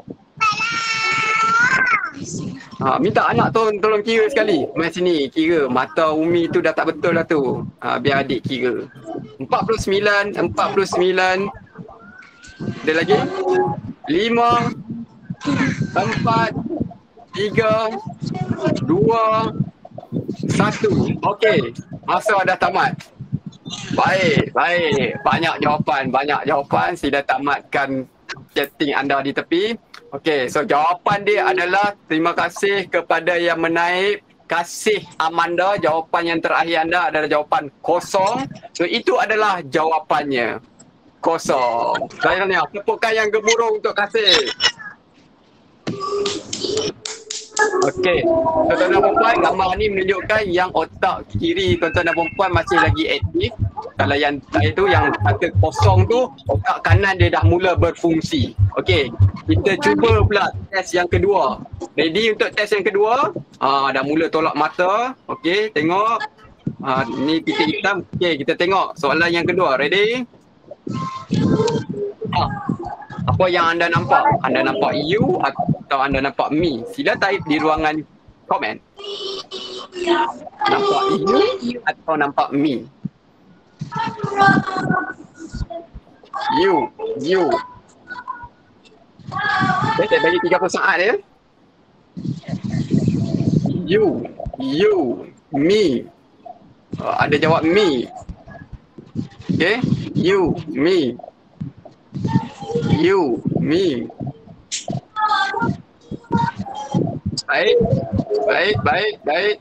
Ha, minta anak tolong, tolong kira sekali. Mari sini, kira. Mata Umi tu dah tak betul dah tu. Ha, biar adik kira. empat puluh sembilan, empat puluh sembilan. Ada lagi? lima, empat, tiga, dua, satu. Okey, masa dah tamat. Baik, baik. Banyak jawapan, banyak jawapan. Sila tamatkan chatting anda di tepi. Okey, so jawapan dia adalah terima kasih kepada yang menaip. Kasih Amanda, jawapan yang terakhir anda adalah jawapan kosong. So itu adalah jawapannya. Kosong. Sayangnya, tepukan yang gemuruh untuk kasih. Okey, tuan-tuan dan perempuan, gambar ni menunjukkan yang otak kiri tuan-tuan dan perempuan masih lagi aktif. Kalau yang itu yang kata kosong tu, otak kanan dia dah mula berfungsi. Okey, kita cuba pula test yang kedua. Ready untuk test yang kedua? Ah, dah mula tolak mata. Okey, tengok. Ah, ni titik hitam. Okey, kita tengok soalan yang kedua. Ready? Ah, apa yang anda nampak? Anda nampak you atau anda nampak me? Sila type di ruangan komen. Nampak you atau nampak me? You, you. Okay, saya bagi tiga puluh saat ya. You, you, me. Oh, ada jawab me. Okay, you, me. You, me. Baik, baik, baik, baik.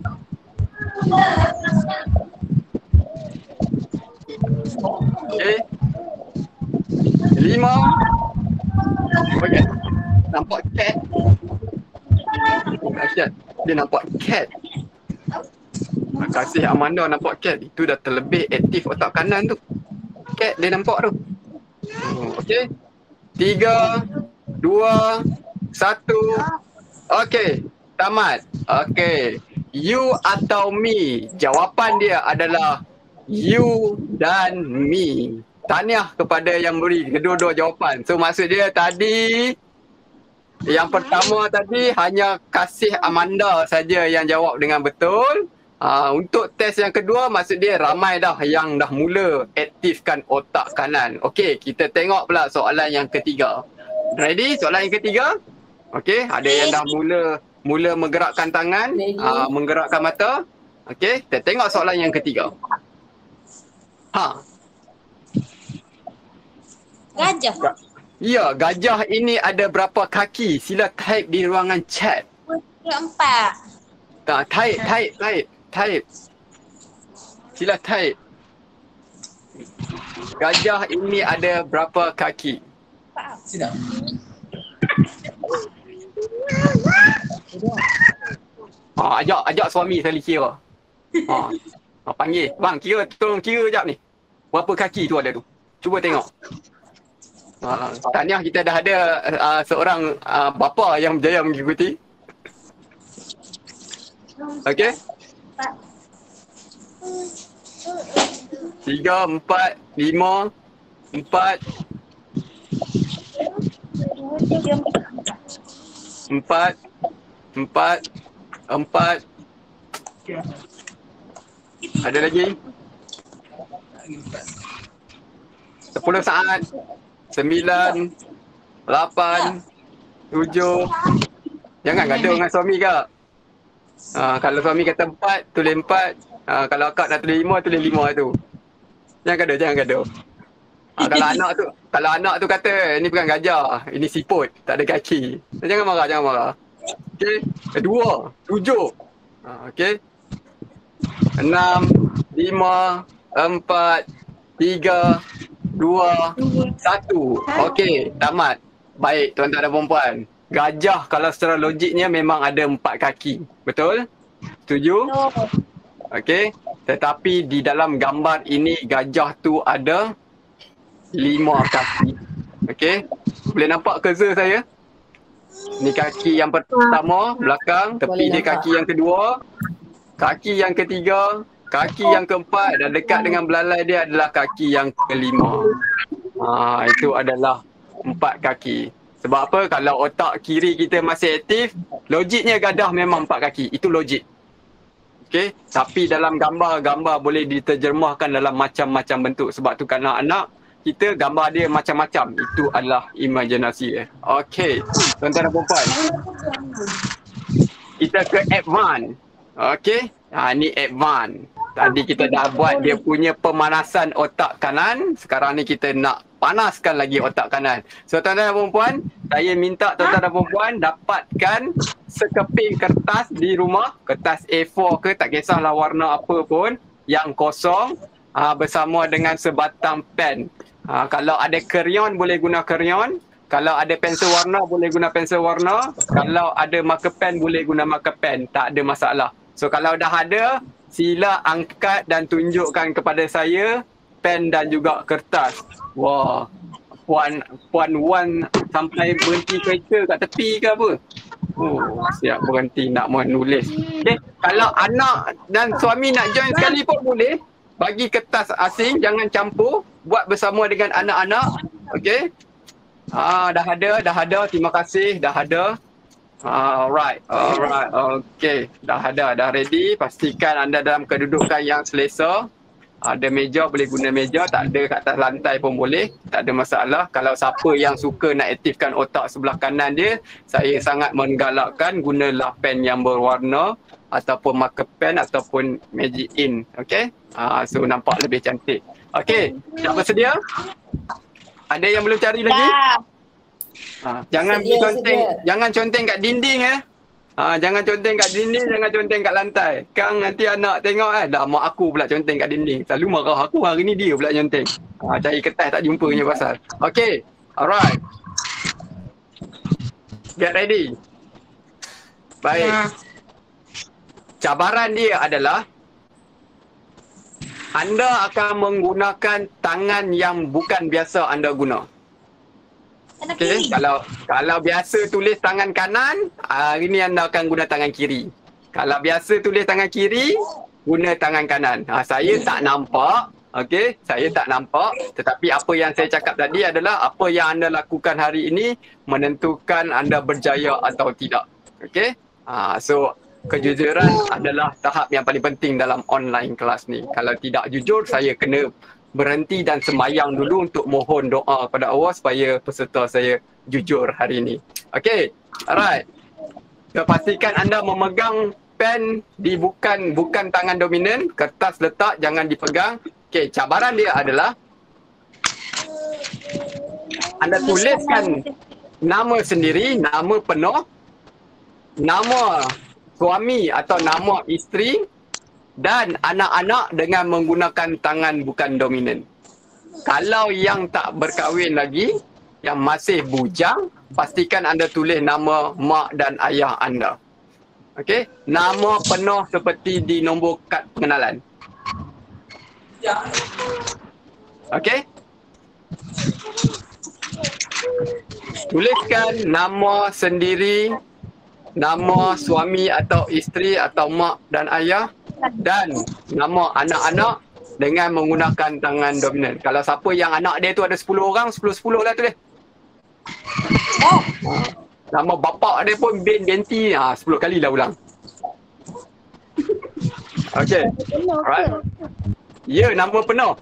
Okay. Lima. Okay. Nampak cat. Oh, dahsyat. Dia nampak cat. Terima kasih Amanda nampak cat. Itu dah terlebih aktif otak kanan tu. Cat dia nampak tu. Oh, okay. Tiga, dua, satu. Okay. Tamat. Okay. You atau me? Jawapan dia adalah you dan me. Tahniah kepada yang beri kedua-dua jawapan. So maksud dia tadi, yang pertama tadi hanya kasih Amanda saja yang jawab dengan betul. Uh, untuk test yang kedua, maksud dia ramai dah yang dah mula aktifkan otak kanan. Okey, kita tengok pula soalan yang ketiga. Ready? Soalan yang ketiga? Okey, ada yang dah mula mula menggerakkan tangan, uh, menggerakkan mata. Okey, kita tengok soalan yang ketiga. Ha. Gajah. Ya, gajah ini ada berapa kaki? Sila type di ruangan chat. Empat. Tak, type, type, type, type. Sila type. Gajah ini ada berapa kaki? Sila. Ha, ajak, ajak suami sekali kira. Ha. Ha, panggil. Bang, kira, tolong kira sekejap ni. Berapa kaki tu ada tu? Cuba tengok. Ha, tahniah kita dah ada uh, seorang uh, bapa yang berjaya mengikuti. Okey. Tiga, empat, lima, empat. Empat, empat, empat. Ada lagi? Sepuluh saat. Sembilan, lapan, tujuh. Jangan gaduh dengan suami kak. Uh, kalau suami kata empat, tulis empat. Uh, kalau akak nak tulis lima, tulis lima tu. Jangan gaduh, jangan gaduh. Uh, kalau anak tu, kalau anak tu kata ini bukan gajah, ini siput, tak ada kaki. Jangan marah, jangan marah. Okey. Dua, tujuh. Uh, Okey. Enam, lima, empat, tiga, dua, satu. Okey, tamat. Baik, tuan-tuan dan puan-puan. Gajah kalau secara logiknya memang ada empat kaki. Betul? Setuju? Okey. Tetapi di dalam gambar ini gajah tu ada lima kaki. Okey. Boleh nampak cursor saya? Ni kaki yang pertama, belakang. Tepi dia kaki yang kedua. Kaki yang ketiga. Kaki yang keempat. Dan dekat dengan belalai dia adalah kaki yang kelima. Ha, itu adalah empat kaki. Sebab apa? Kalau otak kiri kita masih aktif, logiknya gadah memang empat kaki. Itu logik. Okey. Tapi dalam gambar-gambar boleh diterjemahkan dalam macam-macam bentuk. Sebab tu kanak-anak, kita gambar dia macam-macam. Itu adalah imajinasi. Okey. Tuan-tuan dan puan-puan. Kita ke advance. Okey. Ha, ni advance. Tadi kita dah buat dia punya pemanasan otak kanan. Sekarang ni kita nak panaskan lagi otak kanan. So tuan-tuan dan puan-puan, saya minta tuan-tuan dan puan-puan dapatkan sekeping kertas di rumah. Kertas A four ke, tak kisahlah warna apa pun. Yang kosong aa, bersama dengan sebatang pen. Aa, kalau ada krayon boleh guna krayon. Kalau ada pensel warna boleh guna pensel warna. Kalau ada marker pen boleh guna marker pen. Tak ada masalah. So kalau dah ada, sila angkat dan tunjukkan kepada saya pen dan juga kertas. Wah, puan puan Wan sampai berhenti kereta kat tepi ke apa? Oh, siap berhenti nak menulis. Okay, kalau anak dan suami nak join sekali pun boleh. Bagi kertas asing, jangan campur. Buat bersama dengan anak-anak. Okey. Ah, dah ada, dah ada. Terima kasih, dah ada. Alright, alright, okay. Dah ada, dah ready. Pastikan anda dalam kedudukan yang selesa. Ada meja, boleh guna meja. Tak ada kat atas lantai pun boleh. Tak ada masalah. Kalau siapa yang suka nak aktifkan otak sebelah kanan dia, saya sangat menggalakkan gunalah pen yang berwarna ataupun marker pen ataupun magic ink. Okay? Uh, so nampak lebih cantik. Okay, dah bersedia? Ada yang belum cari lagi? Ha, jangan sedia, conteng, sedia. jangan conteng kat dinding eh. Ha, jangan conteng kat dinding, jangan conteng kat lantai. Kang nanti anak tengok eh, dah mak aku pula conteng kat dinding. Selalu marah aku, hari ni dia pula conteng. Ha, cari kertas tak jumpanya pasal. Okay, alright. Get ready. Baik. Cabaran dia adalah anda akan menggunakan tangan yang bukan biasa anda guna. Okey, kalau kalau biasa tulis tangan kanan, hari ni anda akan guna tangan kiri. Kalau biasa tulis tangan kiri, guna tangan kanan. Ha, saya tak nampak, okey, saya tak nampak, tetapi apa yang saya cakap tadi adalah apa yang anda lakukan hari ini menentukan anda berjaya atau tidak. Okey? Ha, so kejujuran adalah tahap yang paling penting dalam online kelas ni. Kalau tidak jujur, saya kena berhenti dan sembahyang dulu untuk mohon doa kepada Allah supaya peserta saya jujur hari ini. Okey, alright. So, pastikan anda memegang pen di bukan bukan tangan dominan, kertas letak, jangan dipegang. Okey, cabaran dia adalah anda tuliskan nama sendiri, nama penuh, nama suami atau nama isteri dan anak-anak dengan menggunakan tangan bukan dominan. Kalau yang tak berkahwin lagi, yang masih bujang, pastikan anda tulis nama mak dan ayah anda. Okey? Nama penuh seperti di nombor kad pengenalan. Okey? Tuliskan nama sendiri, nama suami atau isteri atau mak dan ayah, dan nama anak-anak dengan menggunakan tangan dominan. Kalau siapa yang anak dia tu ada sepuluh orang, sepuluh sepuluh lah tu dia. Oh. Nama bapak dia pun Ben Benti, ha, sepuluh kali lah ulang. Okay. Alright. Ya, nama penuh.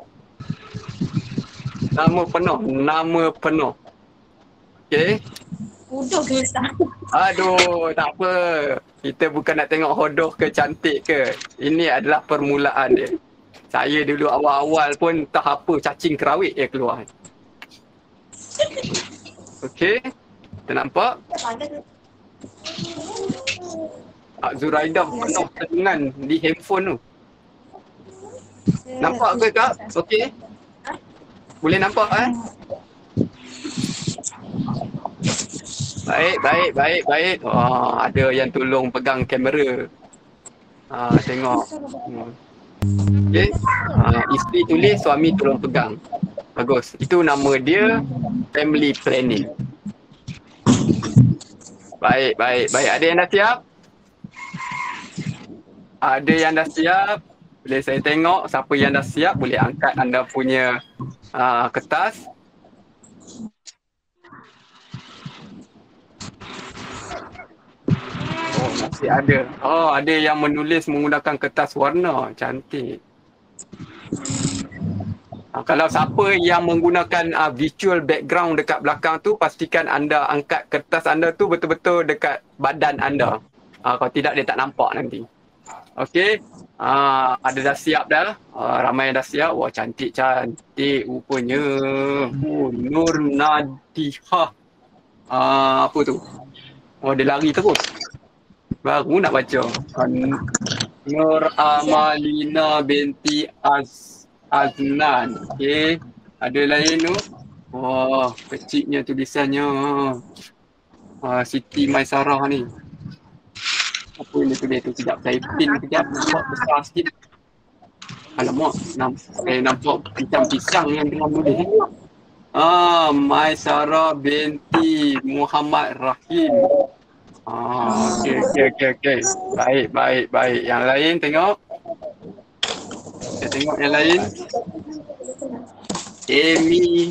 Nama penuh. Nama penuh. Okay. Bodoh ke Ustaz? Aduh, tak apa. Kita bukan nak tengok hodoh ke cantik ke. Ini adalah permulaan dia. Saya dulu awal-awal pun tak apa cacing kerawit yang keluar. Okey. Kita nampak? Kak Zuraidah penuh kandungan di handphone tu. Nampak ke Kak? Okey. Boleh nampak eh? Baik, baik, baik, baik. Oh, ada yang tolong pegang kamera. Ah, tengok. Hmm. Okey. Ah, isteri tulis, suami tolong pegang. Bagus. Itu nama dia family planning. Baik, baik, baik. Ada yang dah siap? Ada yang dah siap? Boleh saya tengok siapa yang dah siap, boleh angkat anda punya uh, kertas. Oh, masih ada. Oh, ada yang menulis menggunakan kertas warna. Cantik. Uh, kalau siapa yang menggunakan uh, visual background dekat belakang tu, pastikan anda angkat kertas anda tu betul-betul dekat badan anda. Uh, kalau tidak, dia tak nampak nanti. Okey, uh, ada dah siap dah. Uh, ramai dah siap. Wah, cantik-cantik rupanya. Oh, Nur Nadihah. Uh, apa tu? Oh, dia lari terus. Baru nak baca. Uh, Nur Amalina binti Az Aznan. Okey, ada lain tu. Wah, kecilnya tulisannya. Uh, Siti Maisarah ni. Apa ini tulis tu? Sekejap saya pin sekejap. Nampak besar sikit. Alamak, nampak, eh, nampak pisang-pisang yang tengah tulis. Ah, Maisarah binti Muhammad Rahim. Ah, okey, okey, okey, okey. Baik, baik, baik. Yang lain tengok. Kita tengok yang lain. Amy.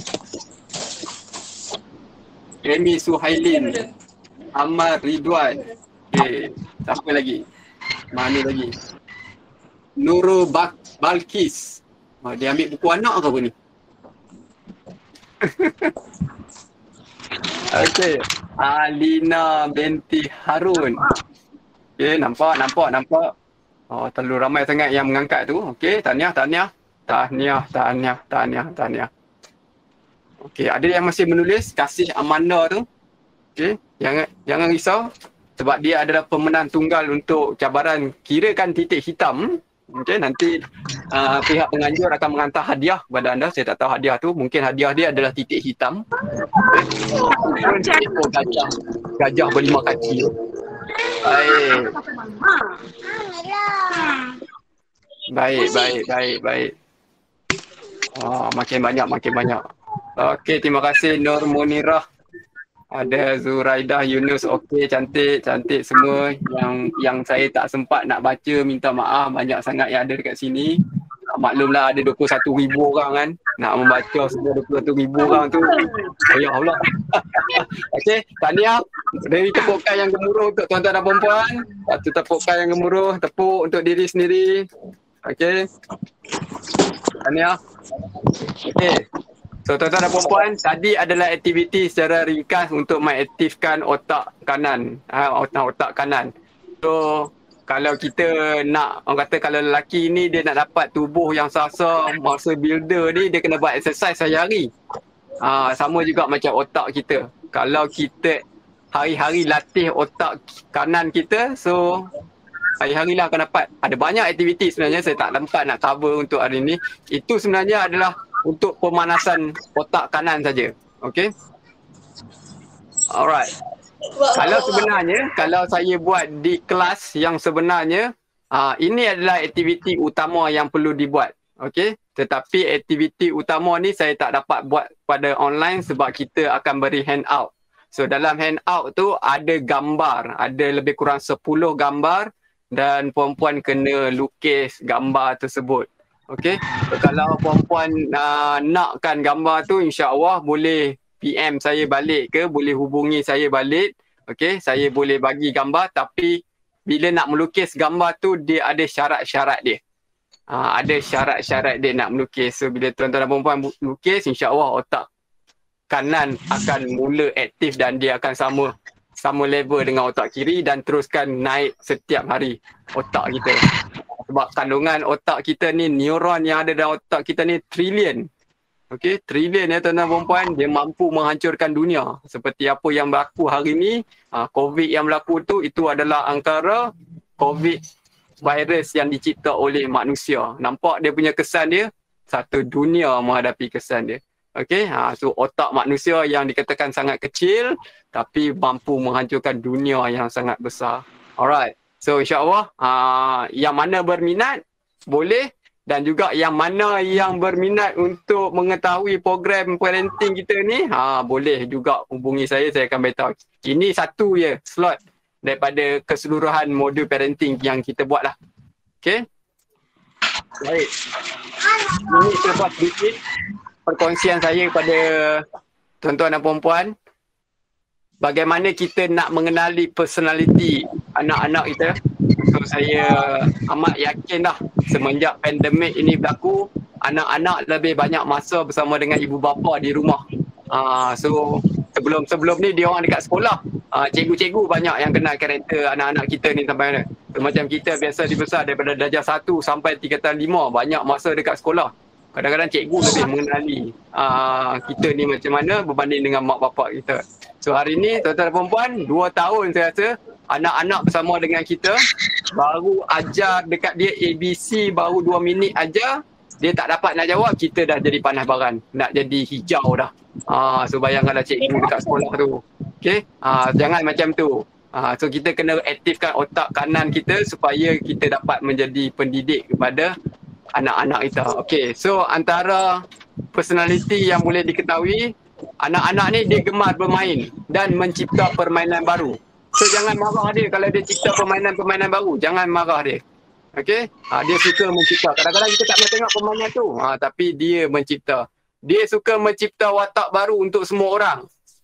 Amy Suhailin. Ahmad Ridwan. Okey. Siapa lagi? Mana lagi? Nurul Bak Balkis. Oh, dia ambil buku anak ke apa ni? Okey. Alina binti Harun. Okey, nampak, nampak, nampak. Oh, terlalu ramai sangat yang mengangkat tu. Okey, tahniah, tahniah. Tahniah, tahniah, tahniah, tahniah. Okey, ada yang masih menulis kasih Amanda tu. Okey, jangan jangan risau. Sebab dia adalah pemenang tunggal untuk cabaran kirakan titik hitam. Okey, nanti uh, pihak penganjur akan menghantar hadiah kepada anda. Saya tak tahu hadiah tu. Mungkin hadiah dia adalah titik hitam. Oh, gajah. Gajah berlima kaki. Baik. Baik, baik, baik, baik. Oh, makin banyak, makin banyak. Okey, terima kasih Nur Munirah. Ada Zuraidah Yunus. Okey, cantik, cantik semua. Yang yang saya tak sempat nak baca, minta maaf. Banyak sangat yang ada dekat sini. Maklumlah ada dua puluh satu ribu orang kan. Nak membaca semua dua puluh satu ribu orang tu. Oh ya Allah. Okey, tahniah. Dari tepukan yang gemuruh untuk tuan-tuan dan perempuan. Satu tepukan yang gemuruh, tepuk untuk diri sendiri. Okey. Tahniah. Okey. So tuan-tuan dan perempuan, tadi adalah aktiviti secara ringkas untuk mengaktifkan otak kanan, ha, otak-otak kanan. So kalau kita nak, orang kata kalau lelaki ni dia nak dapat tubuh yang sasa, muscle builder ni, dia kena buat exercise sehari-hari. Ha, sama juga macam otak kita. Kalau kita hari-hari latih otak kanan kita, so hari-hari lah akan dapat. Ada banyak aktiviti sebenarnya, saya tak sempat nak cover untuk hari ni. Itu sebenarnya adalah untuk pemanasan otak kanan saja. Okey. Alright. Kalau sebenarnya, kalau saya buat di kelas yang sebenarnya, uh, ini adalah aktiviti utama yang perlu dibuat. Okey. Tetapi aktiviti utama ni saya tak dapat buat pada online sebab kita akan beri handout. So dalam handout tu ada gambar, ada lebih kurang sepuluh gambar dan perempuan kena lukis gambar tersebut. Okey, so, kalau perempuan uh, nakkan gambar tu, insya-Allah boleh P M saya balik ke, boleh hubungi saya balik. Okey, saya boleh bagi gambar, tapi bila nak melukis gambar tu dia ada syarat-syarat dia. Uh, ada syarat-syarat dia nak melukis. So bila tuan-tuan dan perempuan lukis, insya-Allah otak kanan akan mula aktif dan dia akan sama sama level dengan otak kiri dan teruskan naik setiap hari otak kita. Sebab kandungan otak kita ni, neuron yang ada dalam otak kita ni trilion. Okey, trilion ya tuan-tuan dan puan, dia mampu menghancurkan dunia. Seperti apa yang berlaku hari ni, COVID yang berlaku tu, itu adalah antara COVID virus yang dicipta oleh manusia. Nampak dia punya kesan dia? Satu dunia menghadapi kesan dia. Okey, ha, so otak manusia yang dikatakan sangat kecil tapi mampu menghancurkan dunia yang sangat besar. Alright, so insyaAllah uh, yang mana berminat boleh, dan juga yang mana yang berminat untuk mengetahui program parenting kita ni, ha, boleh juga hubungi saya, saya akan beritahu. Ini satu je slot daripada keseluruhan modul parenting yang kita buat lah. Okey, baik. Ini selepas sedikit perkongsian saya kepada tuan-tuan dan puan-puan, bagaimana kita nak mengenali personality anak-anak kita. So saya amat yakin dah semenjak pandemik ini berlaku, anak-anak lebih banyak masa bersama dengan ibu bapa di rumah. Uh, so sebelum-sebelum ni dia orang dekat sekolah, uh, cikgu-cikgu banyak yang kenal karakter anak-anak kita ni sampai mana. So, macam kita biasa dibesar daripada darjah satu sampai tingkatan lima, banyak masa dekat sekolah. Kadang-kadang cikgu lebih mengenali uh, kita ni macam mana berbanding dengan mak bapak kita. So hari ni tuan-tuan dan puan-puan, dua tahun saya rasa anak-anak bersama dengan kita, baru ajar dekat dia A B C baru dua minit ajar, dia tak dapat nak jawab, kita dah jadi panas baran, nak jadi hijau dah. Uh, so bayangkanlah cikgu dekat sekolah tu. Okay, uh, jangan macam tu. Uh, so kita kena aktifkan otak kanan kita supaya kita dapat menjadi pendidik kepada anak-anak kita. Okay, so antara personality yang boleh diketahui, anak-anak ni dia gemar bermain dan mencipta permainan baru. So jangan marah dia kalau dia cipta permainan-permainan baru. Jangan marah dia. Okay, ha, dia suka mencipta. Kadang-kadang kita tak pernah tengok permainan tu, ha, tapi dia mencipta. Dia suka mencipta watak baru untuk semua orang.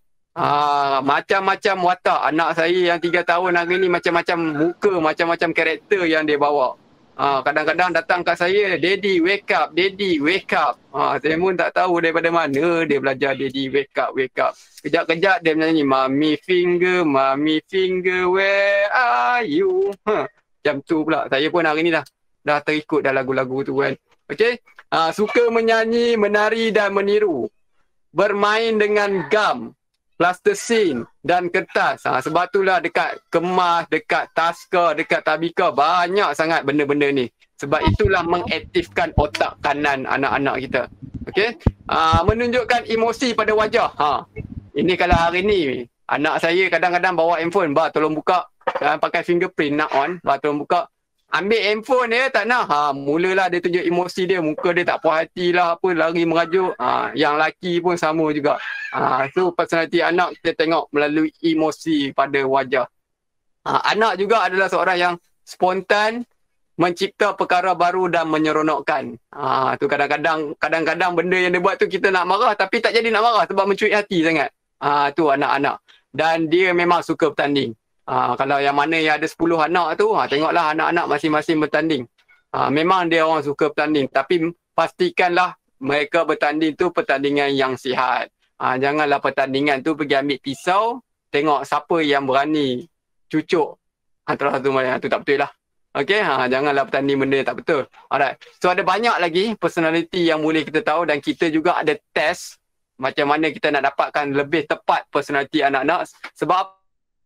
Ha, macam-macam watak. Anak saya yang tiga tahun hari ni macam-macam muka, macam-macam karakter yang dia bawa. Ha, kadang-kadang datang kat saya, "Daddy wake up, Daddy wake up." Ha, saya pun tak tahu daripada mana dia belajar Daddy wake up, wake up. Kejap-kejap dia menyanyi, "Mommy finger, Mommy finger, where are you?" Ha, macam tu pula. Saya pun hari ni dah dah terikut dah lagu-lagu tu kan. Okey. Ha, suka menyanyi, menari dan meniru. Bermain dengan gam, plasticine dan kertas. Ha, sebab itulah dekat kemas, dekat taska, dekat tabika banyak sangat benda-benda ni. Sebab itulah mengaktifkan otak kanan anak-anak kita. Okey? Ha, menunjukkan emosi pada wajah. Ha, ini kalau hari ni anak saya kadang-kadang bawa handphone, "Ba, tolong buka." Ha, pakai fingerprint nak on, "Ba, tolong buka." Ambil handphone dia tak nak. Ha, mulalah dia tunjuk emosi dia, muka dia tak puas hati lah, apa, lari merajuk. Ha, yang laki pun sama juga. Ha, so personality anak kita tengok melalui emosi pada wajah. Ha, anak juga adalah seorang yang spontan, mencipta perkara baru dan menyeronokkan. Ha, tu kadang-kadang kadang-kadang benda yang dia buat tu kita nak marah tapi tak jadi nak marah sebab mencuit hati sangat. Ha, tu anak-anak. Dan dia memang suka bertanding. Ha, kalau yang mana yang ada sepuluh anak tu, ha, tengoklah anak-anak masing-masing bertanding. Ha, memang dia orang suka bertanding. Tapi pastikanlah mereka bertanding tu pertandingan yang sihat. Ha, janganlah pertandingan tu pergi ambil pisau, tengok siapa yang berani cucuk antara satu mana. Tu tak betul lah. Okay, ha, janganlah bertanding benda yang tak betul. Alright. So ada banyak lagi personality yang boleh kita tahu dan kita juga ada test macam mana kita nak dapatkan lebih tepat personality anak-anak. Sebab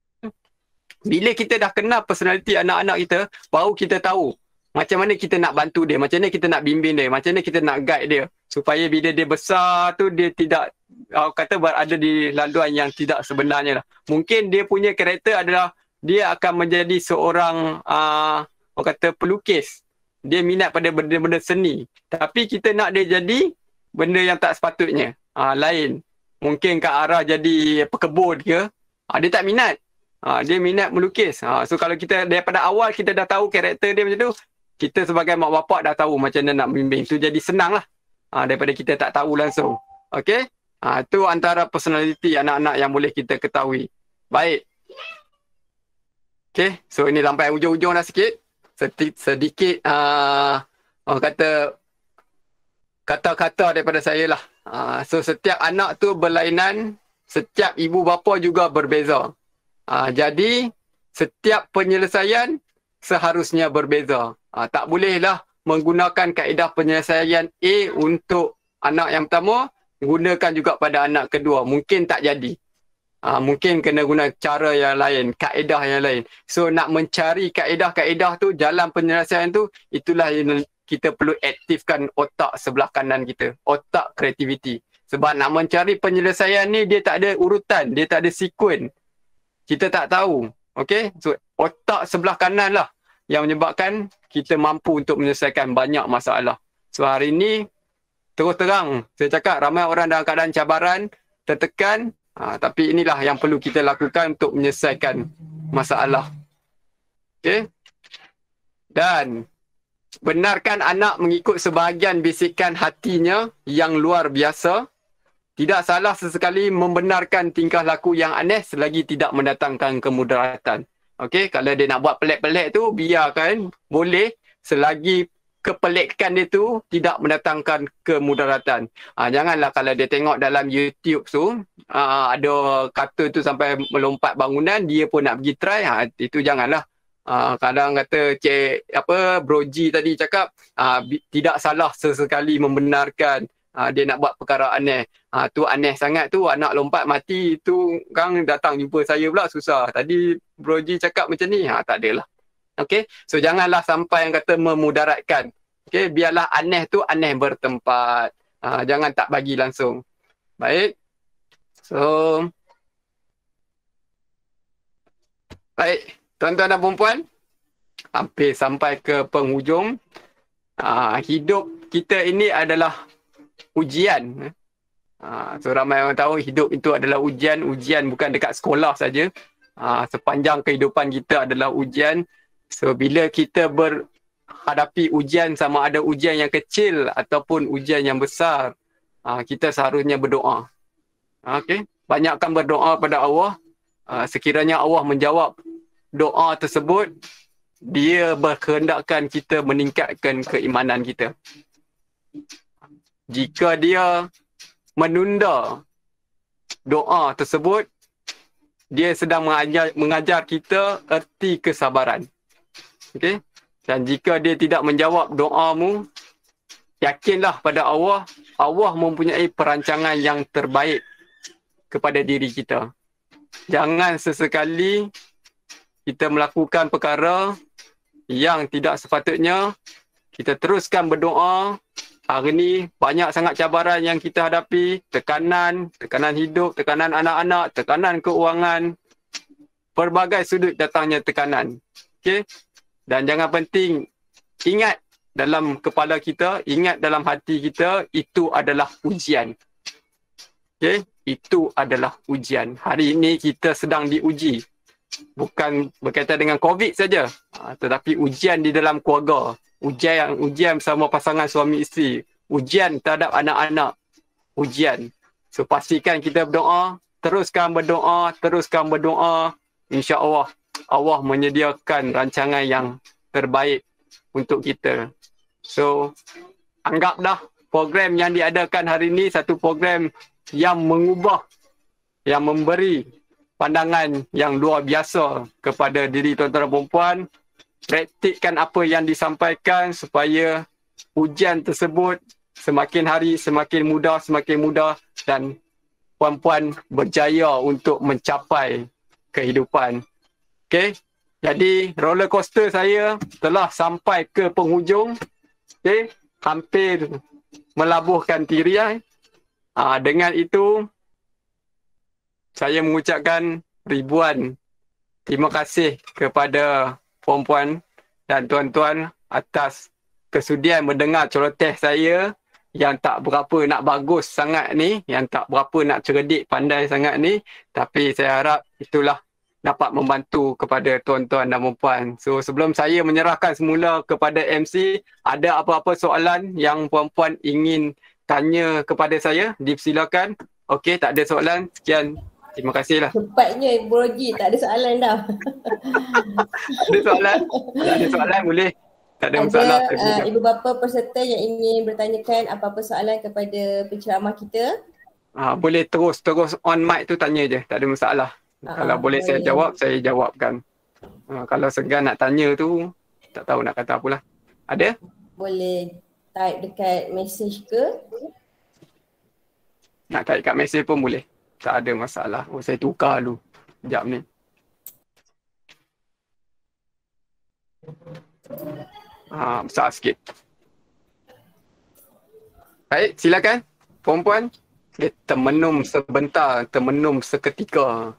bila kita dah kenal personality anak-anak kita, baru kita tahu macam mana kita nak bantu dia, macam mana kita nak bimbing dia, macam mana kita nak guide dia. Supaya bila dia besar tu, dia tidak, uh, kata berada di laluan yang tidak sebenarnya lah. Mungkin dia punya karakter adalah, dia akan menjadi seorang, uh, orang kata pelukis. Dia minat pada benda-benda seni. Tapi kita nak dia jadi benda yang tak sepatutnya. Uh, lain. Mungkin ke arah jadi pekebun ke, uh, dia tak minat. Ha, dia minat melukis. Ha, so kalau kita daripada awal kita dah tahu karakter dia macam tu, kita sebagai mak bapak dah tahu macam mana nak bimbing. Tu jadi senang lah. Ha, daripada kita tak tahu langsung. Okay? Ha, tu antara personality anak-anak yang boleh kita ketahui. Baik. Okay. So ini sampai hujung-hujung dah sikit. Sedikit, sedikit uh, orang kata kata-kata daripada saya lah. Ha, so setiap anak tu berlainan. Setiap ibu bapa juga berbeza. Uh, jadi setiap penyelesaian seharusnya berbeza. Uh, tak bolehlah menggunakan kaedah penyelesaian A untuk anak yang pertama, gunakan juga pada anak kedua. Mungkin tak jadi. Uh, mungkin kena guna cara yang lain, kaedah yang lain. So nak mencari kaedah-kaedah tu, jalan penyelesaian tu, itulah yang kita perlu aktifkan otak sebelah kanan kita. Otak kreativiti. Sebab nak mencari penyelesaian ni, dia tak ada urutan, dia tak ada sekuen. Kita tak tahu. Okay? So otak sebelah kanan lah yang menyebabkan kita mampu untuk menyelesaikan banyak masalah. So hari ni, terus terang, saya cakap ramai orang dalam keadaan cabaran, tertekan, ha, tapi inilah yang perlu kita lakukan untuk menyelesaikan masalah. Okay? Dan benarkan anak mengikut sebahagian bisikan hatinya yang luar biasa. Tidak salah sesekali membenarkan tingkah laku yang aneh selagi tidak mendatangkan kemudaratan. Okay? Kalau dia nak buat pelik-pelik tu, biarkan, boleh, selagi kepelikan dia tu tidak mendatangkan kemudaratan. Ha, janganlah kalau dia tengok dalam YouTube tu, uh, ada kata tu sampai melompat bangunan, dia pun nak pergi try, ha, itu janganlah. Uh, kadang kata cik apa Broji tadi cakap uh, tidak salah sesekali membenarkan uh, dia nak buat perkara aneh. Ha, tu aneh sangat tu, anak lompat mati tu kan datang jumpa saya pula susah. Tadi Broji cakap macam ni, ha, tak adalah. Okay, so janganlah sampai yang kata memudaratkan. Okay, biarlah aneh tu aneh bertempat. Ha, jangan tak bagi langsung. Baik. So, baik. Tuan-tuan dan puan-puan, hampir sampai ke penghujung. Ha, hidup kita ini adalah ujian. Ha, so ramai orang tahu hidup itu adalah ujian. Ujian bukan dekat sekolah saja. Ha, sepanjang kehidupan kita adalah ujian. So bila kita berhadapi ujian, sama ada ujian yang kecil ataupun ujian yang besar, ha, kita seharusnya berdoa. Okay? Banyakkan berdoa pada Allah. Ha, sekiranya Allah menjawab doa tersebut, dia berkehendakkan kita meningkatkan keimanan kita. Jika dia menunda doa tersebut, dia sedang mengajar, mengajar kita erti kesabaran. Okay? Dan jika dia tidak menjawab doamu, yakinlah pada Allah, Allah mempunyai perancangan yang terbaik kepada diri kita. Jangan sesekali kita melakukan perkara yang tidak sepatutnya. Kita teruskan berdoa. Hari ni banyak sangat cabaran yang kita hadapi. Tekanan, tekanan hidup, tekanan anak-anak, tekanan keuangan. Pelbagai sudut datangnya tekanan. Okay? Dan jangan penting, ingat dalam kepala kita, ingat dalam hati kita, itu adalah ujian. Okay? Itu adalah ujian. Hari ini kita sedang diuji. Bukan berkaitan dengan COVID saja, tetapi ujian di dalam keluarga. Ujian ujian bersama pasangan suami isteri. Ujian terhadap anak-anak. Ujian. So pastikan kita berdoa. Teruskan berdoa. Teruskan berdoa. InsyaAllah Allah menyediakan rancangan yang terbaik untuk kita. So anggap dah program yang diadakan hari ini satu program yang mengubah, yang memberi pandangan yang luar biasa kepada diri tuan-tuan dan puan-puan. Praktikkan apa yang disampaikan supaya ujian tersebut semakin hari semakin mudah, semakin mudah dan puan-puan berjaya untuk mencapai kehidupan. Okey. Jadi roller coaster saya telah sampai ke penghujung. Okey, hampir melabuhkan tirai. Ah, dengan itu saya mengucapkan ribuan terima kasih kepada puan-puan dan tuan-tuan atas kesudian mendengar celoteh saya yang tak berapa nak bagus sangat ni, yang tak berapa nak cerdik pandai sangat ni, tapi saya harap itulah dapat membantu kepada tuan-tuan dan puan-puan. So sebelum saya menyerahkan semula kepada M C, ada apa-apa soalan yang puan-puan ingin tanya kepada saya, dipersilakan. Okey, tak ada soalan. Sekian. Terima kasihlah. Cepatnya Broji, tak ada soalan dah. Ada soalan? Tak ada soalan boleh. Tak ada, ada masalah. Uh, ibu bapa peserta yang ingin bertanyakan apa-apa soalan kepada penceramah kita? Ha, boleh terus terus on mic tu tanya je, tak ada masalah. Ah, Kalau ah, boleh saya boleh. jawab, saya jawabkan. Uh, kalau segan nak tanya tu, tak tahu nak kata apalah. Ada? Boleh type dekat message ke? Nak type kat mesej pun boleh. Tak ada masalah. Oh, saya tukar dulu. Sekejap ni. Ha, besar sikit. Baik, silakan. Perempuan. Dia termenum sebentar, termenum seketika.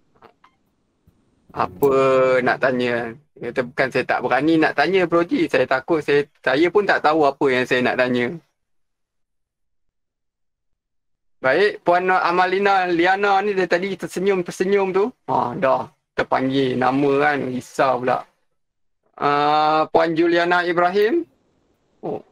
Apa nak tanya? Dia kata bukan saya tak berani nak tanya Proji. Saya takut, saya saya pun tak tahu apa yang saya nak tanya. Baik, Puan Amalina Liana ni dari tadi tersenyum-tersenyum tu. Ha, dah terpanggil nama kan, risau pula. Uh, Puan Juliana Ibrahim. Oh.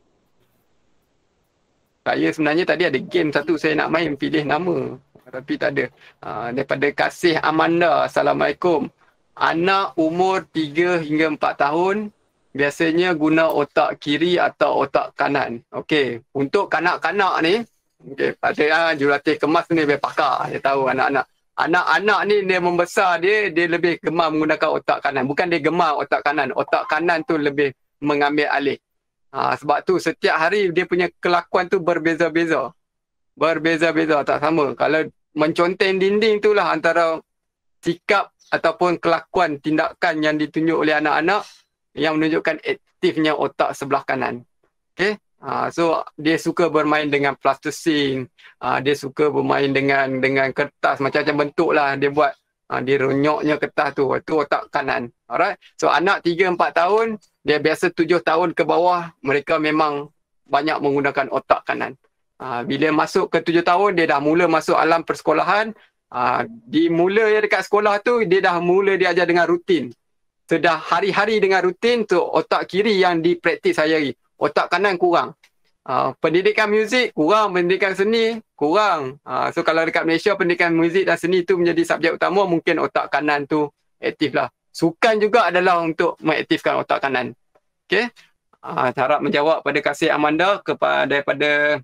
Saya sebenarnya tadi ada game satu saya nak main, pilih nama. Tapi tak ada. Uh, daripada Kasih Amanda, Assalamualaikum. Anak umur tiga hingga empat tahun biasanya guna otak kiri atau otak kanan. Okey, untuk kanak-kanak ni, okey, pada uh, jurulatih kemas ni lebih pakar. Dia tahu anak-anak. Anak-anak ni dia membesar, dia dia lebih gemar menggunakan otak kanan. Bukan dia gemar otak kanan. Otak kanan tu lebih mengambil alih. Ha, sebab tu setiap hari dia punya kelakuan tu berbeza-beza. Berbeza-beza, tak sama. Kalau menconteng dinding tu lah antara sikap ataupun kelakuan tindakan yang ditunjuk oleh anak-anak yang menunjukkan aktifnya otak sebelah kanan. Okay? Ha, so dia suka bermain dengan plasticine, ha, dia suka bermain dengan dengan kertas, macam-macam bentuk lah dia buat. Ha, dia ronyoknya kertas tu, itu otak kanan. Alright. So anak tiga empat tahun, dia biasa tujuh tahun ke bawah, mereka memang banyak menggunakan otak kanan. Ha, bila masuk ke tujuh tahun, dia dah mula masuk alam persekolahan. Ha, di mula ya dekat sekolah tu, dia dah mula diajar dengan rutin. Sudah hari-hari dengan rutin tu, otak kiri yang dipraktis hari-hari. Otak kanan kurang. Uh, pendidikan muzik kurang, pendidikan seni kurang. Uh, so kalau dekat Malaysia pendidikan muzik dan seni tu menjadi subjek utama, mungkin otak kanan tu aktif lah. Sukan juga adalah untuk mengaktifkan otak kanan. Okay. Uh, harap menjawab pada Kasih Amanda kepada daripada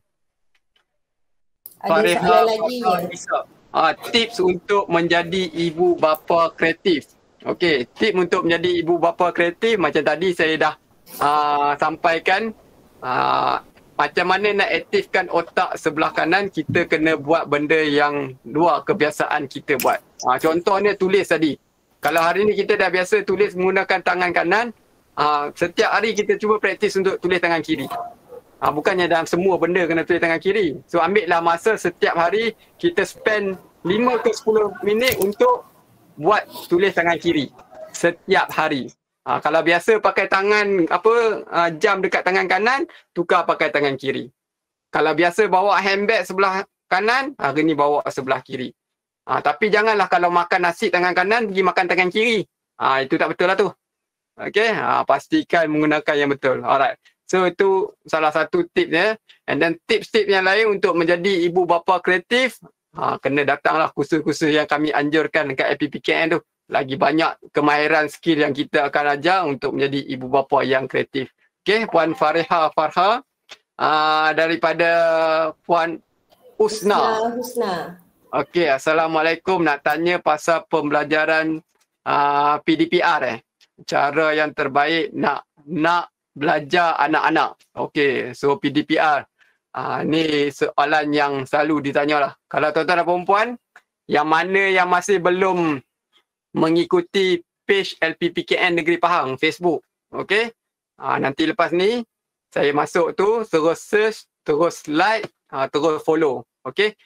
Ada soalan lagi ya? Uh, tips untuk menjadi ibu bapa kreatif. Okey, tips untuk menjadi ibu bapa kreatif macam tadi saya dah uh, sampaikan. Uh, macam mana nak aktifkan otak sebelah kanan, kita kena buat benda yang luar kebiasaan kita buat. Uh, contohnya tulis tadi. Kalau hari ni kita dah biasa tulis menggunakan tangan kanan, uh, setiap hari kita cuba praktis untuk tulis tangan kiri. Uh, bukannya dalam semua benda kena tulis tangan kiri. So ambillah masa setiap hari kita spend lima ke sepuluh minit untuk buat tulis tangan kiri setiap hari. Ha, kalau biasa pakai tangan apa uh, jam dekat tangan kanan, tukar pakai tangan kiri. Kalau biasa bawa handbag sebelah kanan, hari ni bawa sebelah kiri. Ha, tapi janganlah kalau makan nasi tangan kanan, pergi makan tangan kiri. Ha, itu tak betul lah tu. Okay, ha, pastikan menggunakan yang betul. Alright. So itu salah satu tipsnya. And then tips-tips yang lain untuk menjadi ibu bapa kreatif, ha, kena datanglah kursus-kursus yang kami anjurkan dekat A P P K N tu. Lagi banyak kemahiran skill yang kita akan ajar untuk menjadi ibu bapa yang kreatif. Okey, Puan Fariha Farha uh, daripada Puan Husna. Husna. Okey, Assalamualaikum. Nak tanya pasal pembelajaran uh, P D P R eh. Cara yang terbaik nak nak belajar anak-anak. Okey, so P D P R. Uh, ni soalan yang selalu ditanyalah. Kalau tuan-tuan dan perempuan, yang mana yang masih belum mengikuti page L P P K N Negeri Pahang Facebook, okey. Ha, nanti lepas ni saya masuk tu terus search, terus like, ha, terus follow, okey.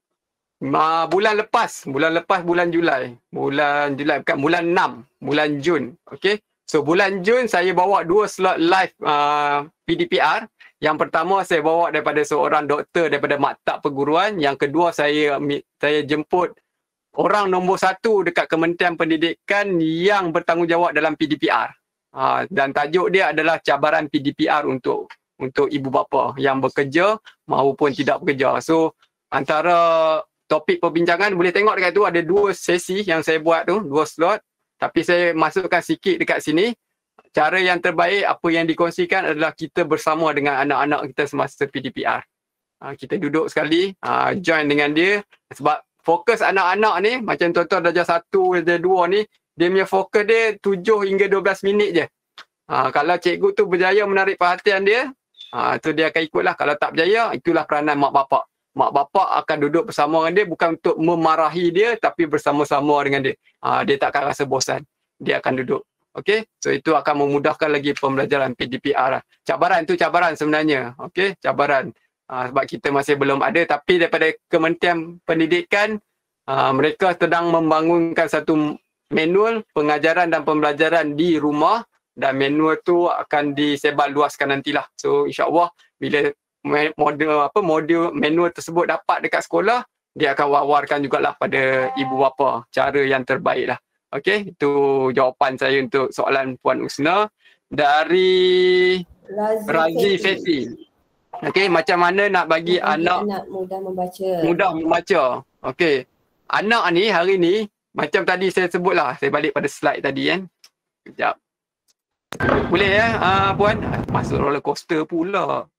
Ma, bulan lepas, bulan lepas bulan Julai, bulan Julai bukan bulan enam, bulan Jun, okey. So bulan Jun saya bawa dua slot live uh, P D P R. Yang pertama saya bawa daripada seorang doktor daripada maktab perguruan, yang kedua saya saya jemput orang nombor satu dekat Kementerian Pendidikan yang bertanggungjawab dalam P D P R. Ha, dan tajuk dia adalah cabaran P D P R untuk untuk ibu bapa yang bekerja maupun tidak bekerja. So antara topik perbincangan boleh tengok dekat tu ada dua sesi yang saya buat tu, dua slot. Tapi saya masukkan sikit dekat sini. Cara yang terbaik apa yang dikongsikan adalah kita bersama dengan anak-anak kita semasa P D P R. Ha, kita duduk sekali, ha, join dengan dia sebab fokus anak-anak ni, macam tuan-tuan darjah satu, darjah dua ni, dia punya fokus dia tujuh hingga dua belas minit je. Ha, kalau cikgu tu berjaya menarik perhatian dia, ha, tu dia akan ikutlah. Kalau tak berjaya, itulah peranan mak bapak. Mak bapak akan duduk bersama dengan dia, bukan untuk memarahi dia, tapi bersama-sama dengan dia. Ha, dia tak akan rasa bosan. Dia akan duduk. Okey, so itu akan memudahkan lagi pembelajaran P D P R lah. Cabaran tu cabaran sebenarnya. Okey, cabaran. Ha, sebab kita masih belum ada, tapi daripada Kementerian Pendidikan, ha, mereka sedang membangunkan satu manual pengajaran dan pembelajaran di rumah, dan manual tu akan disebar luaskan nantilah. So insya-Allah bila model apa modul manual tersebut dapat dekat sekolah, dia akan wawarkan jugalah pada ibu bapa cara yang terbaik lah. Okey, itu jawapan saya untuk soalan Puan Usna dari Razi, Razi Feti. Okey, macam mana nak bagi, bagi anak, anak mudah membaca? Mudah membaca. Okey. Anak ni hari ni macam tadi saya sebutlah, saya balik pada slide tadi kan. Kejap. Boleh ya, uh, Puan? Masuk roller coaster pula.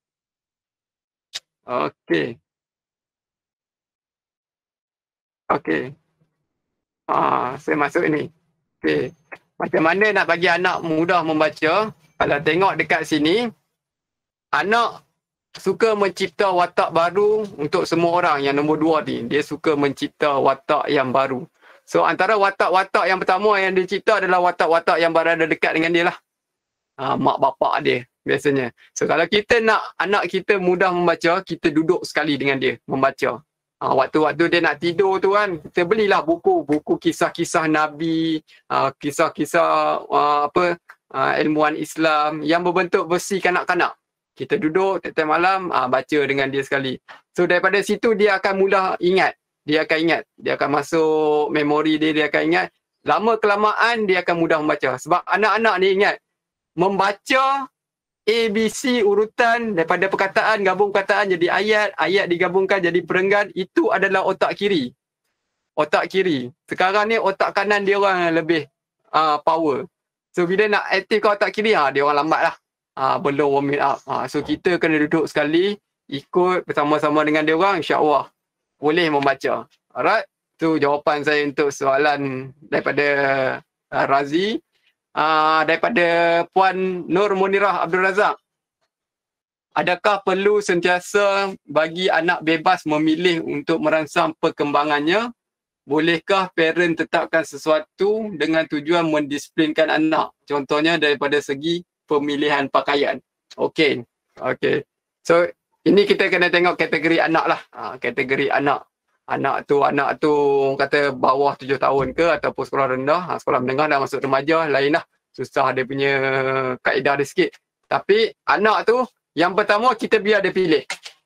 Okey. Okey. Ah, saya masuk ni. Okey. Macam mana nak bagi anak mudah membaca? Kalau tengok dekat sini, anak suka mencipta watak baru untuk semua orang. Yang nombor dua ni, dia suka mencipta watak yang baru. So antara watak-watak yang pertama yang dia cipta adalah watak-watak yang berada dekat dengan dia lah. Ha, mak bapak dia biasanya. So kalau kita nak anak kita mudah membaca, kita duduk sekali dengan dia membaca. Ha, waktu-waktu dia nak tidur tu kan, kita belilah buku, buku kisah-kisah Nabi, uh, kisah-kisah uh, apa uh, ilmuwan Islam yang berbentuk versi kanak-kanak. Kita duduk tiap-tiap malam, uh, baca dengan dia sekali. So daripada situ dia akan mudah ingat. Dia akan ingat. Dia akan masuk memori dia, dia akan ingat. Lama kelamaan dia akan mudah membaca. Sebab anak-anak ni ingat, membaca A, B, C urutan daripada perkataan, gabung perkataan jadi ayat, ayat digabungkan jadi perenggan, itu adalah otak kiri. Otak kiri. Sekarang ni otak kanan dia orang yang lebih uh, power. So bila nak aktifkan otak kiri, ha, dia orang lambat lah. Ha, belum warm it up. Ha, so kita kena duduk sekali, ikut bersama-sama dengan dia orang, insya-Allah boleh membaca. Alright. Tu jawapan saya untuk soalan daripada uh, Razi. Uh, daripada Puan Nur Munirah Abdul Razak. Adakah perlu sentiasa bagi anak bebas memilih untuk merangsang perkembangannya? Bolehkah parent tetapkan sesuatu dengan tujuan mendisiplinkan anak? Contohnya daripada segi pemilihan pakaian. Okey. Okey. So ini kita kena tengok kategori anak lah. Ha, kategori anak. Anak tu, anak tu kata bawah tujuh tahun ke ataupun sekolah rendah. Ha, sekolah menengah dah masuk remaja, lain lah. Susah dia punya kaedah dia sikit. Tapi anak tu, yang pertama kita biar dia pilih.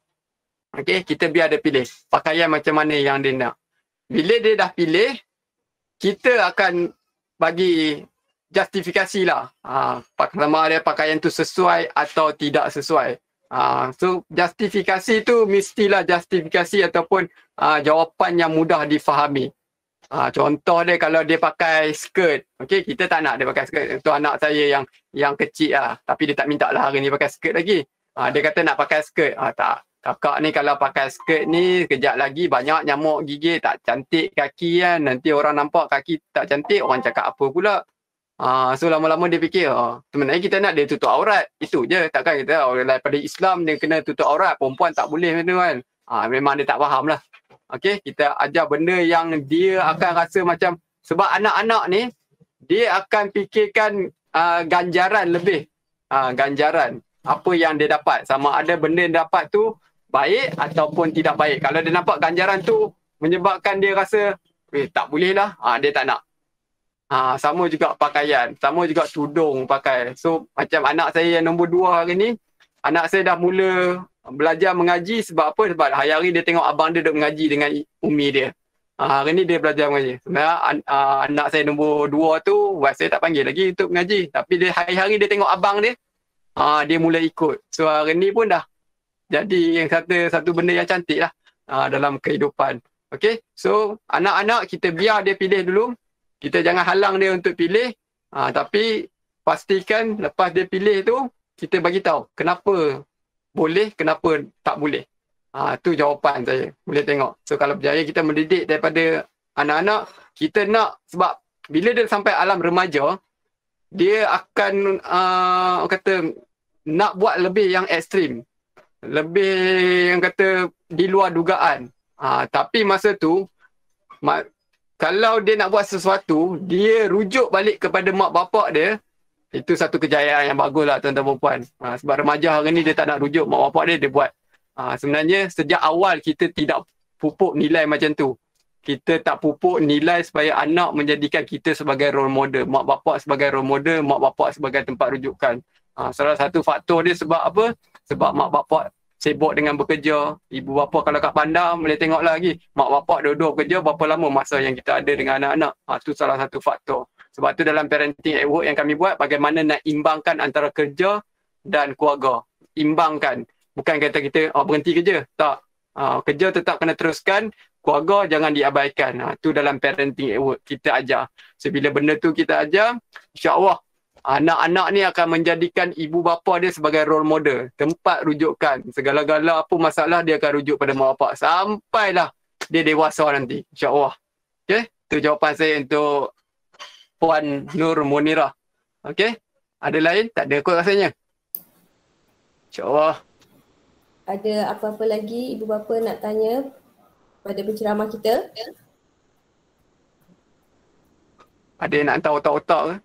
Okey, kita biar dia pilih. Pakaian macam mana yang dia nak. Bila dia dah pilih, kita akan bagi justifikasi lah. Ha, sama ada pakaian tu sesuai atau tidak sesuai. Ha, so justifikasi tu mestilah justifikasi ataupun uh, jawapan yang mudah difahami. Ha, contoh dia kalau dia pakai skirt, okey, kita tak nak dia pakai skirt. Itu anak saya yang yang kecil lah, tapi dia tak minta lah hari ni pakai skirt lagi. Ha, dia kata nak pakai skirt. Ha, tak. Kakak ni kalau pakai skirt ni kejap lagi banyak nyamuk gigit, tak cantik kaki kan. Nanti orang nampak kaki tak cantik, orang cakap apa pula. Uh, so lama-lama dia fikir, oh, sebenarnya kita nak dia tutup aurat. Itu je. Takkan kita orang daripada Islam dia kena tutup aurat. Perempuan tak boleh macam tu kan. Uh, memang dia tak faham lah. Okay, kita ajar benda yang dia akan rasa macam, sebab anak-anak ni dia akan fikirkan uh, ganjaran lebih. Uh, ganjaran. Apa yang dia dapat. Sama ada benda yang dapat tu baik ataupun tidak baik. Kalau dia nampak ganjaran tu menyebabkan dia rasa, eh tak boleh lah. Uh, dia tak nak. Ha, sama juga pakaian, sama juga tudung pakai. So macam anak saya yang nombor dua hari ni, anak saya dah mula belajar mengaji sebab apa? Sebab hari-hari dia tengok abang dia duduk mengaji dengan umi dia. Ha, hari ni dia belajar mengaji. Sebenarnya an, uh, anak saya nombor dua tu, buat saya tak panggil lagi untuk mengaji. Tapi dia hari-hari dia tengok abang dia, uh, dia mula ikut. So hari ni pun dah jadi yang satu, satu benda yang cantik lah uh, dalam kehidupan. Okay, so anak-anak kita biar dia pilih dulu. Kita jangan halang dia untuk pilih, ha, tapi pastikan lepas dia pilih tu, kita bagi tahu kenapa boleh, kenapa tak boleh. Ha, tu jawapan saya. Boleh tengok. So kalau berjaya kita mendidik daripada anak-anak, kita nak, sebab bila dia sampai alam remaja, dia akan uh, kata nak buat lebih yang ekstrim. Lebih yang kata di luar dugaan. Ha, tapi masa tu, mak, kalau dia nak buat sesuatu, dia rujuk balik kepada mak bapak dia. Itu satu kejayaan yang bagus lah tuan-tuan dan puan. Ha, sebab remaja hari ni dia tak nak rujuk mak bapak dia, dia buat. Ha, sebenarnya sejak awal kita tidak pupuk nilai macam tu. Kita tak pupuk nilai supaya anak menjadikan kita sebagai role model. Mak bapak sebagai role model, mak bapak sebagai tempat rujukan. Ha, salah satu faktor dia sebab apa? Sebab mak bapak sibuk dengan bekerja. Ibu bapa kalau kat bandar boleh tengok lagi. Mak bapak dua-dua bekerja, berapa lama masa yang kita ada dengan anak-anak. Ha, tu salah satu faktor. Sebab tu dalam parenting at work yang kami buat, bagaimana nak imbangkan antara kerja dan keluarga. Imbangkan. Bukan kata kita oh, berhenti kerja. Tak. Uh, kerja tetap kena teruskan. Keluarga jangan diabaikan. Uh, tu dalam parenting at work. Kita ajar. So, bila benda tu kita ajar, insyaAllah anak-anak ni akan menjadikan ibu bapa dia sebagai role model. Tempat rujukan. Segala-gala apa masalah dia akan rujuk pada mak bapak. Sampailah dia dewasa nanti. InsyaAllah. Okay. Tu jawapan saya untuk Puan Nur Munirah. Okay. Ada lain? Tak ada kot rasanya. InsyaAllah. Ada apa-apa lagi ibu bapa nak tanya pada penceramah kita? Ada yang nak hantar otak-otak ke?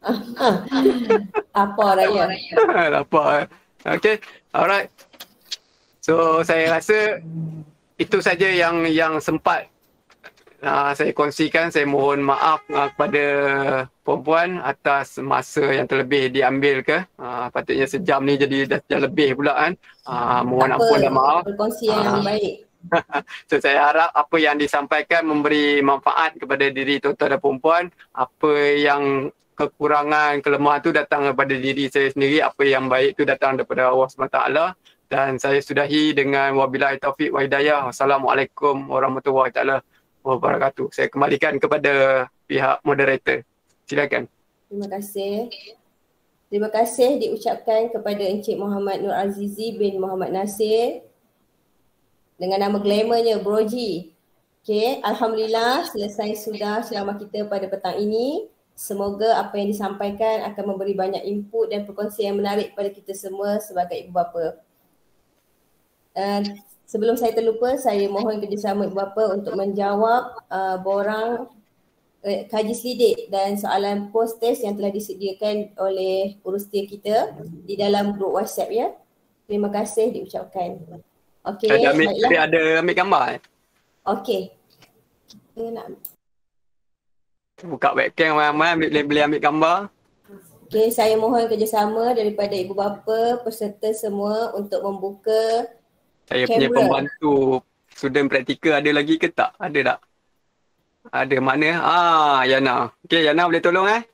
Apa raya? Lapar. Okay. Alright. So saya rasa itu saja yang yang sempat uh, saya kongsikan. Saya mohon maaf uh, kepada perempuan atas masa yang terlebih diambil ke. Uh, patutnya sejam ni jadi dah, dah lebih pula kan. Uh, mohon ampun dan maaf. Perkongsian uh, yang baik. So saya harap apa yang disampaikan memberi manfaat kepada diri tuan-tuan dan perempuan. Apa yang kekurangan, kelemahan tu datang daripada diri saya sendiri. Apa yang baik tu datang daripada Allah subhanahu wa taala. Dan saya sudahi dengan wabillahi taufiq wa hidayah. Wassalamualaikum warahmatullahi taala wabarakatuh. Saya kembalikan kepada pihak moderator. Silakan. Terima kasih. Terima kasih diucapkan kepada Encik Muhammad Nur Azizi bin Muhammad Nasir dengan nama glamournya Broji. Okey, alhamdulillah selesai sudah ceramah kita pada petang ini. Semoga apa yang disampaikan akan memberi banyak input dan perkongsian yang menarik kepada kita semua sebagai ibu bapa. Uh, sebelum saya terlupa, saya mohon kerjasama ibu bapa untuk menjawab uh, borang uh, kaji selidik dan soalan post test yang telah disediakan oleh urusia kita di dalam grup WhatsApp ya. Terima kasih diucapkan. Okey, ada ambil, baiklah. Ada ambil gambar eh? Okey. Kita nak buka webcam ramai boleh boleh ambil gambar. Okey, saya mohon kerjasama daripada ibu bapa peserta semua untuk membuka saya kamera. Punya pembantu student praktikal ada lagi ke tak? Ada tak? Ada mana? Ah, Yana. Okey, Yana boleh tolong eh?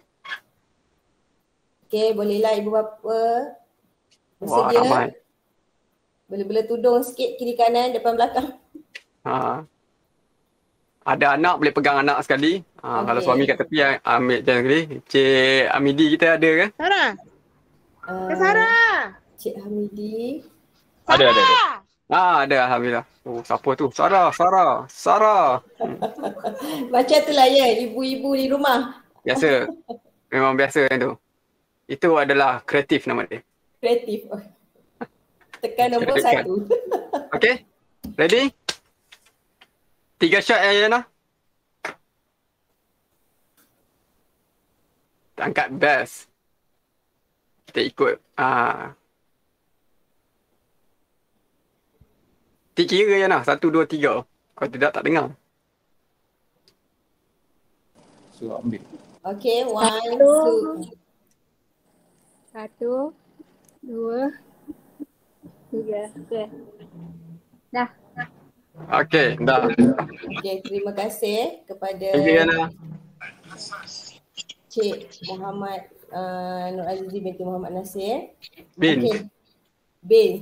Okey, bolehlah ibu bapa bersedia. Wah, ramai. Boleh-boleh tudung sikit kiri kanan depan belakang. Ha. Ada anak boleh pegang anak sekali. Ha, okay. Kalau suami kat tepi ambil jangan sekali. Cik Hamidi kita ada ke? Sarah. Uh, Sarah. Cik Hamidi. Ada, ada, ada. Ah, ada alhamdulillah. Oh, siapa tu? Sarah, Sarah, Sarah. Macam tu lah ya, ibu-ibu di rumah. Biasa. Memang biasa yang tu. Itu adalah kreatif nama dia. Kreatif. Tekan nombor Tekan. satu. Okay. Ready? Tiga shot ya, Yana. Kita angkat best. Kita ikut. Ah. Kita kira Yana. Satu, dua, tiga. Kalau tidak, tak dengar. So, ambil. Okay, one, Satu. two. Satu. Dua. Tiga. Okay. Dah. Okay, dah. Okay, terima kasih kepada Thank you, Yana. Cik Muhammad uh, Nur Azizi binti Muhammad Nasir. Bin. Okay. Bin.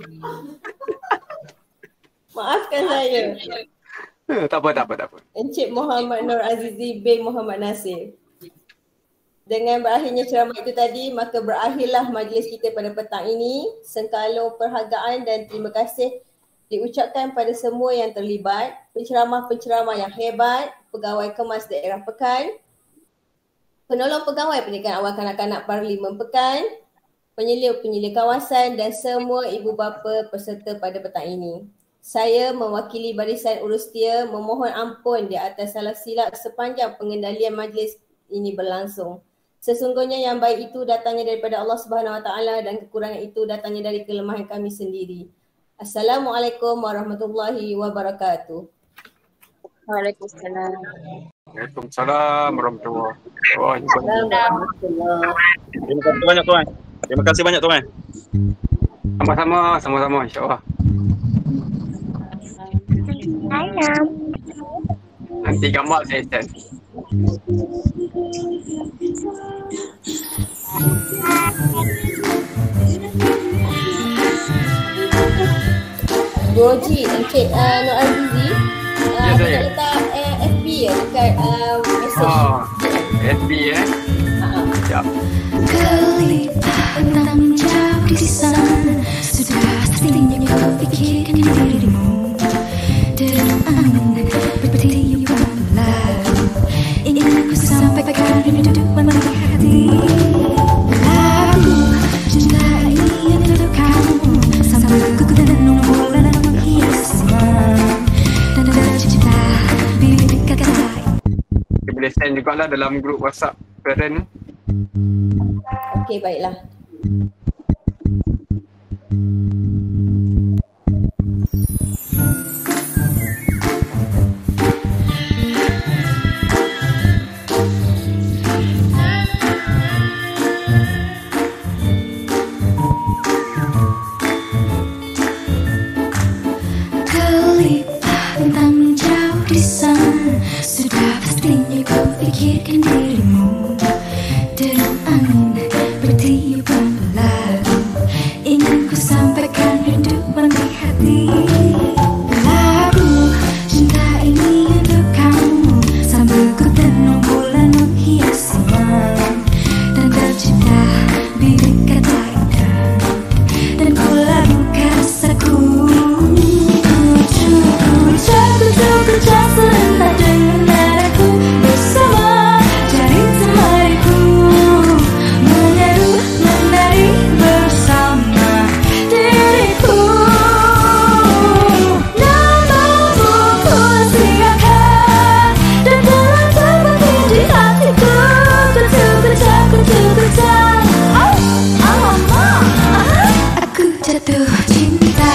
Maafkan saya. Tak apa, tak apa, tak apa. Encik Muhammad Nur Azizi bin Muhammad Nasir. Dengan berakhirnya ceramah itu tadi, maka berakhirlah majlis kita pada petang ini. Sengkalung perhargaan dan terima kasih diucapkan pada semua yang terlibat, penceramah-penceramah yang hebat, pegawai kemas daerah Pekan, penolong pegawai pendidikan awal kanak-kanak Parlimen Pekan, penyelia-penyelia kawasan dan semua ibu bapa peserta pada petang ini. Saya mewakili Barisan Urus Setia memohon ampun di atas salah silap sepanjang pengendalian majlis ini berlangsung. Sesungguhnya yang baik itu datangnya daripada Allah Subhanahu Wa Taala dan kekurangan itu datangnya dari kelemahan kami sendiri. Assalamualaikum warahmatullahi wabarakatuh. Waalaikumsalam. Waalaikumsalam warahmatullahi wabarakatuh. Terima kasih banyak tuan. Terima kasih banyak tuan. Sama-sama, sama-sama insya-Allah. Sayang. Nanti gambar saya send. Doji, Encik uh, Nur Azizi, uh, Ya, saya. letak uh, F B ya dekat uh, mesej. Oh, F B eh. Sekejap. Tentang jauh di sana, sudah pastinya kau pikirkan dirimu. Dan bertiup lalu ingin ku sampaikan rinduan di hati. Lagu cinta ini untuk kamu sampai ku tenung bulan menghias malam dan tercipta bibit kata. Kita boleh send juga lah dalam grup WhatsApp parent. Okey, baiklah. Tentang jauh di sana, sudah pastinya ku pikirkan dirimu. Deru angin bertiup lalu ingin ku sampaikan rinduan di hati. Lagu cinta ini untuk kamu sambil ku tenung bulan menghiasi malam dan tercipta bibit kata indah dan ku lakukan rasaku. Ku bercak serentak dengan nadaku bersama jari temariku, menyeru menari bersama diriku. Namamu ku siapkan dan telah terbukti di hatiku. Ku bercak, ku bercak, oh, alamak, aku jatuh cinta.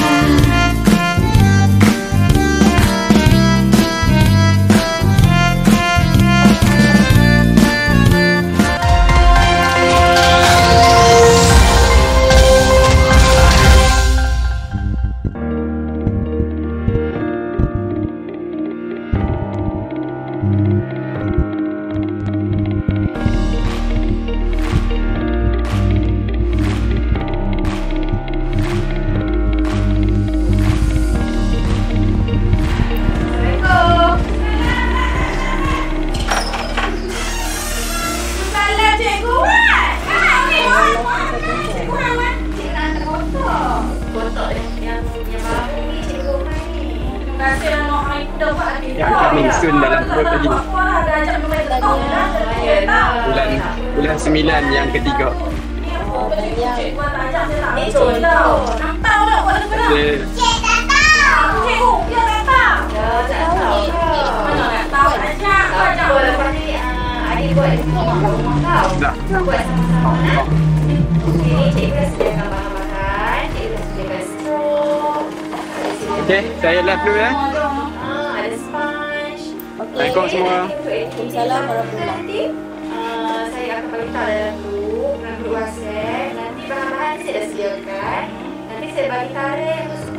Yang kami sun dalam grup tadi. Bulan bulan sembilan yang ketiga. Terima Dah. Okey, saya live dulu ya. Ada sponge. Assalamualaikum semua. Waalaikumsalam warahmatullahi. Uh, saya akan beritahu dalam grup, dalam grup WhatsApp. Nanti bahan-bahan saya dah sediakan. Nanti saya bagi tarikh